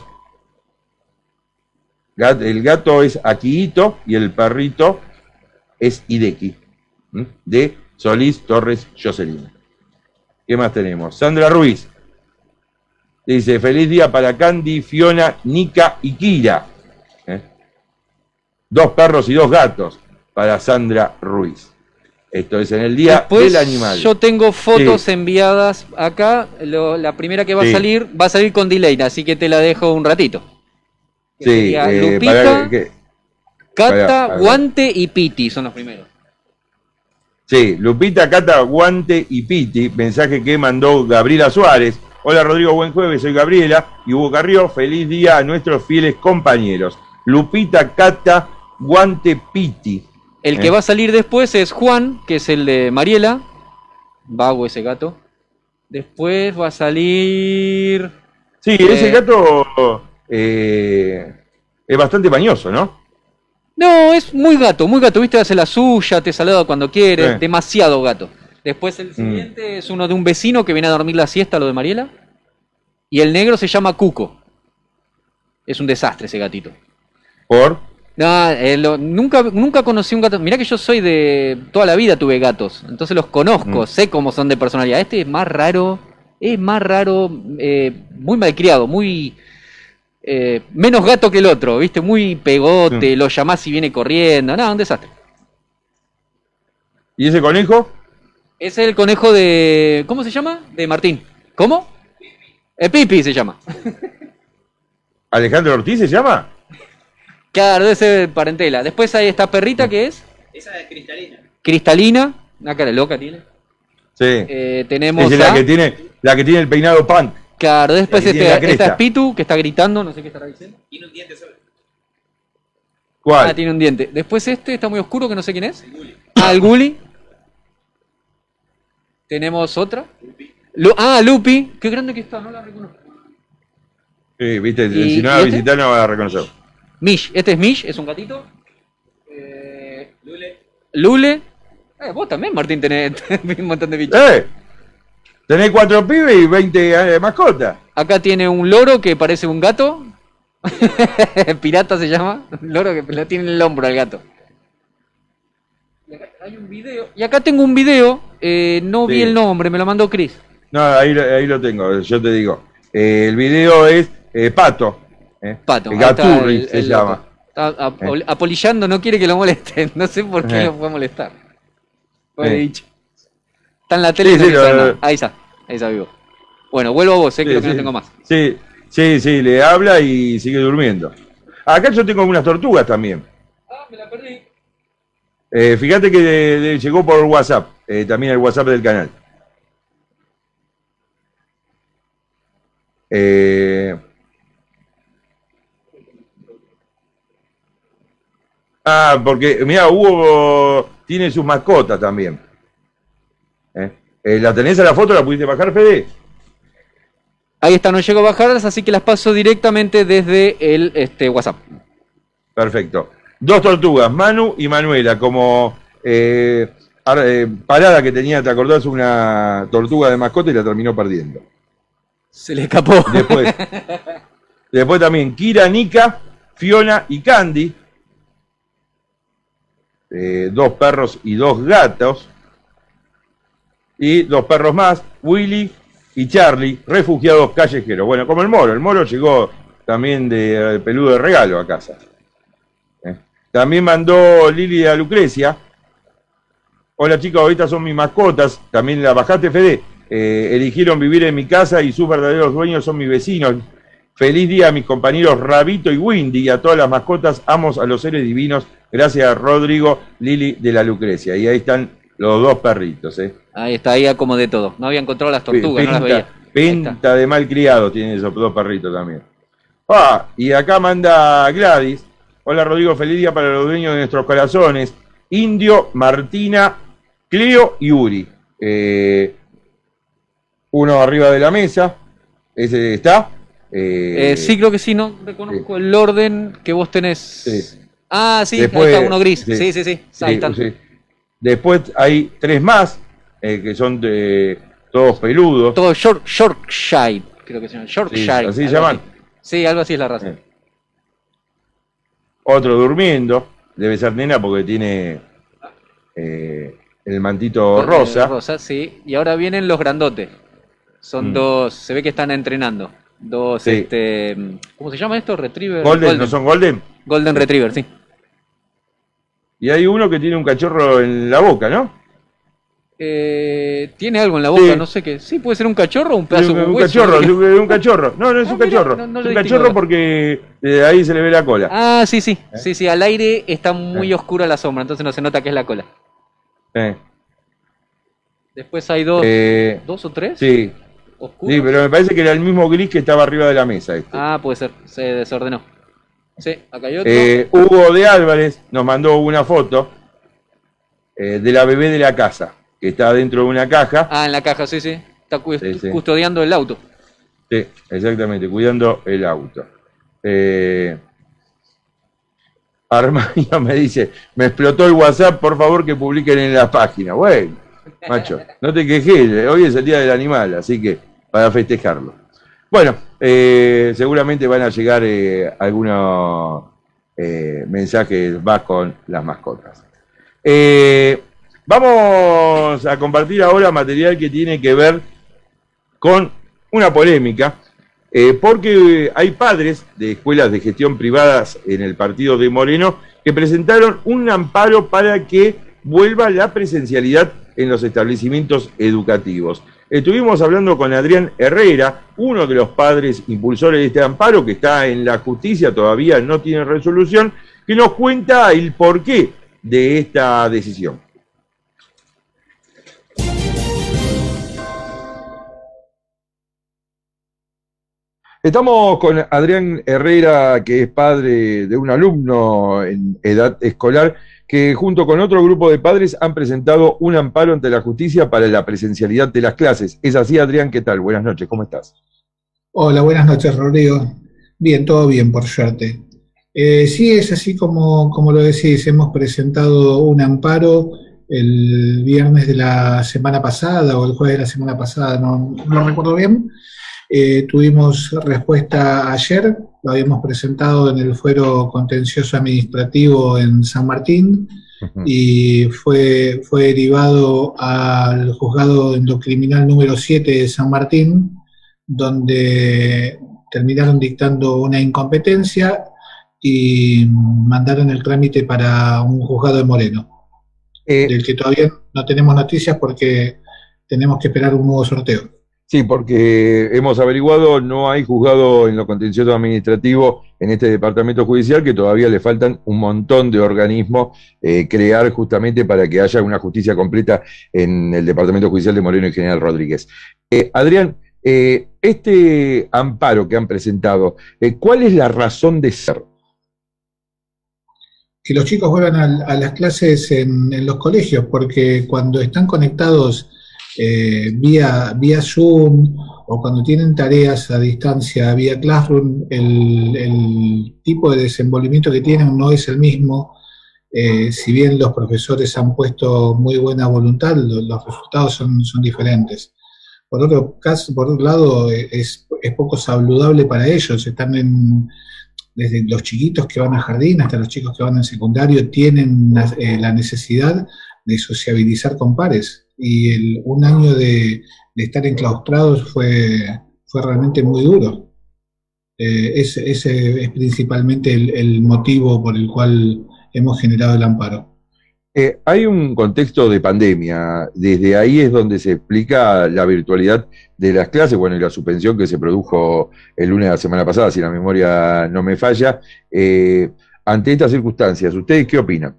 Speaker 1: Gat, el gato es Akito y el perrito es Hideki. ¿eh? De Solís Torres Jocelyn. ¿Qué más tenemos? Sandra Ruiz. Dice, feliz día para Candy, Fiona, Nika y Kira. ¿Eh? dos perros y dos gatos para Sandra Ruiz. Esto es en el Día
Speaker 4: Después,
Speaker 1: del Animal.
Speaker 4: yo tengo fotos
Speaker 1: Sí.
Speaker 4: enviadas acá. Lo- la primera que va
Speaker 1: Sí.
Speaker 4: a salir, va a salir con delay, así que te la dejo un ratito. Que
Speaker 1: Sí,
Speaker 4: sería
Speaker 1: eh,
Speaker 4: Lupita,
Speaker 1: para que-
Speaker 4: Cata,
Speaker 1: para- para-
Speaker 4: Guante y Piti son los primeros.
Speaker 1: Sí, Lupita, Cata, Guante y Piti, mensaje que mandó Gabriela Suárez. Hola Rodrigo, buen jueves, soy Gabriela y Hugo Carrió, feliz día a nuestros fieles compañeros. Lupita, Cata, Guante, Piti.
Speaker 4: El
Speaker 1: Eh.
Speaker 4: que va a salir después es Juan, que es el de Mariela. Vago ese gato. Después va a salir...
Speaker 1: Sí,
Speaker 4: Eh.
Speaker 1: ese gato eh, es bastante mañoso, ¿no?
Speaker 4: No, es muy gato, muy gato, viste, hace la suya, te saluda cuando quiere,
Speaker 1: Sí.
Speaker 4: demasiado gato. Después el
Speaker 1: Mm.
Speaker 4: siguiente es uno de un vecino que viene a dormir la siesta, lo de Mariela. Y el negro se llama Cuco. Es un desastre ese gatito.
Speaker 1: Por.
Speaker 4: No, eh, lo- nunca, nunca conocí un gato. Mirá que yo soy de... Toda la vida tuve gatos, entonces los conozco,
Speaker 1: Mm.
Speaker 4: sé cómo son de personalidad. Este es más raro, es más raro, eh, muy malcriado, muy... eh, menos gato que el otro, viste, muy pegote,
Speaker 1: Sí.
Speaker 4: lo llamás y viene corriendo. No, un desastre.
Speaker 1: ¿Y ese conejo?
Speaker 4: Ese es el conejo de... ¿Cómo se llama? De Martín. ¿Cómo? El Pipi se llama.
Speaker 1: ¿Alejandro Ortiz se llama?
Speaker 4: Claro, debe ser parentela. Después hay esta perrita que es
Speaker 3: Esa es cristalina.
Speaker 4: Cristalina. Una cara loca tiene.
Speaker 1: Sí.
Speaker 4: Eh, tenemos
Speaker 1: Esa es la
Speaker 4: a-
Speaker 1: que tiene, la que tiene el peinado punk.
Speaker 4: Claro, después
Speaker 1: La que tiene
Speaker 4: este,
Speaker 1: la cresta.
Speaker 4: esta es Pitu, que está gritando, no sé qué estará diciendo.
Speaker 3: Tiene un diente solo.
Speaker 1: ¿Cuál?
Speaker 4: Ah, tiene un diente. Después este está muy oscuro, que no sé quién es. Ah, el Gully. Tenemos otra. Lu- ah, Lupi. Qué grande que está, no la reconozco.
Speaker 1: Sí, viste,
Speaker 4: ¿Y-
Speaker 1: si no
Speaker 4: y
Speaker 1: la
Speaker 4: este?
Speaker 1: visitas no vas a reconocer.
Speaker 4: Mish, este es Mish, es un gatito. Eh, Lule. Lule. Eh, vos también, Martín, tenés, tenés un montón de bichos.
Speaker 1: ¡Eh! Tenés cuatro pibes y veinte eh, mascotas.
Speaker 4: Acá tiene un loro que parece un gato. Pirata se llama. Un loro que lo tiene en el hombro al gato. Y acá hay un video. Y acá tengo un video. eh, no vi
Speaker 1: Sí.
Speaker 4: el nombre, me lo mandó Chris.
Speaker 1: No, ahí, lo- ahí lo tengo, yo te digo. Eh, el video es eh, Pato. eh.
Speaker 4: Pato.
Speaker 1: El
Speaker 4: ahí está
Speaker 1: Gaturri
Speaker 4: el-
Speaker 1: se
Speaker 4: el
Speaker 1: llama.
Speaker 4: loco. Está ap- apolillando, no quiere que lo molesten. No sé por qué
Speaker 1: Eh.
Speaker 4: lo puede molestar. Pobre
Speaker 1: Eh.
Speaker 4: bicho. Está en la tele
Speaker 1: Sí,
Speaker 4: y no
Speaker 1: sí,
Speaker 4: quiere
Speaker 1: lo-
Speaker 4: saber nada. Ahí está, ahí está vivo. Bueno, vuelvo a vos, eh,
Speaker 1: Sí,
Speaker 4: creo que
Speaker 1: sí.
Speaker 4: no tengo más.
Speaker 1: Sí, sí, sí, le habla y sigue durmiendo. Acá yo tengo unas tortugas también.
Speaker 4: Ah, me la perdí.
Speaker 1: Eh, fíjate que de- de- llegó por WhatsApp, eh, también el WhatsApp del canal. Eh, ah, porque, mira, Hugo tiene sus mascotas también. Eh, eh, ¿La tenés a la foto? ¿La pudiste bajar, Fede?
Speaker 4: Ahí está, no llego a bajarlas, así que las paso directamente desde el este, WhatsApp.
Speaker 1: Perfecto. Dos tortugas, Manu y Manuela, como eh, ar- eh, parada que tenía, ¿te acordás? Una tortuga de mascota y la terminó perdiendo.
Speaker 4: Se le escapó.
Speaker 1: Después, después también Kira, Nika, Fiona y Candy. Eh, dos perros y dos gatos. Y dos perros más, Willy y Charlie, refugiados callejeros. Bueno, como el Moro. El Moro llegó también de, eh, peludo de regalo a casa. Eh. También mandó Lili a Lucrecia. Hola chicos, estas son mis mascotas. También la bajaste, Fede. Eh, eligieron vivir en mi casa y sus verdaderos dueños son mis vecinos. Feliz día a mis compañeros Rabito y Windy y a todas las mascotas. Amos a los seres divinos. Gracias a Rodrigo, Lili de la Lucrecia. Y ahí están los dos perritos. ¿eh?
Speaker 4: Ahí está, ahí como de todo. No había encontrado las tortugas, no las veía.
Speaker 1: Pinta, pinta de mal criado tienen esos dos perritos también. Ah, y acá manda Gladys. Hola Rodrigo, feliz día para los dueños de nuestros corazones. Indio, Martina, Cleo y Uri. Eh, uno arriba de la mesa. Ese está. Eh,
Speaker 4: Eh, sí, creo que sí, no reconozco el orden que vos tenés.
Speaker 1: Sí.
Speaker 4: Ah, sí,
Speaker 1: Después-
Speaker 4: ahí está uno gris.
Speaker 1: sí.
Speaker 4: Sí, sí, sí.
Speaker 1: Sí,
Speaker 4: Ahí están.
Speaker 1: sí. Después hay tres más, eh, que son de, todos peludos.
Speaker 4: Todo York, Yorkshire, creo que se llama. Yorkshire.
Speaker 1: Sí, ¿así
Speaker 4: algo
Speaker 1: se llaman?
Speaker 4: así. Sí, algo así es la raza.
Speaker 1: Eh. Otro durmiendo. Debe ser nena porque tiene eh, el mantito
Speaker 4: Eh,
Speaker 1: rosa.
Speaker 4: Rosa, sí. Y ahora vienen los grandotes. Son
Speaker 1: Mm.
Speaker 4: dos, se ve que están entrenando. Dos,
Speaker 1: Sí.
Speaker 4: este, ¿cómo se llama esto? Retriever.
Speaker 1: Golden, ¿no son Golden?
Speaker 4: Golden Retriever, sí.
Speaker 1: Y hay uno que tiene un cachorro en la boca, ¿no?
Speaker 4: Eh, tiene algo en la boca,
Speaker 1: Sí.
Speaker 4: no sé qué. Sí, puede ser un cachorro o un pedazo
Speaker 1: un,
Speaker 4: de
Speaker 1: un
Speaker 4: hueso.
Speaker 1: cachorro,
Speaker 4: ¿no?
Speaker 1: un, un cachorro. No, no es
Speaker 4: Ah,
Speaker 1: un
Speaker 4: mira,
Speaker 1: cachorro.
Speaker 4: no- no
Speaker 1: es
Speaker 4: lo
Speaker 1: un
Speaker 4: distingo
Speaker 1: cachorro
Speaker 4: ahora.
Speaker 1: porque eh, ahí se le ve la cola.
Speaker 4: Ah, sí, sí, sí, sí, al aire está muy oscura la sombra, entonces no se nota que es la cola.
Speaker 1: Eh,
Speaker 4: Después hay dos,
Speaker 1: eh,
Speaker 4: dos o tres
Speaker 1: sí,
Speaker 4: oscuros.
Speaker 1: sí, pero me parece que era el mismo gris que estaba arriba de la mesa. Este.
Speaker 4: Ah, puede ser, se desordenó. Sí, acá hay otro.
Speaker 1: Eh, Hugo de Álvarez nos mandó una foto eh, de la bebé de la casa, que está dentro de una caja.
Speaker 4: Ah, en la caja, sí, sí. Está cu-
Speaker 1: Sí, sí.
Speaker 4: custodiando el auto.
Speaker 1: Sí, exactamente, cuidando el auto. Eh, Armando me dice, me explotó el WhatsApp, por favor que publiquen en la página. Bueno, macho, no te quejes, hoy es el Día del Animal, así que para festejarlo. Bueno, eh, seguramente van a llegar eh, algunos eh, mensajes más con las mascotas. Eh, vamos a compartir ahora material que tiene que ver con una polémica, eh, porque hay padres de escuelas de gestión privadas en el partido de Moreno que presentaron un amparo para que vuelva la presencialidad en los establecimientos educativos. Estuvimos hablando con Adrián Herrera, uno de los padres impulsores de este amparo, que está en la justicia, todavía no tiene resolución, que nos cuenta el porqué de esta decisión. Estamos con Adrián Herrera, que es padre de un alumno en edad escolar, que junto con otro grupo de padres han presentado un amparo ante la justicia para la presencialidad de las clases. ¿Es así, Adrián? ¿Qué tal? Buenas noches, ¿cómo estás?
Speaker 11: Hola, buenas noches, Rodrigo. Bien, todo bien, por suerte. Eh, sí, es así como, como lo decís, hemos presentado un amparo el viernes de la semana pasada o el jueves de la semana pasada, no, no recuerdo bien. Eh, tuvimos respuesta ayer, lo habíamos presentado en el fuero contencioso administrativo en San Martín y fue, fue derivado al juzgado endocriminal número siete de San Martín, donde terminaron dictando una incompetencia y mandaron el trámite para un juzgado de Moreno,
Speaker 1: Eh,
Speaker 11: del que todavía no tenemos noticias porque tenemos que esperar un nuevo sorteo.
Speaker 1: Sí, porque hemos averiguado, no hay juzgado en lo contencioso administrativo en este departamento judicial, que todavía le faltan un montón de organismos eh, crear justamente para que haya una justicia completa en el departamento judicial de Moreno y General Rodríguez. Eh, Adrián, eh, este amparo que han presentado, eh, ¿cuál es la razón de ser?
Speaker 11: Que los chicos vuelvan a, a las clases en, en los colegios, porque cuando están conectados eh, vía, vía Zoom o cuando tienen tareas a distancia vía Classroom, el, el tipo de desenvolvimiento que tienen no es el mismo. Eh, si bien los profesores han puesto muy buena voluntad, lo, los resultados son, son diferentes. Por otro caso, por otro lado, es, es poco saludable para ellos. Están en, desde los chiquitos que van a jardín hasta los chicos que van al secundario, tienen la, eh, la necesidad de sociabilizar con pares. Y el, un año de, de estar enclaustrados fue, fue realmente muy duro. Eh, ese, ese es principalmente el, el motivo por el cual hemos generado el amparo.
Speaker 1: Eh, hay un contexto de pandemia, desde ahí es donde se explica la virtualidad de las clases, bueno, y la suspensión que se produjo el lunes de la semana pasada, si la memoria no me falla. Eh, ante estas circunstancias, ¿ustedes qué opinan?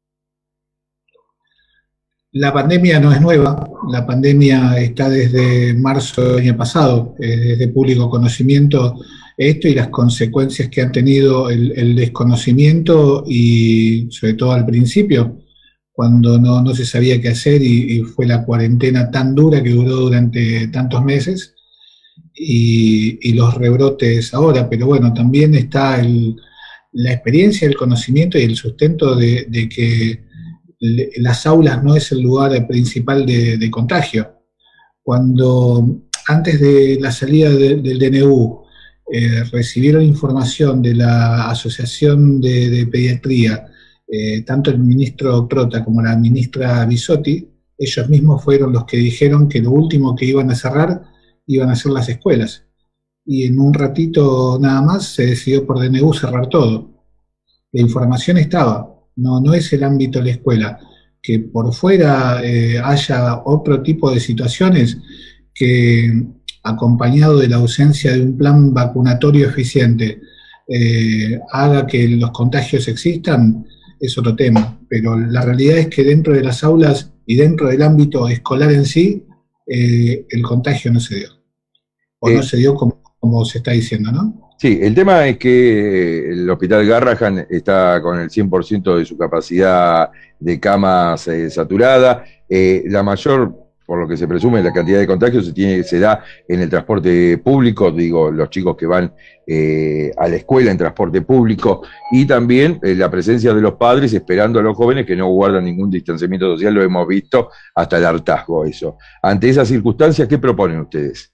Speaker 11: La pandemia no es nueva, la pandemia está desde marzo del año pasado, es de público conocimiento esto y las consecuencias que han tenido el, el desconocimiento y sobre todo al principio, cuando no, no se sabía qué hacer y, y fue la cuarentena tan dura que duró durante tantos meses y, y los rebrotes ahora, pero bueno, también está el, la experiencia, el conocimiento y el sustento de, de que le, las aulas no es el lugar principal de, de contagio. Cuando antes de la salida de, del D N U eh, recibieron información de la Asociación de, de Pediatría, Eh, tanto el ministro Trota como la ministra Bisotti, ellos mismos fueron los que dijeron que lo último que iban a cerrar iban a ser las escuelas. Y en un ratito nada más se decidió por D N U cerrar todo. La información estaba, no, no es el ámbito de la escuela. Que por fuera eh, haya otro tipo de situaciones que, acompañado de la ausencia de un plan vacunatorio eficiente, eh, haga que los contagios existan, es otro tema. Pero la realidad es que dentro de las aulas y dentro del ámbito escolar en sí, eh, el contagio no se dio. O eh, no se dio como, como se está diciendo, ¿no?
Speaker 1: Sí, el tema es que el Hospital Garrahan está con el cien por ciento de su capacidad de camas eh, saturada. Eh, la mayor, por lo que se presume, la cantidad de contagios se, tiene, se da en el transporte público, digo, los chicos que van eh, a la escuela en transporte público, y también eh, la presencia de los padres esperando a los jóvenes que no guardan ningún distanciamiento social, lo hemos visto hasta el hartazgo eso. Ante esas circunstancias, ¿qué proponen ustedes?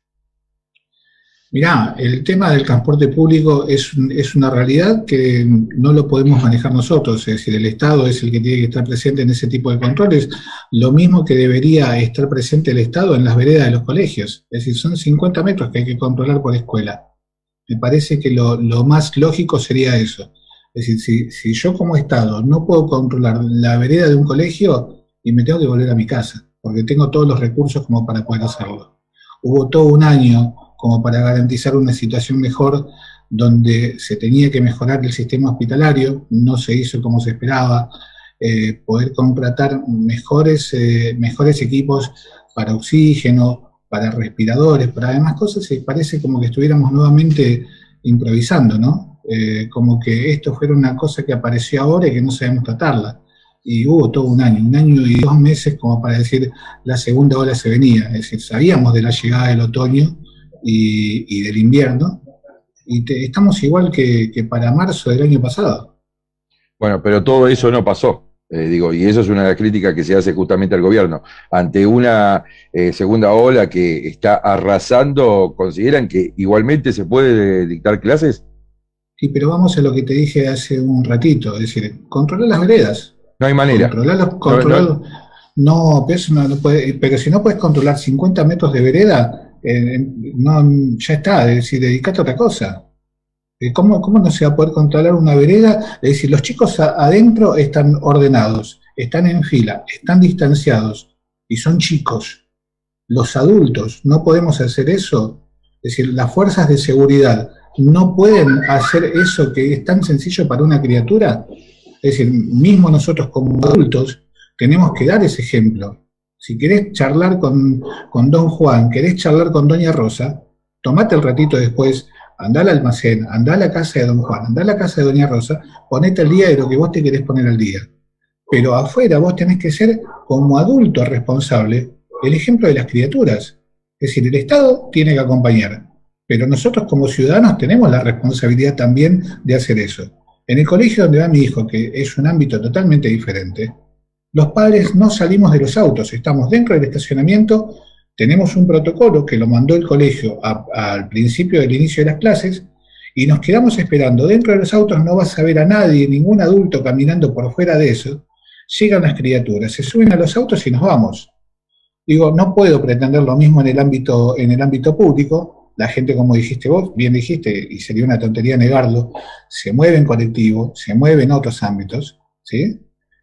Speaker 11: Mirá, el tema del transporte público es, es una realidad que no lo podemos manejar nosotros, es decir, el Estado es el que tiene que estar presente en ese tipo de controles, lo mismo que debería estar presente el Estado en las veredas de los colegios, es decir, son cincuenta metros que hay que controlar por escuela. Me parece que lo, lo más lógico sería eso, es decir, si, si yo como Estado no puedo controlar la vereda de un colegio, y me tengo que volver a mi casa, porque tengo todos los recursos como para poder hacerlo. Hubo todo un año como para garantizar una situación mejor, donde se tenía que mejorar el sistema hospitalario, no se hizo como se esperaba, eh, poder contratar mejores, eh, mejores equipos para oxígeno, para respiradores, para demás cosas, y parece como que estuviéramos nuevamente improvisando, ¿no? Eh, como que esto fuera una cosa que apareció ahora y que no sabemos tratarla. Y hubo todo un año, un año y dos meses como para decir la segunda ola se venía, es decir, sabíamos de la llegada del otoño, Y, y del invierno, y te, estamos igual que, que para marzo del año pasado.
Speaker 1: Bueno, pero todo eso no pasó, eh, digo, y eso es una de las críticas que se hace justamente al gobierno. Ante una eh, segunda ola que está arrasando, ¿consideran que igualmente se puede dictar clases?
Speaker 11: Sí, pero vamos a lo que te dije hace un ratito, es decir, controlar las veredas.
Speaker 1: No hay manera.
Speaker 11: Controlar, controlar, no, no. no, pero, eso no, no puede, pero si no puedes controlar cincuenta metros de vereda, Eh, no, ya está, es decir, dedicate a otra cosa. ¿Cómo, ¿Cómo no se va a poder controlar una vereda? Es decir, los chicos a, adentro están ordenados, están en fila, están distanciados, y son chicos. Los adultos no podemos hacer eso. Es decir, las fuerzas de seguridad no pueden hacer eso que es tan sencillo para una criatura. Es decir, mismo nosotros como adultos tenemos que dar ese ejemplo. Si querés charlar con, con don Juan, querés charlar con doña Rosa, tomate el ratito después, andá al almacén, andá a la casa de don Juan, andá a la casa de doña Rosa, ponete al día de lo que vos te querés poner al día. Pero afuera vos tenés que ser, como adulto responsable, el ejemplo de las criaturas. Es decir, el Estado tiene que acompañar, pero nosotros como ciudadanos tenemos la responsabilidad también de hacer eso. En el colegio donde va mi hijo, que es un ámbito totalmente diferente, los padres no salimos de los autos, estamos dentro del estacionamiento, tenemos un protocolo que lo mandó el colegio a, a, al principio del inicio de las clases, y nos quedamos esperando. Dentro de los autos no vas a ver a nadie, ningún adulto caminando por fuera de eso. Llegan las criaturas, se suben a los autos y nos vamos. Digo, no puedo pretender lo mismo en el ámbito, en el ámbito público. La gente, como dijiste vos, bien dijiste, y sería una tontería negarlo, se mueve en colectivo, se mueve en otros ámbitos, ¿sí?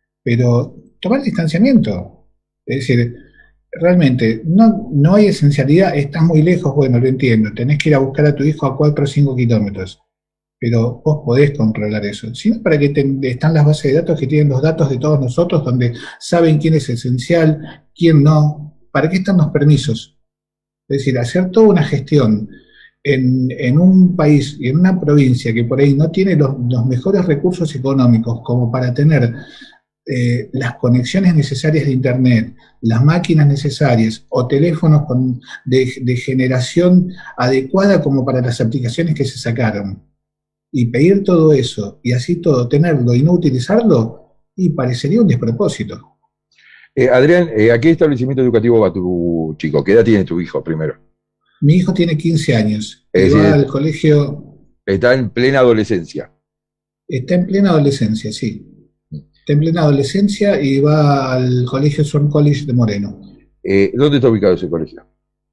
Speaker 11: Pero tomar distanciamiento, es decir, realmente no, no hay esencialidad, estás muy lejos, bueno, lo entiendo, tenés que ir a buscar a tu hijo a cuatro o cinco kilómetros, pero vos podés controlar eso, sino para que te, están las bases de datos que tienen los datos de todos nosotros, donde saben quién es esencial, quién no, para qué están los permisos. Es decir, hacer toda una gestión en, en un país y en una provincia que por ahí no tiene los, los mejores recursos económicos como para tener Eh, las conexiones necesarias de internet, las máquinas necesarias o teléfonos con, de, de generación adecuada como para las aplicaciones que se sacaron, y pedir todo eso y así todo tenerlo y no utilizarlo, y parecería un despropósito.
Speaker 1: eh, Adrián, eh, ¿a qué establecimiento educativo va tu chico? ¿Qué edad tiene tu hijo primero?
Speaker 11: Mi hijo tiene quince años y
Speaker 1: es
Speaker 11: va
Speaker 1: decir,
Speaker 11: al colegio.
Speaker 1: Está en plena adolescencia.
Speaker 11: Está en plena adolescencia, sí. Está en plena adolescencia y va al colegio Swan College de Moreno.
Speaker 1: Eh, ¿Dónde está ubicado ese colegio?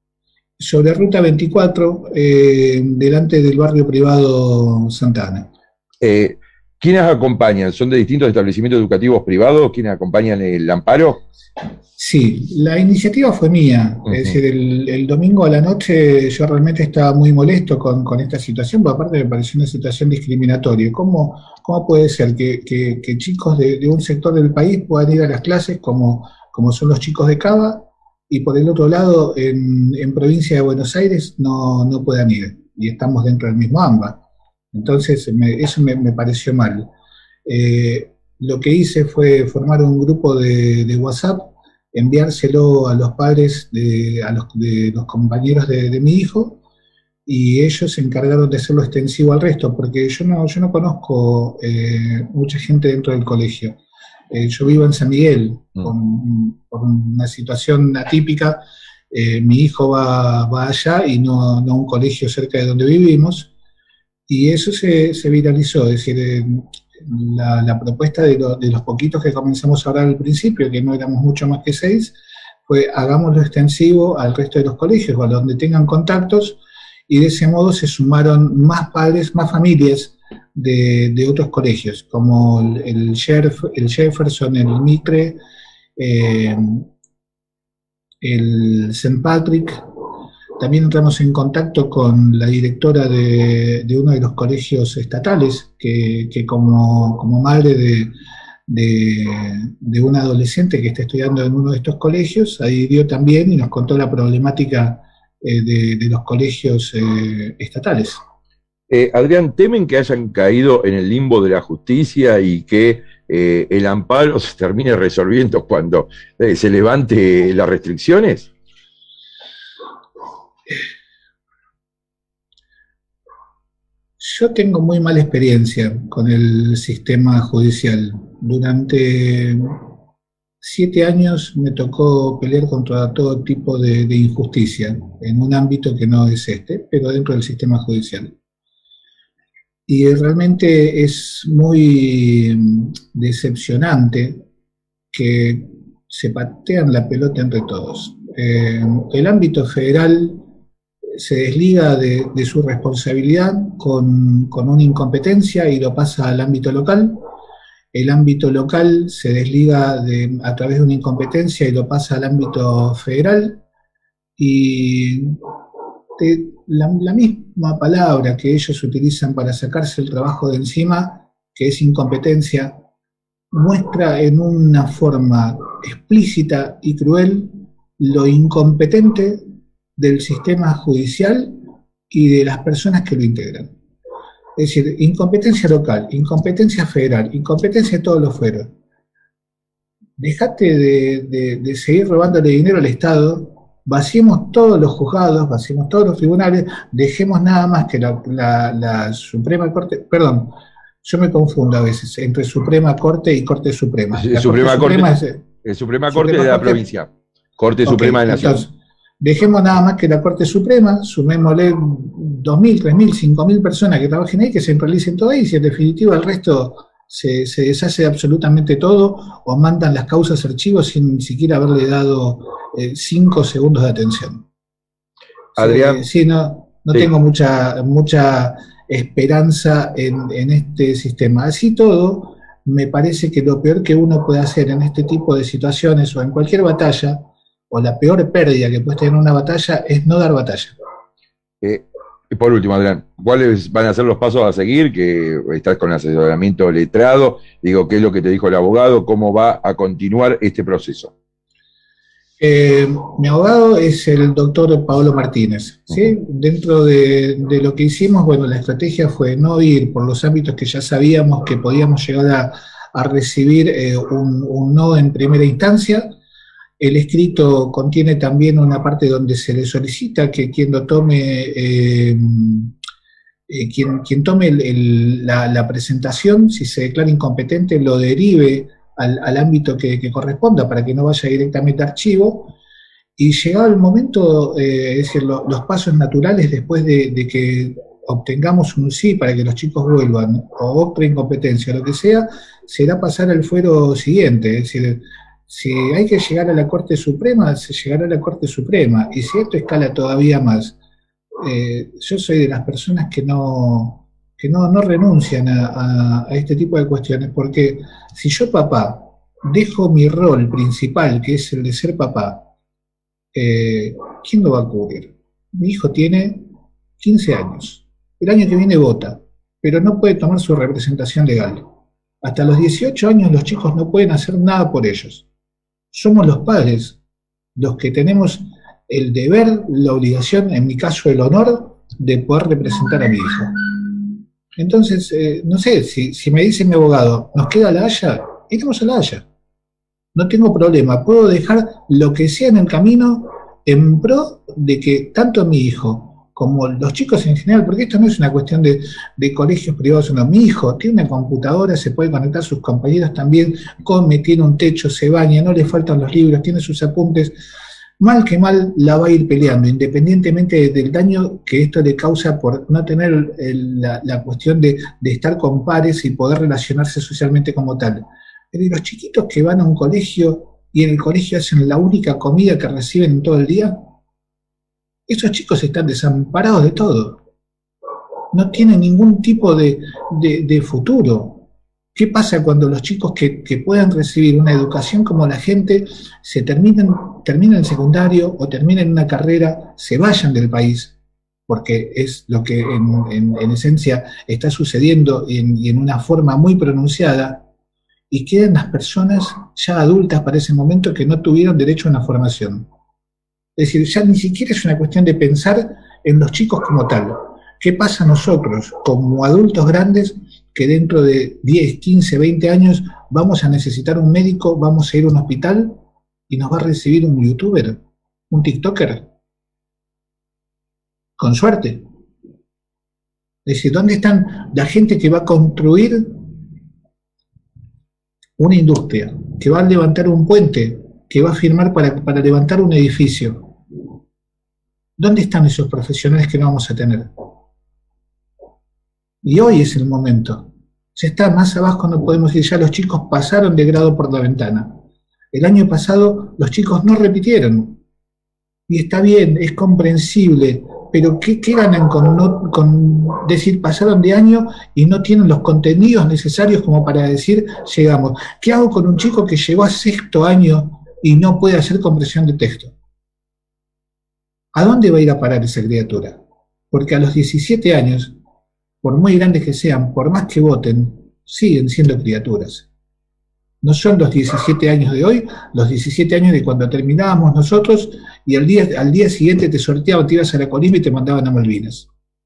Speaker 11: Sobre Ruta veinticuatro, eh, delante del barrio privado Santana.
Speaker 1: Eh, ¿Quiénes acompañan? ¿Son de distintos establecimientos educativos privados? ¿Quiénes acompañan el amparo?
Speaker 11: Sí, la iniciativa fue mía. Uh-huh. Es decir, el, el domingo a la noche yo realmente estaba muy molesto con, con esta situación, porque aparte me pareció una situación discriminatoria. ¿Cómo, cómo puede ser que, que, que chicos de, de un sector del país puedan ir a las clases como, como son los chicos de Cava, y por el otro lado, en, en provincia de Buenos Aires, no, no puedan ir? Y estamos dentro del mismo AMBA. Entonces, me, eso me, me pareció mal. Eh, lo que hice fue formar un grupo de, de WhatsApp, enviárselo a los padres de, a los, de los compañeros de, de mi hijo, y ellos se encargaron de hacerlo extensivo al resto, porque yo no, yo no conozco eh, mucha gente dentro del colegio. Eh, yo vivo en San Miguel, mm. con, por una situación atípica. Eh, mi hijo va, va allá y no, no a un colegio cerca de donde vivimos, y eso se, se viralizó. Es decir, eh, La, la propuesta de, lo, de los poquitos que comenzamos a hablar al principio, que no éramos mucho más que seis, fue hagámoslo extensivo al resto de los colegios, o a donde tengan contactos, y de ese modo se sumaron más padres, más familias de, de otros colegios, como el, el, Jeff, el Jefferson, el Mitre, eh, el Saint Patrick. También entramos en contacto con la directora de, de uno de los colegios estatales, que, que como, como madre de, de, de un adolescente que está estudiando en uno de estos colegios, ahí dio también y nos contó la problemática eh, de, de los colegios eh, estatales.
Speaker 1: Eh, Adrián, ¿temen que hayan caído en el limbo de la justicia y que eh, el amparo se termine resolviendo cuando eh, se levante las restricciones?
Speaker 11: Yo tengo muy mala experiencia con el sistema judicial. Durante siete años me tocó pelear contra todo tipo de, de injusticia, en un ámbito que no es este, pero dentro del sistema judicial. Y realmente es muy decepcionante que se patean la pelota entre todos. Eh, el ámbito federal se desliga de, de su responsabilidad con, con una incompetencia y lo pasa al ámbito local. El ámbito local se desliga de, a través de una incompetencia y lo pasa al ámbito federal. Y de, la, la misma palabra que ellos utilizan para sacarse el trabajo de encima, que es incompetencia, muestra en una forma explícita y cruel lo incompetente del sistema judicial y de las personas que lo integran. Es decir, incompetencia local, incompetencia federal, incompetencia de todos los fueros. Dejate de, de, de seguir robándole dinero al Estado, vaciemos todos los juzgados, vaciemos todos los tribunales, dejemos nada más que la, la, la Suprema Corte, perdón, yo me confundo a veces entre Suprema Corte y Corte Suprema.
Speaker 1: La Suprema Corte, Suprema es, el Suprema Corte Suprema de la Corte, provincia, Corte okay, Suprema de la Nación. Entonces, dejemos nada más que la Corte Suprema, sumémosle dos mil, tres mil, cinco mil personas que trabajen ahí, que se centralicen todo ahí, y si en definitiva el resto se, se deshace absolutamente todo, o mandan las causas archivos sin siquiera haberle dado eh, cinco segundos de atención. Adrián.
Speaker 11: Sí, sí no, no sí. tengo mucha, mucha esperanza en, en este sistema. Así todo, me parece que lo peor que uno puede hacer en este tipo de situaciones o en cualquier batalla, o la peor pérdida que puedes tener en una batalla, es no dar batalla.
Speaker 1: Eh, y por último, Adrián, ¿cuáles van a ser los pasos a seguir? Que estás con asesoramiento letrado, digo, ¿qué es lo que te dijo el abogado? ¿Cómo va a continuar este proceso?
Speaker 11: Eh, mi abogado es el doctor Paolo Martínez, ¿sí? Uh-huh. Dentro de, de lo que hicimos, bueno, la estrategia fue no ir por los ámbitos que ya sabíamos que podíamos llegar a, a recibir eh, un, un no en primera instancia. El escrito contiene también una parte donde se le solicita que quien lo tome, eh, eh, quien, quien tome el, el, la, la presentación, si se declara incompetente, lo derive al, al ámbito que, que corresponda para que no vaya directamente a archivo. Y llegado el momento, eh, es decir, lo, los pasos naturales después de, de que obtengamos un sí para que los chicos vuelvan, o otra incompetencia, lo que sea, será pasar al fuero siguiente, es decir, si hay que llegar a la Corte Suprema, se llegará a la Corte Suprema, y si esto escala todavía más, eh, yo soy de las personas que no, que no, no renuncian a, a, a este tipo de cuestiones, porque si yo, papá, dejo mi rol principal, que es el de ser papá, eh, ¿quién lo va a cubrir? Mi hijo tiene quince años, el año que viene vota, pero no puede tomar su representación legal. Hasta los dieciocho años los chicos no pueden hacer nada por ellos. Somos los padres los que tenemos el deber, la obligación, en mi caso el honor, de poder representar a mi hijo. Entonces, eh, no sé, si, si me dice mi abogado, ¿nos queda La Haya? Iremos a La Haya. No tengo problema, puedo dejar lo que sea en el camino en pro de que tanto mi hijo como los chicos en general, porque esto no es una cuestión de, de colegios privados, no, mi hijo tiene una computadora, se puede conectar a sus compañeros también, come, tiene un techo, se baña, no le faltan los libros, tiene sus apuntes, mal que mal la va a ir peleando, independientemente del daño que esto le causa por no tener el, la, la cuestión de, de estar con pares y poder relacionarse socialmente como tal. Pero ¿y los chiquitos que van a un colegio y en el colegio hacen la única comida que reciben en todo el día? Esos chicos están desamparados de todo. No tienen ningún tipo de, de, de futuro. ¿Qué pasa cuando los chicos que, que puedan recibir una educación como la gente se terminan, terminan el secundario o terminan una carrera, se vayan del país? Porque es lo que en, en, en esencia está sucediendo en, y en una forma muy pronunciada, y quedan las personas ya adultas para ese momento que no tuvieron derecho a una formación. Es decir, ya ni siquiera es una cuestión de pensar en los chicos como tal. ¿Qué pasa a nosotros como adultos grandes que dentro de diez, quince, veinte años vamos a necesitar un médico, vamos a ir a un hospital y nos va a recibir un youtuber, un tiktoker? Con suerte. Es decir, ¿dónde están la gente que va a construir una industria, que va a levantar un puente, que va a firmar para, para levantar un edificio? ¿Dónde están esos profesionales que no vamos a tener? Y hoy es el momento. Se está más abajo, no podemos ir, ya los chicos pasaron de grado por la ventana. El año pasado los chicos no repitieron. Y está bien, es comprensible, pero ¿qué, qué ganan con, no, con decir pasaron de año y no tienen los contenidos necesarios como para decir llegamos? ¿Qué hago con un chico que llegó a sexto año y no puede hacer compresión de texto? ¿A dónde va a ir a parar esa criatura? Porque a los diecisiete años, por muy grandes que sean, por más que voten, siguen siendo criaturas. No son los diecisiete años de hoy, los diecisiete años de cuando terminábamos nosotros y al día, al día siguiente te sorteaban, te ibas a la Colima y te mandaban a Malvinas.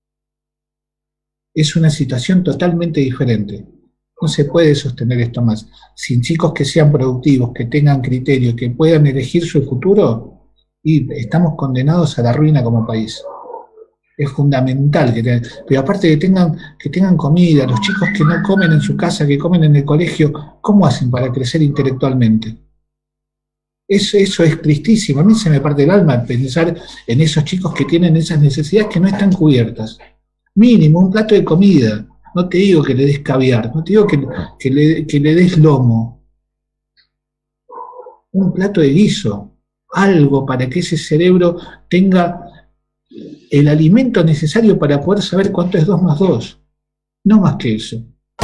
Speaker 11: Es una situación totalmente diferente. No se puede sostener esto más. Sin chicos que sean productivos, que tengan criterio, que puedan elegir su futuro, y estamos condenados a la ruina como país. Es fundamental que tengan, pero aparte que tengan, que tengan comida, los chicos que no comen en su casa, que comen en el colegio, ¿cómo hacen para crecer intelectualmente? Eso, eso es tristísimo. A mí se me parte el alma pensar en esos chicos que tienen esas necesidades que no están cubiertas. Mínimo, un plato de comida. No te digo que le des caviar, no te digo que, que, le, que le des lomo. Un plato de guiso. Algo para que ese cerebro tenga el alimento necesario para poder saber cuánto es dos más dos. No más que eso.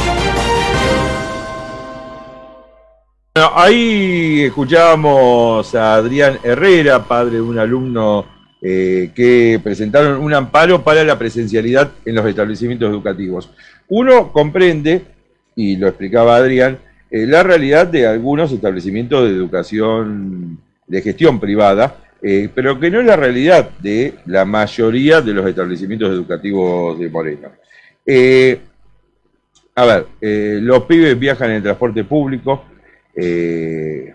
Speaker 1: Bueno, ahí escuchábamos a Adrián Herrera, padre de un alumno eh, que presentaron un amparo para la presencialidad en los establecimientos educativos. Uno comprende, y lo explicaba Adrián, eh, la realidad de algunos establecimientos de educación de gestión privada, eh, pero que no es la realidad de la mayoría de los establecimientos educativos de Moreno. Eh, a ver, eh, los pibes viajan en transporte público, eh,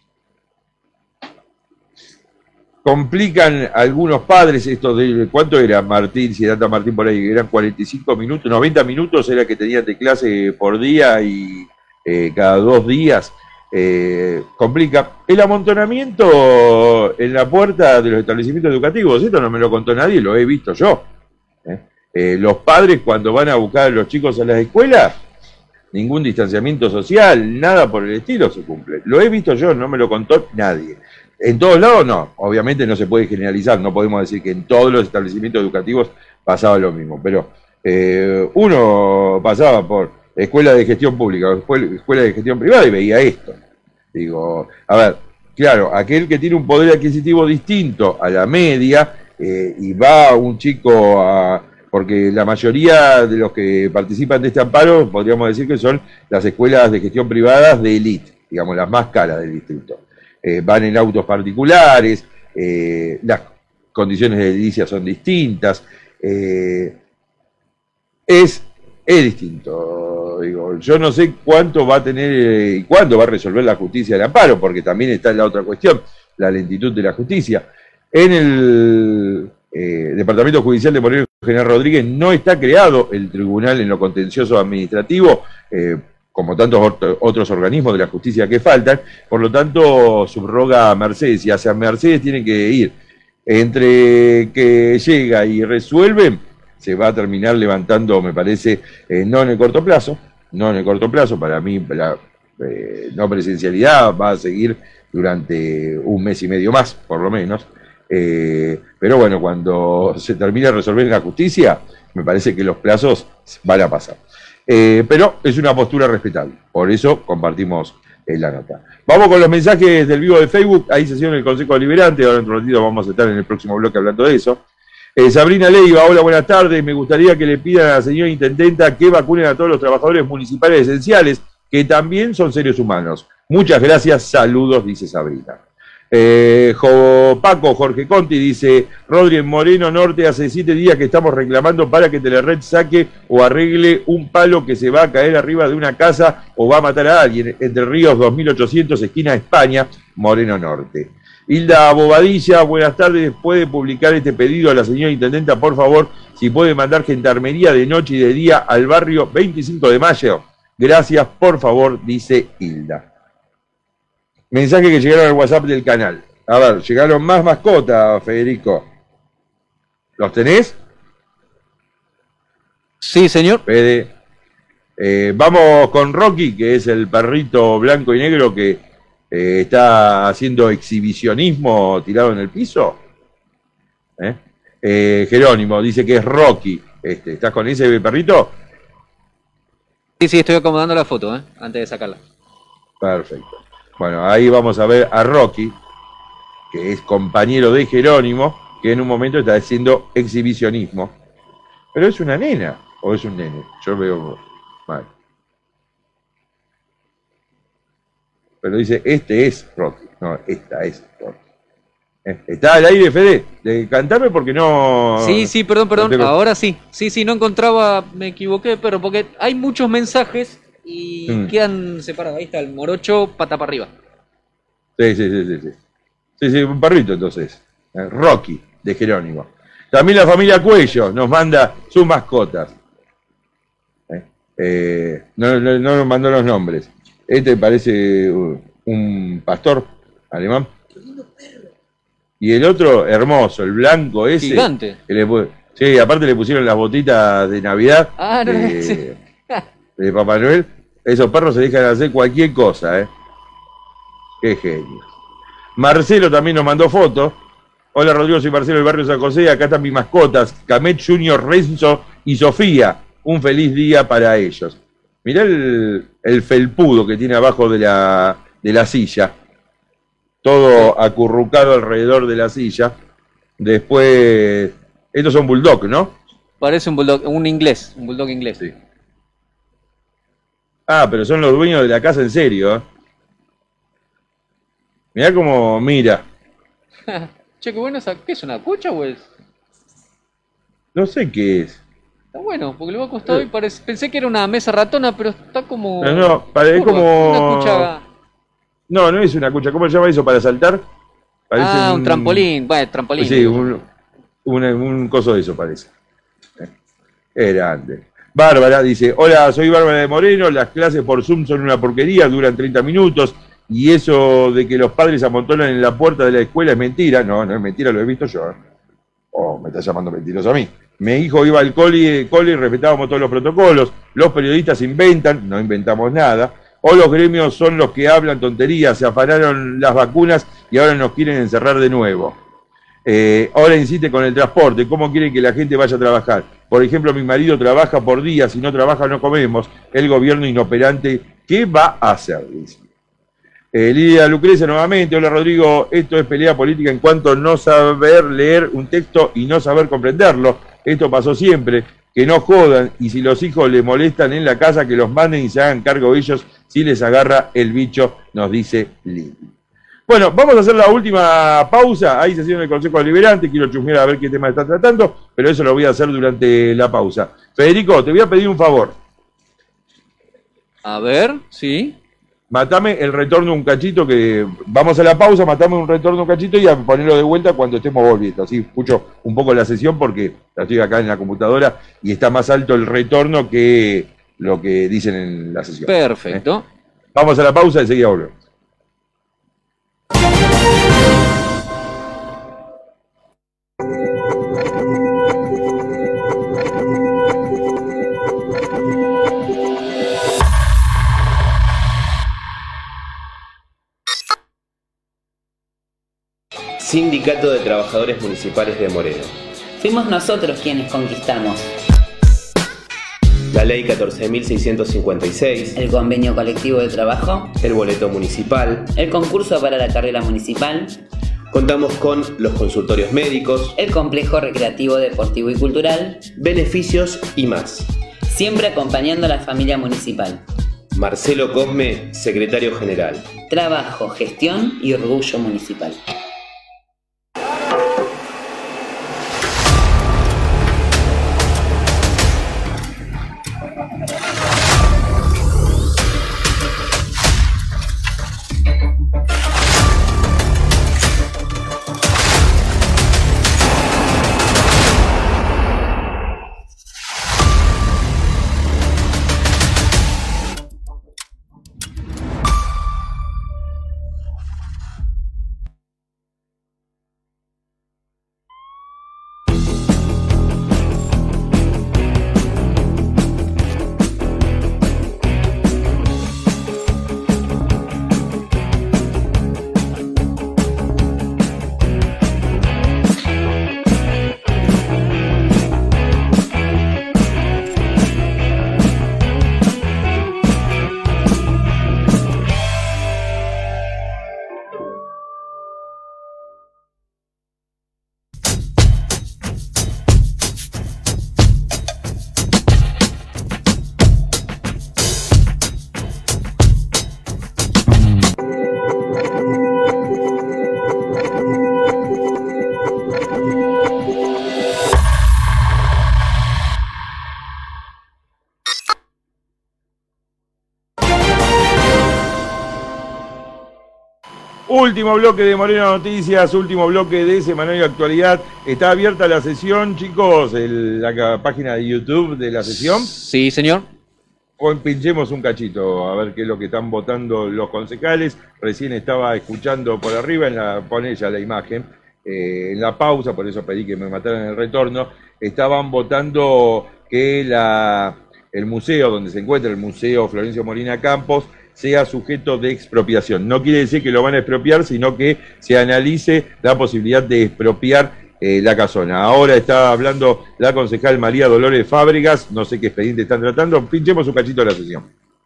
Speaker 1: complican algunos padres esto de, ¿cuánto era Martín, si era Martín por ahí? Eran cuarenta y cinco minutos, noventa minutos era que tenían de clase por día y eh, cada dos días. Eh, complica el amontonamiento en la puerta de los establecimientos educativos. Esto no me lo contó nadie, lo he visto yo. ¿eh? Eh, los padres cuando van a buscar a los chicos a las escuelas, ningún distanciamiento social, nada por el estilo se cumple. Lo he visto yo, no me lo contó nadie. En todos lados no, obviamente no se puede generalizar, no podemos decir que en todos los establecimientos educativos pasaba lo mismo, pero Eh, uno pasaba por escuela de gestión pública o escuela, escuela de gestión privada y veía esto. Digo, a ver, claro, aquel que tiene un poder adquisitivo distinto a la media eh, y va un chico a... Porque la mayoría de los que participan de este amparo, podríamos decir que son las escuelas de gestión privadas de élite, digamos, las más caras del distrito. Eh, van en autos particulares, eh, las condiciones de edilicia son distintas, eh, es, es distinto. Digo, yo no sé cuánto va a tener eh, y cuándo va a resolver la justicia el amparo, porque también está la otra cuestión, la lentitud de la justicia. En el eh, Departamento Judicial de Moreno General Rodríguez no está creado el tribunal en lo contencioso administrativo, eh, como tantos otros organismos de la justicia que faltan, por lo tanto subroga a Mercedes, y hacia Mercedes tienen que ir. Entre que llega y resuelve, se va a terminar levantando, me parece, eh, no en el corto plazo, no en el corto plazo, para mí la eh, no presencialidad va a seguir durante un mes y medio más, por lo menos. Eh, pero bueno, cuando se termine de resolver la justicia, me parece que los plazos van a pasar. Eh, pero es una postura respetable, por eso compartimos eh, la nota. Vamos con los mensajes del vivo de Facebook, ahí sesión el Consejo Deliberante, ahora en un ratito vamos a estar en el próximo bloque hablando de eso. Eh, Sabrina Leiva, hola, buenas tardes, me gustaría que le pidan a la señora Intendenta que vacunen a todos los trabajadores municipales esenciales, que también son seres humanos. Muchas gracias, saludos, dice Sabrina. Eh, Jo, Paco Jorge Conti dice, Rodri, en Moreno Norte hace siete días que estamos reclamando para que Telered saque o arregle un palo que se va a caer arriba de una casa o va a matar a alguien. Entre Ríos dos mil ochocientos, esquina España, Moreno Norte. Hilda Bobadilla, buenas tardes, puede publicar este pedido a la señora Intendenta, por favor, si puede mandar gendarmería de noche y de día al barrio veinticinco de mayo. Gracias, por favor, dice Hilda. Mensaje que llegaron al WhatsApp del canal. A ver, llegaron más mascotas, Federico. ¿Los tenés?
Speaker 4: Sí, señor.
Speaker 1: Fede. Eh, vamos con Rocky, que es el perrito blanco y negro que eh, está haciendo exhibicionismo tirado en el piso. ¿Eh? Eh, Jerónimo dice que es Rocky. Este, ¿Estás con ese perrito?
Speaker 4: Sí, sí, estoy acomodando la foto, ¿eh? Antes de sacarla.
Speaker 1: Perfecto. Bueno, ahí vamos a ver a Rocky, que es compañero de Jerónimo, que en un momento está haciendo exhibicionismo. Pero es una nena, o es un nene, yo veo mal. Pero dice, este es Rocky, no, esta es Rocky. ¿Eh? ¿Está al aire, Fede? De cantarme porque no...
Speaker 4: Sí, sí, perdón, perdón,
Speaker 1: no tengo...
Speaker 4: ahora sí. Sí, sí, no encontraba, me equivoqué, pero porque hay muchos mensajes y mm. quedan separados. Ahí está el morocho, pata para arriba.
Speaker 1: Sí, sí, sí, sí, sí. Sí, sí, un perrito entonces. Rocky, de Jerónimo. También la familia Cuello nos manda sus mascotas. Eh, eh, no, no, no nos mandó los nombres. Este parece un pastor alemán. Y el otro, hermoso, el blanco ese.
Speaker 4: Gigante.
Speaker 1: Que le, sí, aparte le pusieron las botitas de Navidad.
Speaker 4: Ah, no,
Speaker 1: de,
Speaker 4: sí.
Speaker 1: de Papá Noel. Esos perros se dejan hacer cualquier cosa, ¿eh? Qué genio. Marcelo también nos mandó fotos. Hola Rodrigo, soy Marcelo del barrio San José. Acá están mis mascotas, Camet Junior, Renzo y Sofía. Un feliz día para ellos. Mirá el, el felpudo que tiene abajo de la, de la silla. Todo acurrucado alrededor de la silla. Después, estos son bulldog, ¿no?
Speaker 4: Parece un bulldog, un inglés, un bulldog inglés.
Speaker 1: Sí. Ah, pero son los dueños de la casa en serio, ¿eh? Mirá cómo mira.
Speaker 4: Che, qué bueno, esa, ¿qué es una cucha o es?
Speaker 1: No sé qué es.
Speaker 4: Está bueno, porque lo he acostado y parece, pensé que era una mesa ratona, pero está como...
Speaker 1: No, no, parece como...
Speaker 4: Una cucha...
Speaker 1: No, no es una cucha. ¿Cómo se llama eso para saltar?
Speaker 4: Parece ah, un, un trampolín, bueno, trampolín.
Speaker 1: Sí, un, un, un coso de eso parece. Es grande. Bárbara dice, hola, soy Bárbara de Moreno, las clases por Zoom son una porquería, duran treinta minutos, y eso de que los padres amontonan en la puerta de la escuela es mentira. No, no es mentira, lo he visto yo. Oh, me está llamando mentiroso a mí. Mi hijo iba al cole, cole y respetábamos todos los protocolos. Los periodistas inventan, no inventamos nada. O los gremios son los que hablan tonterías, se afanaron las vacunas y ahora nos quieren encerrar de nuevo. Eh, ahora insiste con el transporte, ¿cómo quiere que la gente vaya a trabajar? Por ejemplo, mi marido trabaja por día, si no trabaja no comemos. El gobierno inoperante, ¿qué va a hacer? Dice. Eh, Lidia Lucrecia nuevamente, hola Rodrigo, esto es pelea política en cuanto a no saber leer un texto y no saber comprenderlo. Esto pasó siempre, que no jodan y si los hijos le molestan en la casa que los manden y se hagan cargo ellos si les agarra el bicho, nos dice Lidia. Bueno, vamos a hacer la última pausa. Hay sesión del Consejo Deliberante, quiero chusmear a ver qué tema está tratando, pero eso lo voy a hacer durante la pausa. Federico, te voy a pedir un favor.
Speaker 4: A ver, sí.
Speaker 1: Matame el retorno un cachito, que vamos a la pausa, matame un retorno un cachito y a ponerlo de vuelta cuando estemos volviendo. Así escucho un poco la sesión porque la estoy acá en la computadora y está más alto el retorno que lo que dicen en la sesión.
Speaker 4: Perfecto.
Speaker 1: ¿Eh? Vamos a la pausa y enseguida volvemos.
Speaker 12: Sindicato de Trabajadores Municipales de Moreno.
Speaker 13: Fuimos nosotros quienes conquistamos
Speaker 12: La Ley catorce mil seiscientos cincuenta y seis,
Speaker 13: el Convenio Colectivo de Trabajo,
Speaker 12: el Boleto Municipal,
Speaker 13: el concurso para la carrera municipal.
Speaker 12: Contamos con los consultorios médicos,
Speaker 13: el complejo recreativo, deportivo y cultural,
Speaker 12: beneficios y más.
Speaker 13: Siempre acompañando a la familia municipal.
Speaker 12: Marcelo Cosme, secretario general.
Speaker 13: Trabajo, gestión y orgullo municipal.
Speaker 1: Último bloque de Moreno Noticias, último bloque de Semanario Actualidad. Está abierta la sesión, chicos, el, la página de YouTube de la sesión.
Speaker 4: Sí, señor.
Speaker 1: O pinchemos un cachito, a ver qué es lo que están votando los concejales. Recién estaba escuchando por arriba, en la, pone ya la imagen, eh, en la pausa, por eso pedí que me mataran el retorno. Estaban votando que la, el museo, donde se encuentra el Museo Florencio Molina Campos, sea sujeto de expropiación. No quiere decir que lo van a expropiar, sino que se analice la posibilidad de expropiar eh, la casona. Ahora está hablando la concejal María Dolores Fábregas, no sé qué expediente están tratando, pinchemos un cachito de la sesión.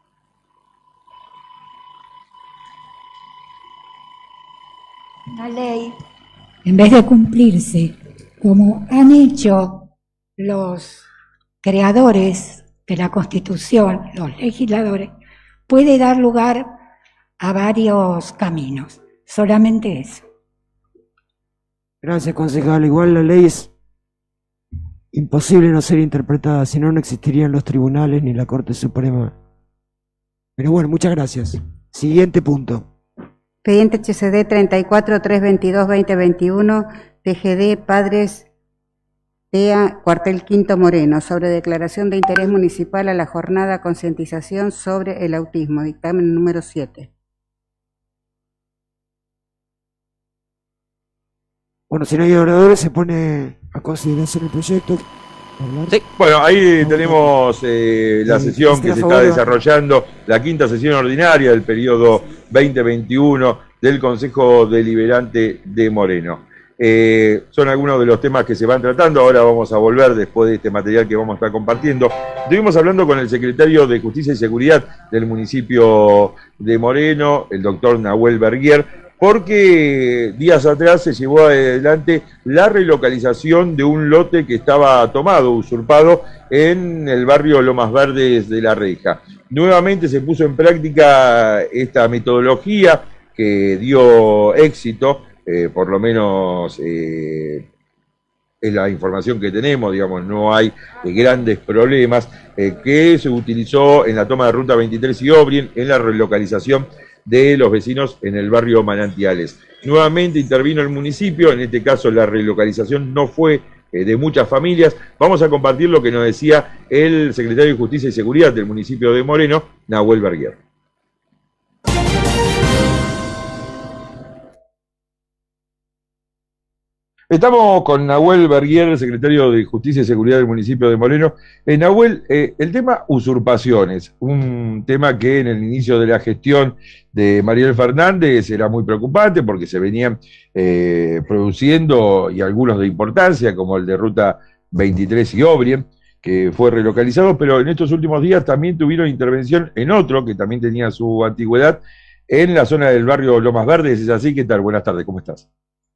Speaker 14: La ley, en vez de cumplirse, como han hecho los creadores de la Constitución, los legisladores, puede dar lugar a varios caminos, solamente eso.
Speaker 15: Gracias, concejal. Igual la ley es imposible no ser interpretada, si no, no existirían los tribunales ni la Corte Suprema. Pero bueno, muchas gracias. Siguiente punto.
Speaker 16: Expediente H C D treinta y cuatro trescientos veintidós veinte veintiuno, P G D Padres T E A, Cuartel Quinto Moreno, sobre declaración de interés municipal a la jornada concientización sobre el autismo, dictamen número siete.
Speaker 15: Bueno, si no hay oradores, se pone a consideración el proyecto.
Speaker 1: Sí. Bueno, ahí tenemos eh, la sesión que se está desarrollando, la quinta sesión ordinaria del periodo veinte veintiuno del Consejo Deliberante de Moreno. Eh, son algunos de los temas que se van tratando. Ahora vamos a volver después de este material que vamos a estar compartiendo. Estuvimos hablando con el secretario de Justicia y Seguridad del municipio de Moreno, el doctor Nahuel Berguier, porque días atrás se llevó adelante la relocalización de un lote que estaba tomado, usurpado, en el barrio Lomas Verdes de La Reja. Nuevamente se puso en práctica esta metodología que dio éxito. Eh, por lo menos eh, es la información que tenemos, digamos, no hay eh, grandes problemas, eh, que se utilizó en la toma de Ruta veintitrés y Obrien, en la relocalización de los vecinos en el barrio Manantiales. Nuevamente intervino el municipio, en este caso la relocalización no fue eh, de muchas familias. Vamos a compartir lo que nos decía el secretario de Justicia y Seguridad del municipio de Moreno, Nahuel Berguier. Estamos con Nahuel Berguier, el secretario de Justicia y Seguridad del municipio de Moreno. Eh, Nahuel, eh, el tema usurpaciones, un tema que en el inicio de la gestión de Mariel Fernández era muy preocupante porque se venían eh, produciendo, y algunos de importancia, como el de Ruta veintitrés y Obrien, que fue relocalizado, pero en estos últimos días también tuvieron intervención en otro, que también tenía su antigüedad, en la zona del barrio Lomas Verdes. ¿Es así? ¿Qué tal? Buenas tardes, ¿cómo estás?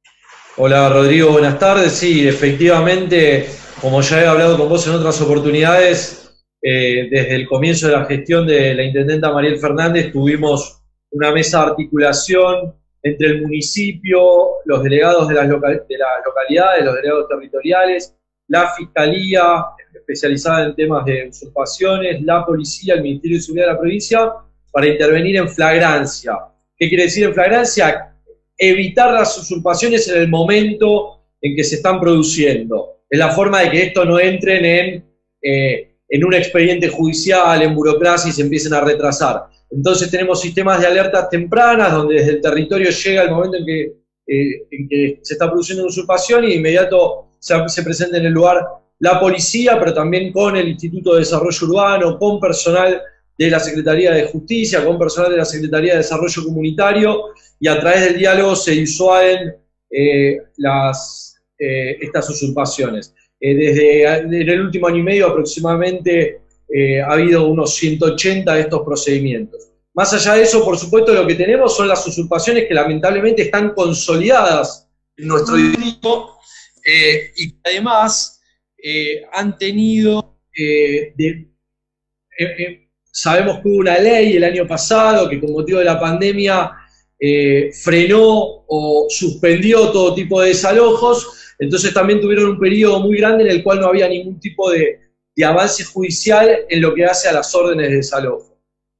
Speaker 17: Hola Rodrigo, buenas tardes. Sí, efectivamente, como ya he hablado con vos en otras oportunidades, eh, desde el comienzo de la gestión de la intendenta Mariel Fernández tuvimos una mesa de articulación entre el municipio, los delegados de las, local, de las localidades, los delegados territoriales, la Fiscalía especializada en temas de usurpaciones, la Policía, el Ministerio de Seguridad de la provincia, para intervenir en flagrancia. ¿Qué quiere decir en flagrancia? Evitar las usurpaciones en el momento en que se están produciendo. Es la forma de que esto no entren en, eh, en un expediente judicial, en burocracia y se empiecen a retrasar. Entonces tenemos sistemas de alertas tempranas donde desde el territorio llega el momento en que, eh, en que se está produciendo una usurpación y de inmediato se, se presenta en el lugar la policía, pero también con el Instituto de Desarrollo Urbano, con personal de la Secretaría de Justicia, con personal de la Secretaría de Desarrollo Comunitario, y a través del diálogo se disuaden eh, las, eh, estas usurpaciones. Eh, desde en el último año y medio aproximadamente eh, ha habido unos ciento ochenta de estos procedimientos. Más allá de eso, por supuesto, lo que tenemos son las usurpaciones que lamentablemente están consolidadas en nuestro distrito eh, y que además eh, han tenido... Eh, de, eh, eh, sabemos que hubo una ley el año pasado que con motivo de la pandemia Eh, frenó o suspendió todo tipo de desalojos, entonces también tuvieron un periodo muy grande en el cual no había ningún tipo de, de avance judicial en lo que hace a las órdenes de desalojo.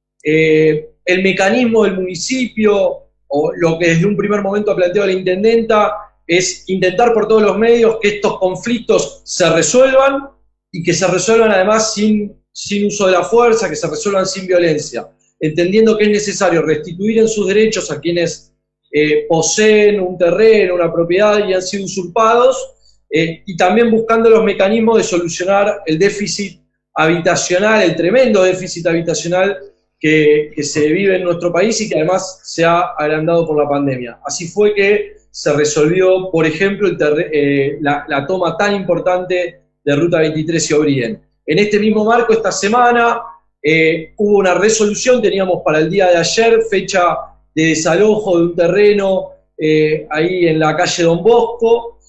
Speaker 17: Eh, el mecanismo del municipio, o lo que desde un primer momento ha planteado la intendenta, es intentar por todos los medios que estos conflictos se resuelvan y que se resuelvan además sin, sin uso de la fuerza, que se resuelvan sin violencia, entendiendo que es necesario restituir en sus derechos a quienes eh, poseen un terreno, una propiedad y han sido usurpados, eh, y también buscando los mecanismos de solucionar el déficit habitacional, el tremendo déficit habitacional que, que se vive en nuestro país y que además se ha agrandado por la pandemia. Así fue que se resolvió, por ejemplo, el eh, la, la toma tan importante de Ruta veintitrés y Obrien. En este mismo marco, esta semana, Eh, hubo una resolución, teníamos para el día de ayer fecha de desalojo de un terreno eh, ahí en la calle Don Bosco.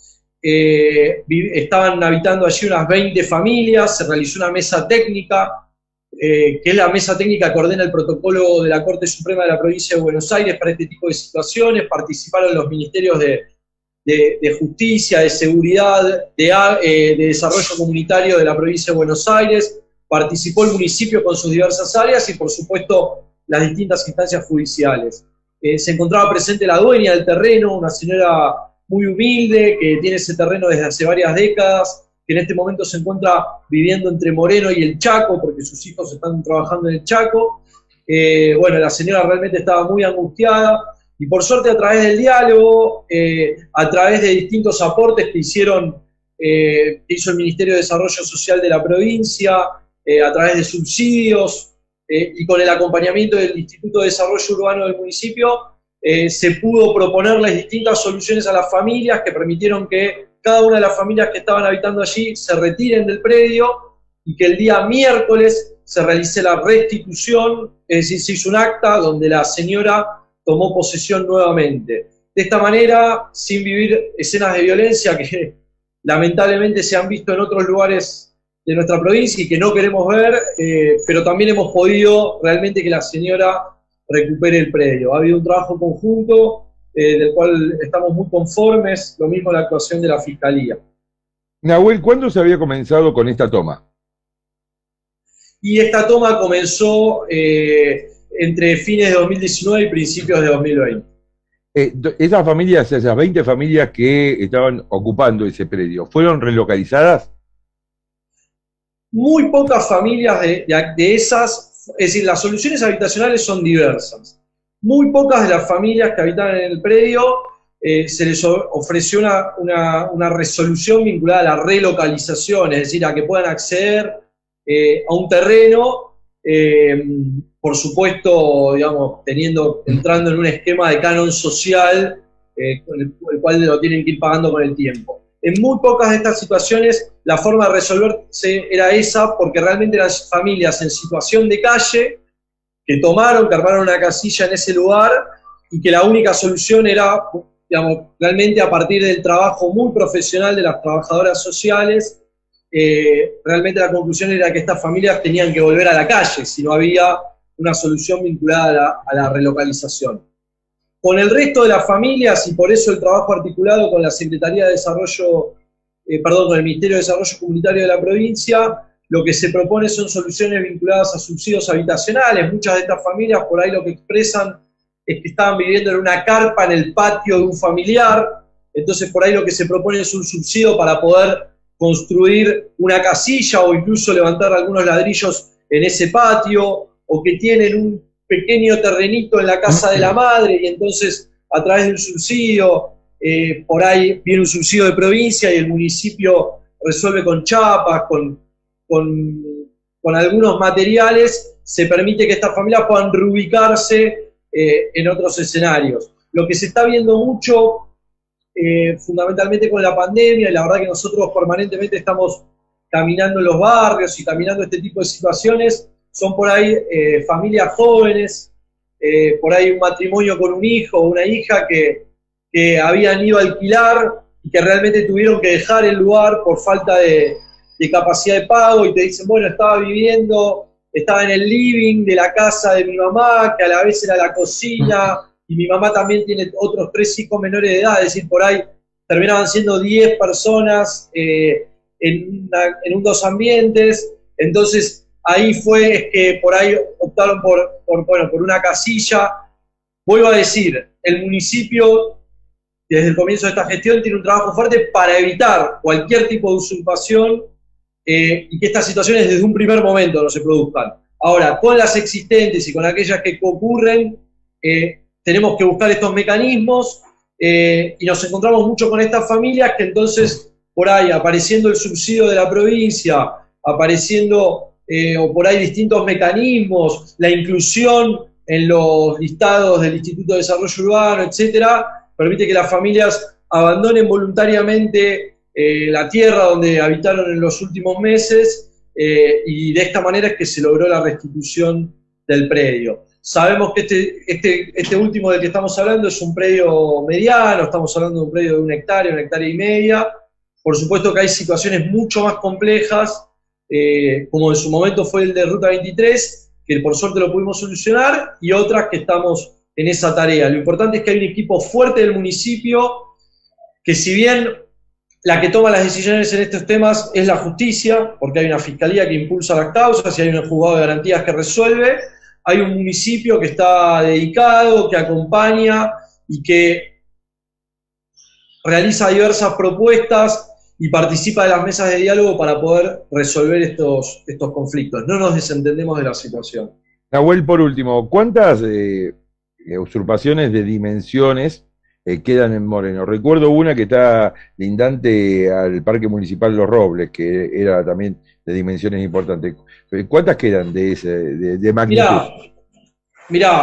Speaker 17: Eh, estaban habitando allí unas veinte familias, se realizó una mesa técnica, eh, que es la mesa técnica que ordena el protocolo de la Corte Suprema de la Provincia de Buenos Aires para este tipo de situaciones. Participaron los ministerios de, de, de Justicia, de Seguridad, de, eh, de Desarrollo Comunitario de la Provincia de Buenos Aires. Participó el municipio con sus diversas áreas y, por supuesto, las distintas instancias judiciales. Eh, se encontraba presente la dueña del terreno, una señora muy humilde que tiene ese terreno desde hace varias décadas, que en este momento se encuentra viviendo entre Moreno y el Chaco, porque sus hijos están trabajando en el Chaco. Eh, bueno, la señora realmente estaba muy angustiada y, por suerte, a través del diálogo, eh, a través de distintos aportes que hicieron, eh, que hizo el Ministerio de Desarrollo Social de la provincia, Eh, a través de subsidios eh, y con el acompañamiento del Instituto de Desarrollo Urbano del municipio, eh, se pudo proponerles distintas soluciones a las familias que permitieron que cada una de las familias que estaban habitando allí se retiren del predio y que el día miércoles se realice la restitución, es decir, se hizo un acta donde la señora tomó posesión nuevamente. De esta manera, sin vivir escenas de violencia que lamentablemente se han visto en otros lugares de nuestra provincia y que no queremos ver, eh, pero también hemos podido realmente que la señora recupere el predio. Ha habido un trabajo conjunto eh, del cual estamos muy conformes, lo mismo la actuación de la Fiscalía.
Speaker 1: Nahuel, ¿cuándo se había comenzado con esta toma?
Speaker 17: Y esta toma comenzó eh, entre fines de dos mil diecinueve y principios de dos mil veinte.
Speaker 1: Eh, esas familias, esas veinte familias que estaban ocupando ese predio, ¿fueron relocalizadas?
Speaker 17: Muy pocas familias de, de, de esas, es decir, las soluciones habitacionales son diversas. Muy pocas de las familias que habitaban en el predio eh, se les ofreció una, una, una resolución vinculada a la relocalización, es decir, a que puedan acceder eh, a un terreno, eh, por supuesto, digamos, teniendo, entrando en un esquema de canon social, eh, con el, el cual lo tienen que ir pagando con el tiempo. En muy pocas de estas situaciones la forma de resolverse era esa, porque realmente eran familias en situación de calle que tomaron, que armaron una casilla en ese lugar y que la única solución era, digamos, realmente a partir del trabajo muy profesional de las trabajadoras sociales, eh, realmente la conclusión era que estas familias tenían que volver a la calle si no había una solución vinculada a la, a la relocalización. Con el resto de las familias, y por eso el trabajo articulado con la Secretaría de Desarrollo, eh, perdón, con el Ministerio de Desarrollo Comunitario de la provincia, lo que se propone son soluciones vinculadas a subsidios habitacionales. Muchas de estas familias por ahí lo que expresan es que estaban viviendo en una carpa en el patio de un familiar, entonces por ahí lo que se propone es un subsidio para poder construir una casilla o incluso levantar algunos ladrillos en ese patio, o que tienen un pequeño terrenito en la casa de la madre y entonces a través de un subsidio, eh, por ahí viene un subsidio de provincia y el municipio resuelve con chapas, con, con, con algunos materiales, se permite que estas familias puedan reubicarse eh, en otros escenarios. Lo que se está viendo mucho, eh, fundamentalmente con la pandemia, y la verdad que nosotros permanentemente estamos caminando en los barrios y caminando este tipo de situaciones, son por ahí eh, familias jóvenes, eh, por ahí un matrimonio con un hijo o una hija que, que habían ido a alquilar y que realmente tuvieron que dejar el lugar por falta de, de capacidad de pago y te dicen, bueno, estaba viviendo, estaba en el living de la casa de mi mamá, que a la vez era la cocina, y mi mamá también tiene otros tres hijos menores de edad, es decir, por ahí terminaban siendo diez personas eh, en, una, en un dos ambientes, entonces ahí fue que por ahí optaron por, por, bueno, por una casilla. Vuelvo a decir, el municipio desde el comienzo de esta gestión tiene un trabajo fuerte para evitar cualquier tipo de usurpación eh, y que estas situaciones desde un primer momento no se produzcan. Ahora, con las existentes y con aquellas que ocurren, eh, tenemos que buscar estos mecanismos eh, y nos encontramos mucho con estas familias que entonces por ahí apareciendo el subsidio de la provincia, apareciendo Eh, o por ahí distintos mecanismos, la inclusión en los listados del Instituto de Desarrollo Urbano, etcétera, permite que las familias abandonen voluntariamente eh, la tierra donde habitaron en los últimos meses eh, y de esta manera es que se logró la restitución del predio. Sabemos que este, este, este último del que estamos hablando es un predio mediano, estamos hablando de un predio de una hectárea, una hectárea y media. Por supuesto que hay situaciones mucho más complejas, Eh, como en su momento fue el de Ruta veintitrés, que por suerte lo pudimos solucionar, y otras que estamos en esa tarea. Lo importante es que hay un equipo fuerte del municipio, que si bien la que toma las decisiones en estos temas es la justicia, porque hay una fiscalía que impulsa las causas y hay un juzgado de garantías que resuelve, hay un municipio que está dedicado, que acompaña y que realiza diversas propuestas y participa de las mesas de diálogo para poder resolver estos, estos conflictos. No nos desentendemos de la situación.
Speaker 1: Nahuel, por último, ¿cuántas eh, usurpaciones de dimensiones eh, quedan en Moreno? Recuerdo una que está lindante al Parque Municipal Los Robles, que era también de dimensiones importantes. ¿Cuántas quedan de ese de, de magnitud?
Speaker 17: Mirá, mirá,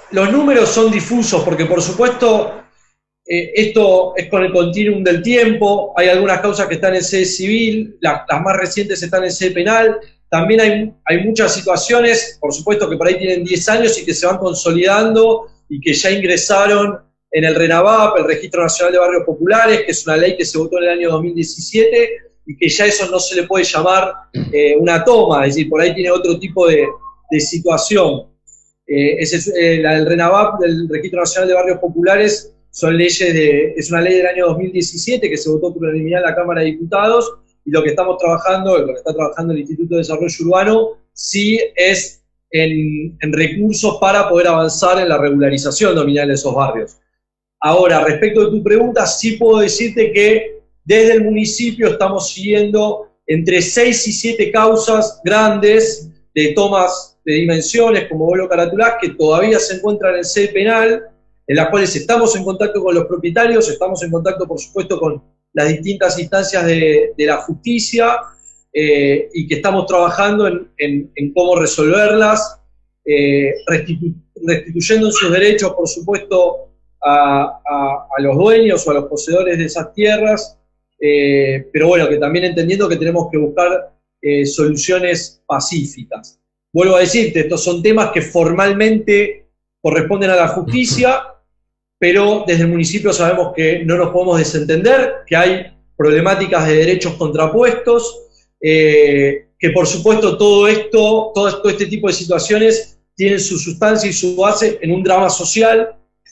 Speaker 17: los números son difusos porque, por supuesto, eh, esto es con el continuum del tiempo. Hay algunas causas que están en sede civil, la, las más recientes están en sede penal. También hay, hay muchas situaciones, por supuesto, que por ahí tienen diez años y que se van consolidando y que ya ingresaron en el RENAVAP, el Registro Nacional de Barrios Populares, que es una ley que se votó en el año dos mil diecisiete y que ya eso no se le puede llamar eh, una toma, es decir, por ahí tiene otro tipo de, de situación. Eh, ese, eh, la del RENAVAP, del Registro Nacional de Barrios Populares, son leyes de, es una ley del año dos mil diecisiete que se votó por unanimidad en la Cámara de Diputados, y lo que estamos trabajando, lo que está trabajando el Instituto de Desarrollo Urbano, sí es en, en recursos para poder avanzar en la regularización nominal de esos barrios. Ahora, respecto de tu pregunta, sí puedo decirte que desde el municipio estamos siguiendo entre seis y siete causas grandes de tomas de dimensiones, como vos lo caratulás, que todavía se encuentran en sede penal, en las cuales estamos en contacto con los propietarios, estamos en contacto, por supuesto, con las distintas instancias de, de la justicia, eh, y que estamos trabajando en, en, en cómo resolverlas, eh, restitu restituyendo en sus derechos, por supuesto, a, a, a los dueños o a los poseedores de esas tierras, eh, pero bueno, que también entendiendo que tenemos que buscar eh, soluciones pacíficas. Vuelvo a decirte, estos son temas que formalmente corresponden a la justicia, pero desde el municipio sabemos que no nos podemos desentender, que hay problemáticas de derechos contrapuestos, eh, que por supuesto todo esto, todo, todo este tipo de situaciones tienen su sustancia y su base en un drama social,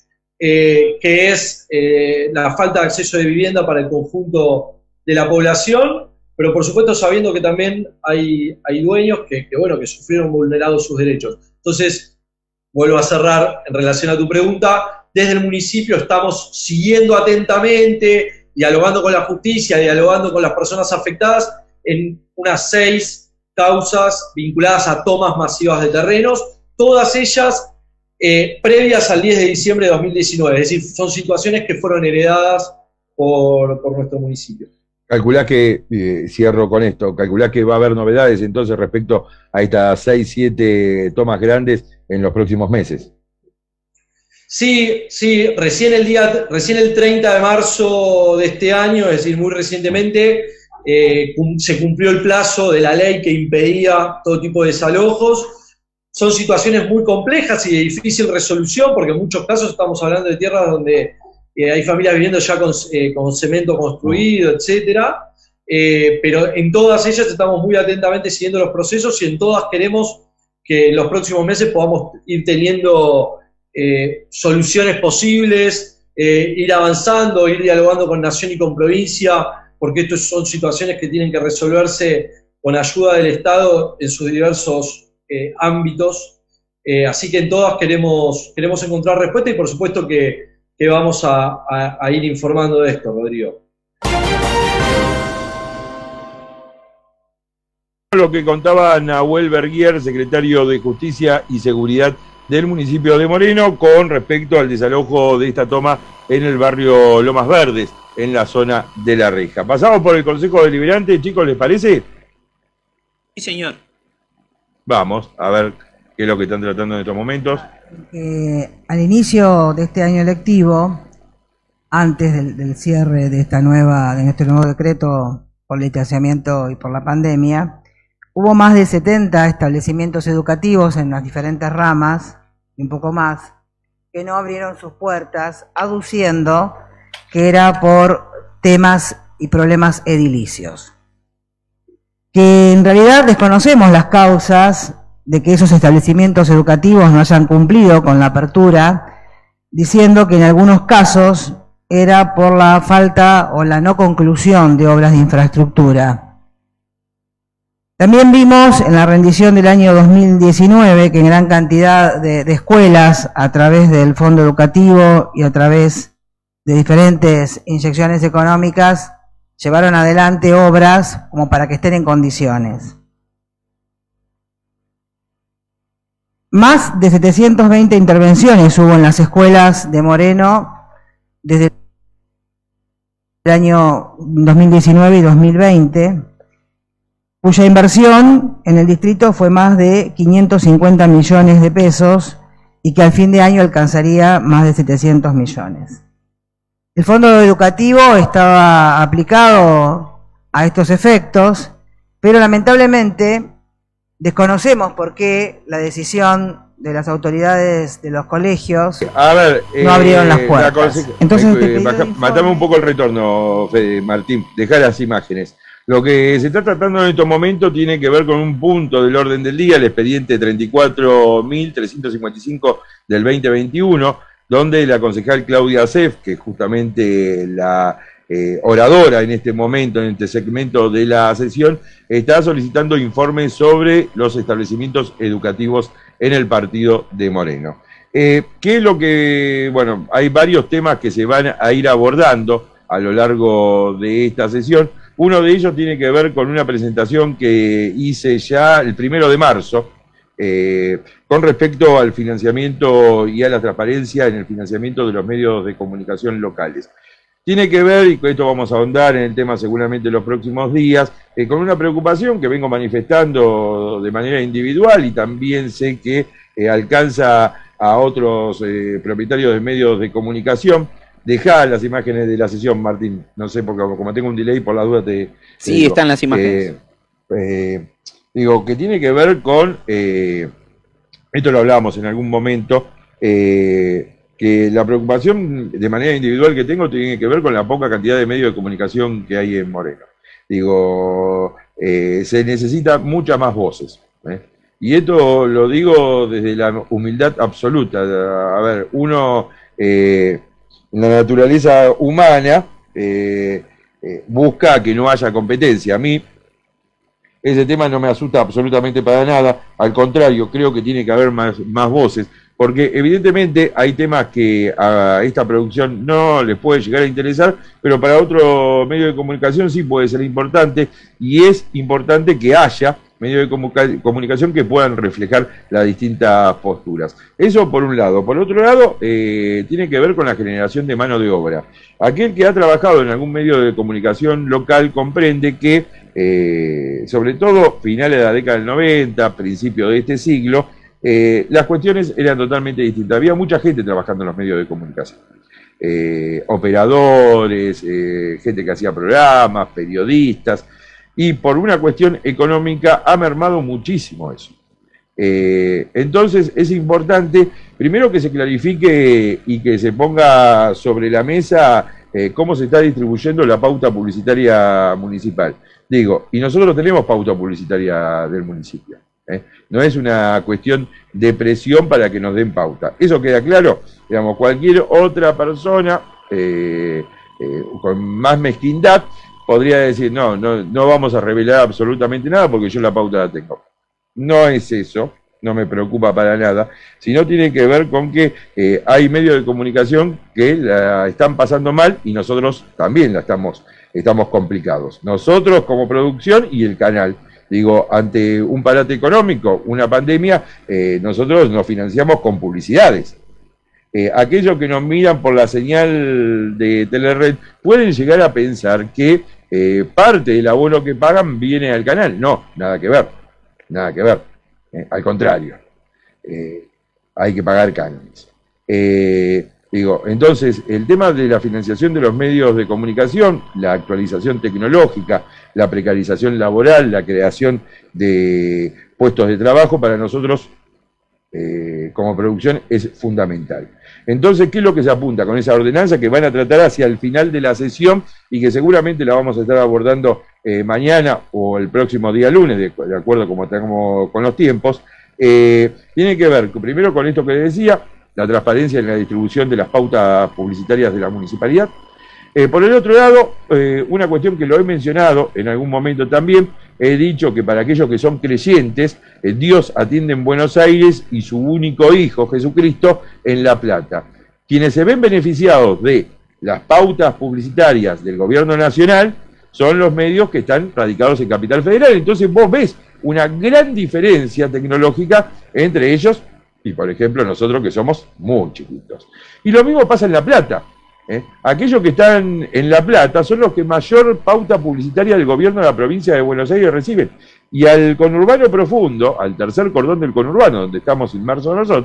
Speaker 17: eh, que es eh, la falta de acceso de vivienda para el conjunto de la población, pero por supuesto sabiendo que también hay, hay dueños que, que, bueno, que sufrieron vulnerados sus derechos. Entonces, vuelvo a cerrar en relación a tu pregunta. Desde el municipio estamos siguiendo atentamente, dialogando con la justicia, dialogando con las personas afectadas en unas seis causas vinculadas a tomas masivas de terrenos, todas ellas eh, previas al diez de diciembre de dos mil diecinueve, es decir, son situaciones que fueron heredadas por, por nuestro municipio.
Speaker 1: Calculá que, eh, cierro con esto, calculá que va a haber novedades entonces respecto a estas seis, siete tomas grandes en los próximos meses.
Speaker 17: Sí, sí, recién el día, recién el treinta de marzo de este año, es decir, muy recientemente, eh, cum, se cumplió el plazo de la ley que impedía todo tipo de desalojos. Son situaciones muy complejas y de difícil resolución, porque en muchos casos estamos hablando de tierras donde eh, hay familias viviendo ya con, eh, con cemento construido, etcétera. Eh, pero en todas ellas estamos muy atentamente siguiendo los procesos y en todas queremos que en los próximos meses podamos ir teniendo Eh, soluciones posibles, eh, ir avanzando, ir dialogando con Nación y con provincia, porque estas son situaciones que tienen que resolverse con ayuda del Estado en sus diversos eh, ámbitos. Eh, así que en todas queremos, queremos encontrar respuesta y por supuesto que, que vamos a, a, a ir informando de esto, Rodrigo.
Speaker 1: Lo que contaba Nahuel Berguier, secretario de Justicia y Seguridad del municipio de Moreno, con respecto al desalojo de esta toma en el barrio Lomas Verdes, en la zona de La Reja. Pasamos por el Consejo Deliberante, chicos, ¿les parece?
Speaker 3: Sí, señor.
Speaker 1: Vamos a ver qué es lo que están tratando en estos momentos.
Speaker 18: Eh, al inicio de este año electivo, antes del, del cierre de esta nueva, de este nuevo decreto por el distanciamiento y por la pandemia, hubo más de setenta establecimientos educativos en las diferentes ramas, y un poco más, que no abrieron sus puertas, aduciendo que era por temas y problemas edilicios. Que en realidad desconocemos las causas de que esos establecimientos educativos no hayan cumplido con la apertura, diciendo que en algunos casos era por la falta o la no conclusión de obras de infraestructura. También vimos en la rendición del año dos mil diecinueve que en gran cantidad de, de escuelas, a través del Fondo Educativo y a través de diferentes inyecciones económicas, llevaron adelante obras como para que estén en condiciones. Más de setecientas veinte intervenciones hubo en las escuelas de Moreno desde el año dos mil diecinueve y dos mil veinte, cuya inversión en el distrito fue más de quinientos cincuenta millones de pesos y que al fin de año alcanzaría más de setecientos millones. El fondo educativo estaba aplicado a estos efectos, pero lamentablemente desconocemos por qué la decisión de las autoridades de los colegios
Speaker 1: a ver,
Speaker 18: no abrieron
Speaker 1: eh,
Speaker 18: las puertas.
Speaker 1: La
Speaker 18: Entonces,
Speaker 1: eh, baja, matame un poco el retorno, Fede, Martín, dejar las imágenes. Lo que se está tratando en estos momentos tiene que ver con un punto del orden del día, el expediente treinta y cuatro mil trescientos cincuenta y cinco del veinte veintiuno, donde la concejal Claudia Sef, que es justamente la eh, oradora en este momento, en este segmento de la sesión, está solicitando informes sobre los establecimientos educativos en el partido de Moreno. Eh, ¿Qué es lo que...? Bueno, hay varios temas que se van a ir abordando a lo largo de esta sesión. Uno de ellos tiene que ver con una presentación que hice ya el primero de marzo, eh, con respecto al financiamiento y a la transparencia en el financiamiento de los medios de comunicación locales. Tiene que ver, y con esto vamos a ahondar en el tema seguramente en los próximos días, eh, con una preocupación que vengo manifestando de manera individual y también sé que eh, alcanza a otros eh, propietarios de medios de comunicación. Dejá las imágenes de la sesión, Martín, no sé, porque como tengo un delay, por la duda te...
Speaker 19: Sí,
Speaker 1: te digo,
Speaker 19: están las imágenes.
Speaker 1: Eh, eh, digo, que tiene que ver con, eh, esto lo hablábamos en algún momento, eh, que la preocupación de manera individual que tengo tiene que ver con la poca cantidad de medios de comunicación que hay en Moreno. Digo, eh, se necesita muchas más voces, ¿eh? Y esto lo digo desde la humildad absoluta. A ver, uno... Eh, la naturaleza humana eh, eh, busca que no haya competencia. A mí ese tema no me asusta absolutamente para nada, al contrario, creo que tiene que haber más, más voces, porque evidentemente hay temas que a esta producción no les puede llegar a interesar, pero para otro medio de comunicación sí puede ser importante, y es importante que haya medios de comunicación que puedan reflejar las distintas posturas. Eso por un lado. Por otro lado, eh, tiene que ver con la generación de mano de obra. Aquel que ha trabajado en algún medio de comunicación local comprende que, eh, sobre todo finales de la década del noventa, principios de este siglo, eh, las cuestiones eran totalmente distintas. Había mucha gente trabajando en los medios de comunicación. Eh, operadores, eh, gente que hacía programas, periodistas, y por una cuestión económica ha mermado muchísimo eso. Eh, entonces es importante, primero, que se clarifique y que se ponga sobre la mesa eh, cómo se está distribuyendo la pauta publicitaria municipal. Digo, y nosotros tenemos pauta publicitaria del municipio. ¿eh? No es una cuestión de presión para que nos den pauta. Eso queda claro. Digamos, cualquier otra persona eh, eh, con más mezquindad podría decir, no, no, no vamos a revelar absolutamente nada porque yo la pauta la tengo. No es eso, no me preocupa para nada, sino tiene que ver con que eh, hay medios de comunicación que la están pasando mal y nosotros también la estamos, estamos complicados. Nosotros como producción y el canal. Digo, ante un parate económico, una pandemia, eh, nosotros nos financiamos con publicidades. Eh, aquellos que nos miran por la señal de Telered pueden llegar a pensar que eh, parte del abono que pagan viene al canal. No, nada que ver, nada que ver. Eh, al contrario, eh, hay que pagar cánones. Eh, digo, entonces, el tema de la financiación de los medios de comunicación, la actualización tecnológica, la precarización laboral, la creación de puestos de trabajo, para nosotros Eh, como producción es fundamental. Entonces, ¿qué es lo que se apunta con esa ordenanza que van a tratar hacia el final de la sesión y que seguramente la vamos a estar abordando eh, mañana o el próximo día lunes, de, de acuerdo como estamos con los tiempos? Eh, tiene que ver, primero, con esto que les decía, la transparencia en la distribución de las pautas publicitarias de la municipalidad. Eh, por el otro lado, eh, una cuestión que lo he mencionado en algún momento también, he dicho que para aquellos que son creyentes, eh, Dios atiende en Buenos Aires y su único hijo, Jesucristo, en La Plata. Quienes se ven beneficiados de las pautas publicitarias del gobierno nacional son los medios que están radicados en Capital Federal. Entonces vos ves una gran diferencia tecnológica entre ellos y, por ejemplo, nosotros que somos muy chiquitos. Y lo mismo pasa en La Plata. ¿Eh? Aquellos que están en La Plata son los que mayor pauta publicitaria del gobierno de la provincia de Buenos Aires reciben. Y al conurbano profundo, al tercer cordón del conurbano, donde estamos inmersos nosotros,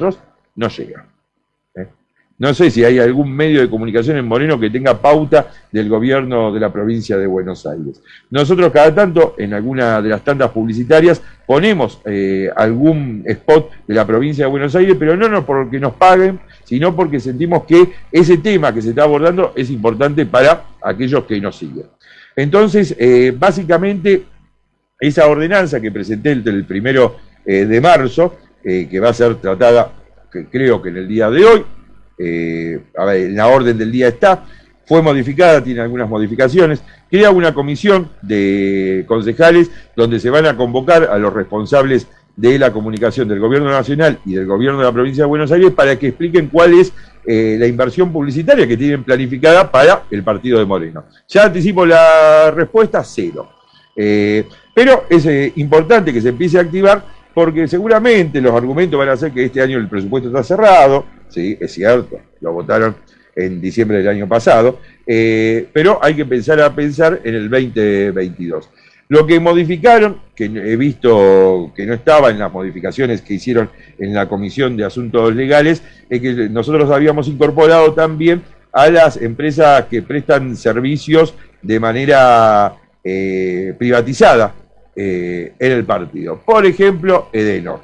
Speaker 1: no llega. ¿eh? No sé si hay algún medio de comunicación en Moreno que tenga pauta del gobierno de la provincia de Buenos Aires. Nosotros cada tanto, en alguna de las tandas publicitarias, ponemos eh, algún spot de la provincia de Buenos Aires, pero no, no porque nos paguen, sino porque sentimos que ese tema que se está abordando es importante para aquellos que nos siguen. Entonces, eh, básicamente, esa ordenanza que presenté el, el primero eh, de marzo, eh, que va a ser tratada, que creo que en el día de hoy, Eh, a ver, en la orden del día está, fue modificada, tiene algunas modificaciones, crea una comisión de concejales donde se van a convocar a los responsables de la comunicación del gobierno nacional y del gobierno de la provincia de Buenos Aires para que expliquen cuál es eh, la inversión publicitaria que tienen planificada para el partido de Moreno. Ya anticipo la respuesta, cero. Eh, pero es eh, importante que se empiece a activar porque seguramente los argumentos van a ser que este año el presupuesto está cerrado, sí, es cierto, lo votaron en diciembre del año pasado, eh, pero hay que empezar a pensar en el veinte veintidós. Lo que modificaron, que he visto que no estaba en las modificaciones que hicieron en la Comisión de Asuntos Legales, es que nosotros habíamos incorporado también a las empresas que prestan servicios de manera eh, privatizada, Eh, en el partido. Por ejemplo, Edenor.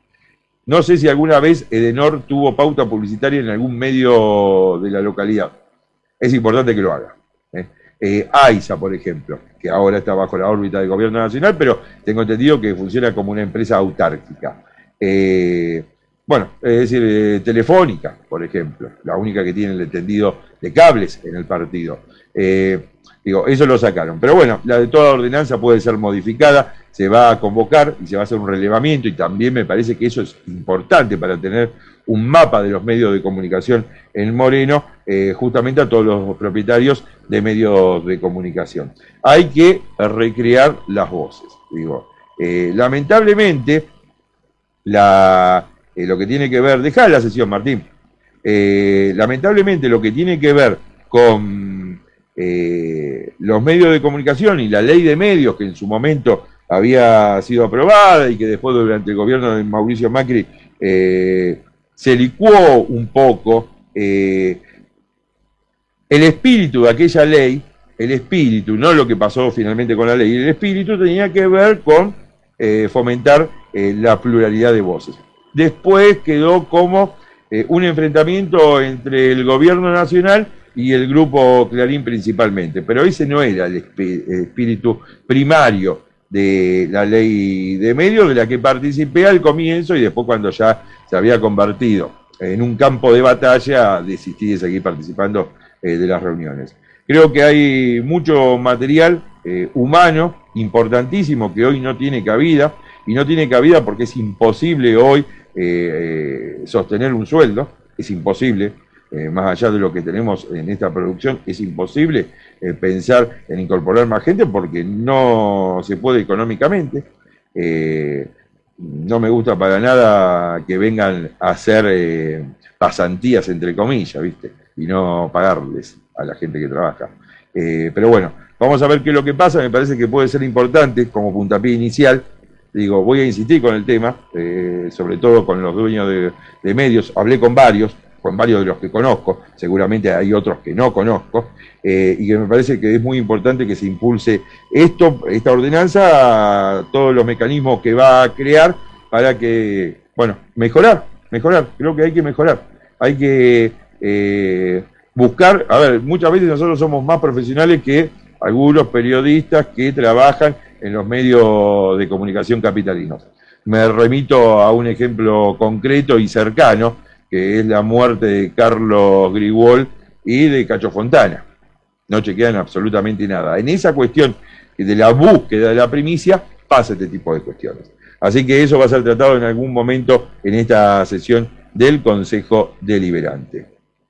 Speaker 1: No sé si alguna vez Edenor tuvo pauta publicitaria en algún medio de la localidad. Es importante que lo haga. ¿eh? Eh, AISA, por ejemplo, que ahora está bajo la órbita del gobierno nacional, pero tengo entendido que funciona como una empresa autárquica. Eh, bueno, es decir, eh, Telefónica, por ejemplo, la única que tiene el entendido de cables en el partido. Eh, Digo, eso lo sacaron. Pero bueno, la de toda ordenanza puede ser modificada, se va a convocar y se va a hacer un relevamiento y también me parece que eso es importante para tener un mapa de los medios de comunicación en Moreno, eh, justamente a todos los propietarios de medios de comunicación. Hay que recrear las voces. Digo, eh, lamentablemente, la, eh, lo que tiene que ver, dejá la sesión, Martín, eh, lamentablemente lo que tiene que ver con Eh, los medios de comunicación y la ley de medios que en su momento había sido aprobada y que después durante el gobierno de Mauricio Macri eh, se licuó un poco, eh, el espíritu de aquella ley, el espíritu, no lo que pasó finalmente con la ley, el espíritu tenía que ver con eh, fomentar eh, la pluralidad de voces. Después quedó como eh, un enfrentamiento entre el gobierno nacional y el grupo Clarín principalmente, pero ese no era el espíritu primario de la ley de medios de la que participé al comienzo y después cuando ya se había convertido en un campo de batalla desistí de seguir participando eh, de las reuniones. Creo que hay mucho material eh, humano importantísimo que hoy no tiene cabida y no tiene cabida porque es imposible hoy eh, eh, sostener un sueldo, es imposible. Eh, más allá de lo que tenemos en esta producción, es imposible eh, pensar en incorporar más gente porque no se puede económicamente. Eh, no me gusta para nada que vengan a hacer eh, pasantías, entre comillas, ¿viste? Y no pagarles a la gente que trabaja. Eh, pero bueno, vamos a ver qué es lo que pasa. Me parece que puede ser importante como puntapié inicial. Digo, voy a insistir con el tema, eh, sobre todo con los dueños de, de medios. Hablé con varios. con varios de los que conozco, seguramente hay otros que no conozco, eh, y que me parece que es muy importante que se impulse esto, esta ordenanza, todos los mecanismos que va a crear para que, bueno, mejorar, mejorar, creo que hay que mejorar, hay que eh, buscar, a ver, muchas veces nosotros somos más profesionales que algunos periodistas que trabajan en los medios de comunicación capitalinos. Me remito a un ejemplo concreto y cercano, que es la muerte de Carlos Grigol y de Cacho Fontana. No chequean absolutamente nada. En esa cuestión de la búsqueda de la primicia pasa este tipo de cuestiones. Así que eso va a ser tratado en algún momento en esta sesión del Consejo Deliberante.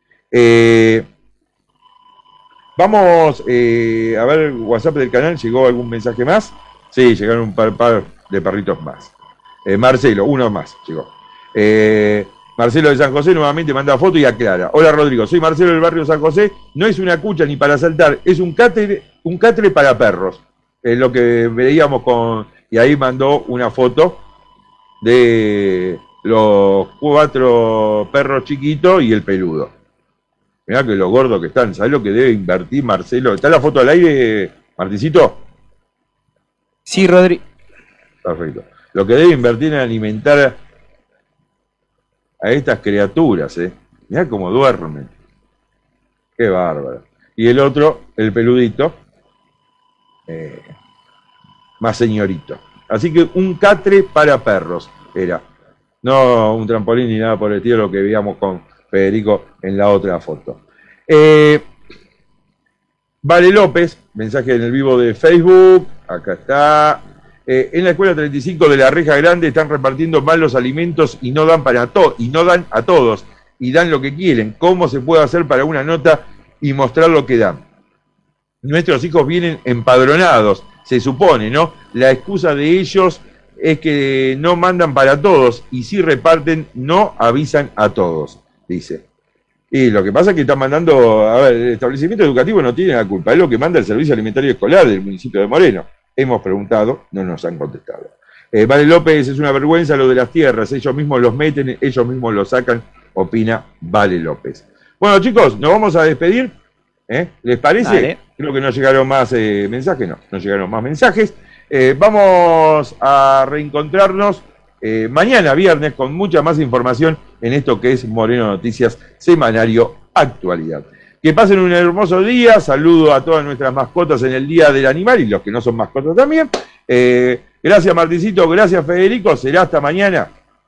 Speaker 1: Eh, vamos eh, a ver WhatsApp del canal, ¿llegó algún mensaje más? Sí, llegaron un par, par de perritos más. Eh, Marcelo, uno más llegó. Eh, Marcelo de San José nuevamente manda foto y aclara. Hola Rodrigo, soy Marcelo del barrio San José. No es una cucha ni para saltar, es un catre, un catre para perros. Es lo que veíamos con... Y ahí mandó una foto de los cuatro perros chiquitos y el peludo. Mirá que lo gordos que están. ¿Sabés lo que debe invertir Marcelo? ¿Está la foto al aire, Marticito?
Speaker 19: Sí, Rodri.
Speaker 1: Perfecto. Lo que debe invertir en alimentar a estas criaturas, ¿eh? Mirá cómo duermen. Qué bárbaro. Y el otro, el peludito, eh, más señorito. Así que un catre para perros era. No un trampolín ni nada por el estilo, lo que veíamos con Federico en la otra foto. Eh, Vale López, mensaje en el vivo de Facebook, acá está. Eh, en la escuela treinta y cinco de la Reja Grande están repartiendo mal los alimentos y no dan para to y no dan a todos, y dan lo que quieren. ¿Cómo se puede hacer para una nota y mostrar lo que dan? Nuestros hijos vienen empadronados, se supone, ¿no? La excusa de ellos es que no mandan para todos, y si reparten, no avisan a todos, dice. Y lo que pasa es que están mandando, a ver, el establecimiento educativo no tiene la culpa, es lo que manda el Servicio Alimentario Escolar del municipio de Moreno. Hemos preguntado, no nos han contestado. Eh, Vale López, es una vergüenza lo de las tierras, ellos mismos los meten, ellos mismos los sacan, opina Vale López. Bueno, chicos, nos vamos a despedir, ¿eh? ¿Les parece?
Speaker 19: Dale.
Speaker 1: Creo que no llegaron más eh, mensajes, no, no llegaron más mensajes. Eh, vamos a reencontrarnos eh, mañana viernes con mucha más información en esto que es Moreno Noticias, semanario Actualidad. Que pasen un hermoso día, saludo a todas nuestras mascotas en el Día del Animal y los que no son mascotas también. Eh, gracias Marticito, gracias Federico, será hasta mañana.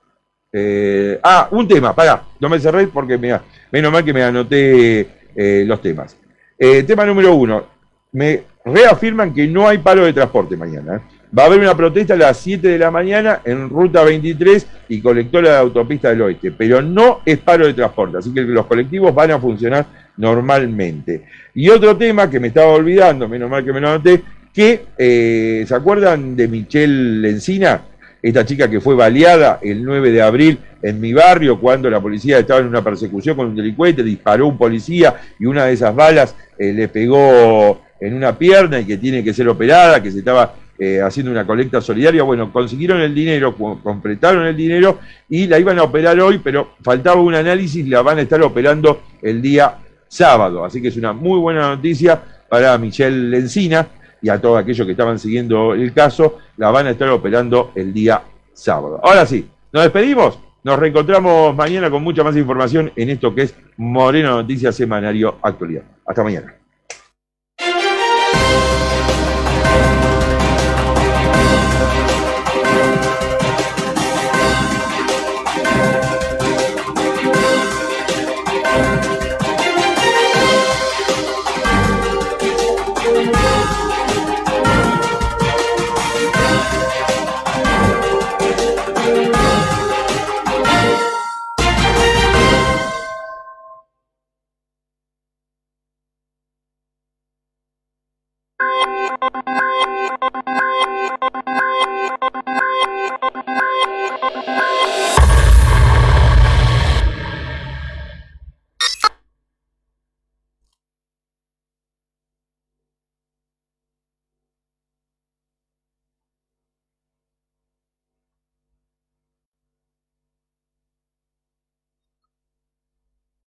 Speaker 1: Eh, ah, un tema, pará, no me cerré porque me, menos mal que me anoté eh, los temas. Eh, tema número uno, me reafirman que no hay paro de transporte mañana. ¿eh? Va a haber una protesta a las siete de la mañana en Ruta veintitrés y colectora de Autopista del Oeste, pero no es paro de transporte, así que los colectivos van a funcionar normalmente. Y otro tema que me estaba olvidando, menos mal que me lo anoté, que, eh, ¿se acuerdan de Michelle Encina? Esta chica que fue baleada el nueve de abril en mi barrio cuando la policía estaba en una persecución con un delincuente, disparó un policía y una de esas balas eh, le pegó en una pierna y que tiene que ser operada, que se estaba eh, haciendo una colecta solidaria. Bueno, consiguieron el dinero, completaron el dinero y la iban a operar hoy, pero faltaba un análisis, la van a estar operando el día sábado. Así que es una muy buena noticia para Michelle Encina y a todos aquellos que estaban siguiendo el caso, la van a estar operando el día sábado. Ahora sí, nos despedimos, nos reencontramos mañana con mucha más información en esto que es Moreno Noticias Semanario Actualidad. Hasta mañana.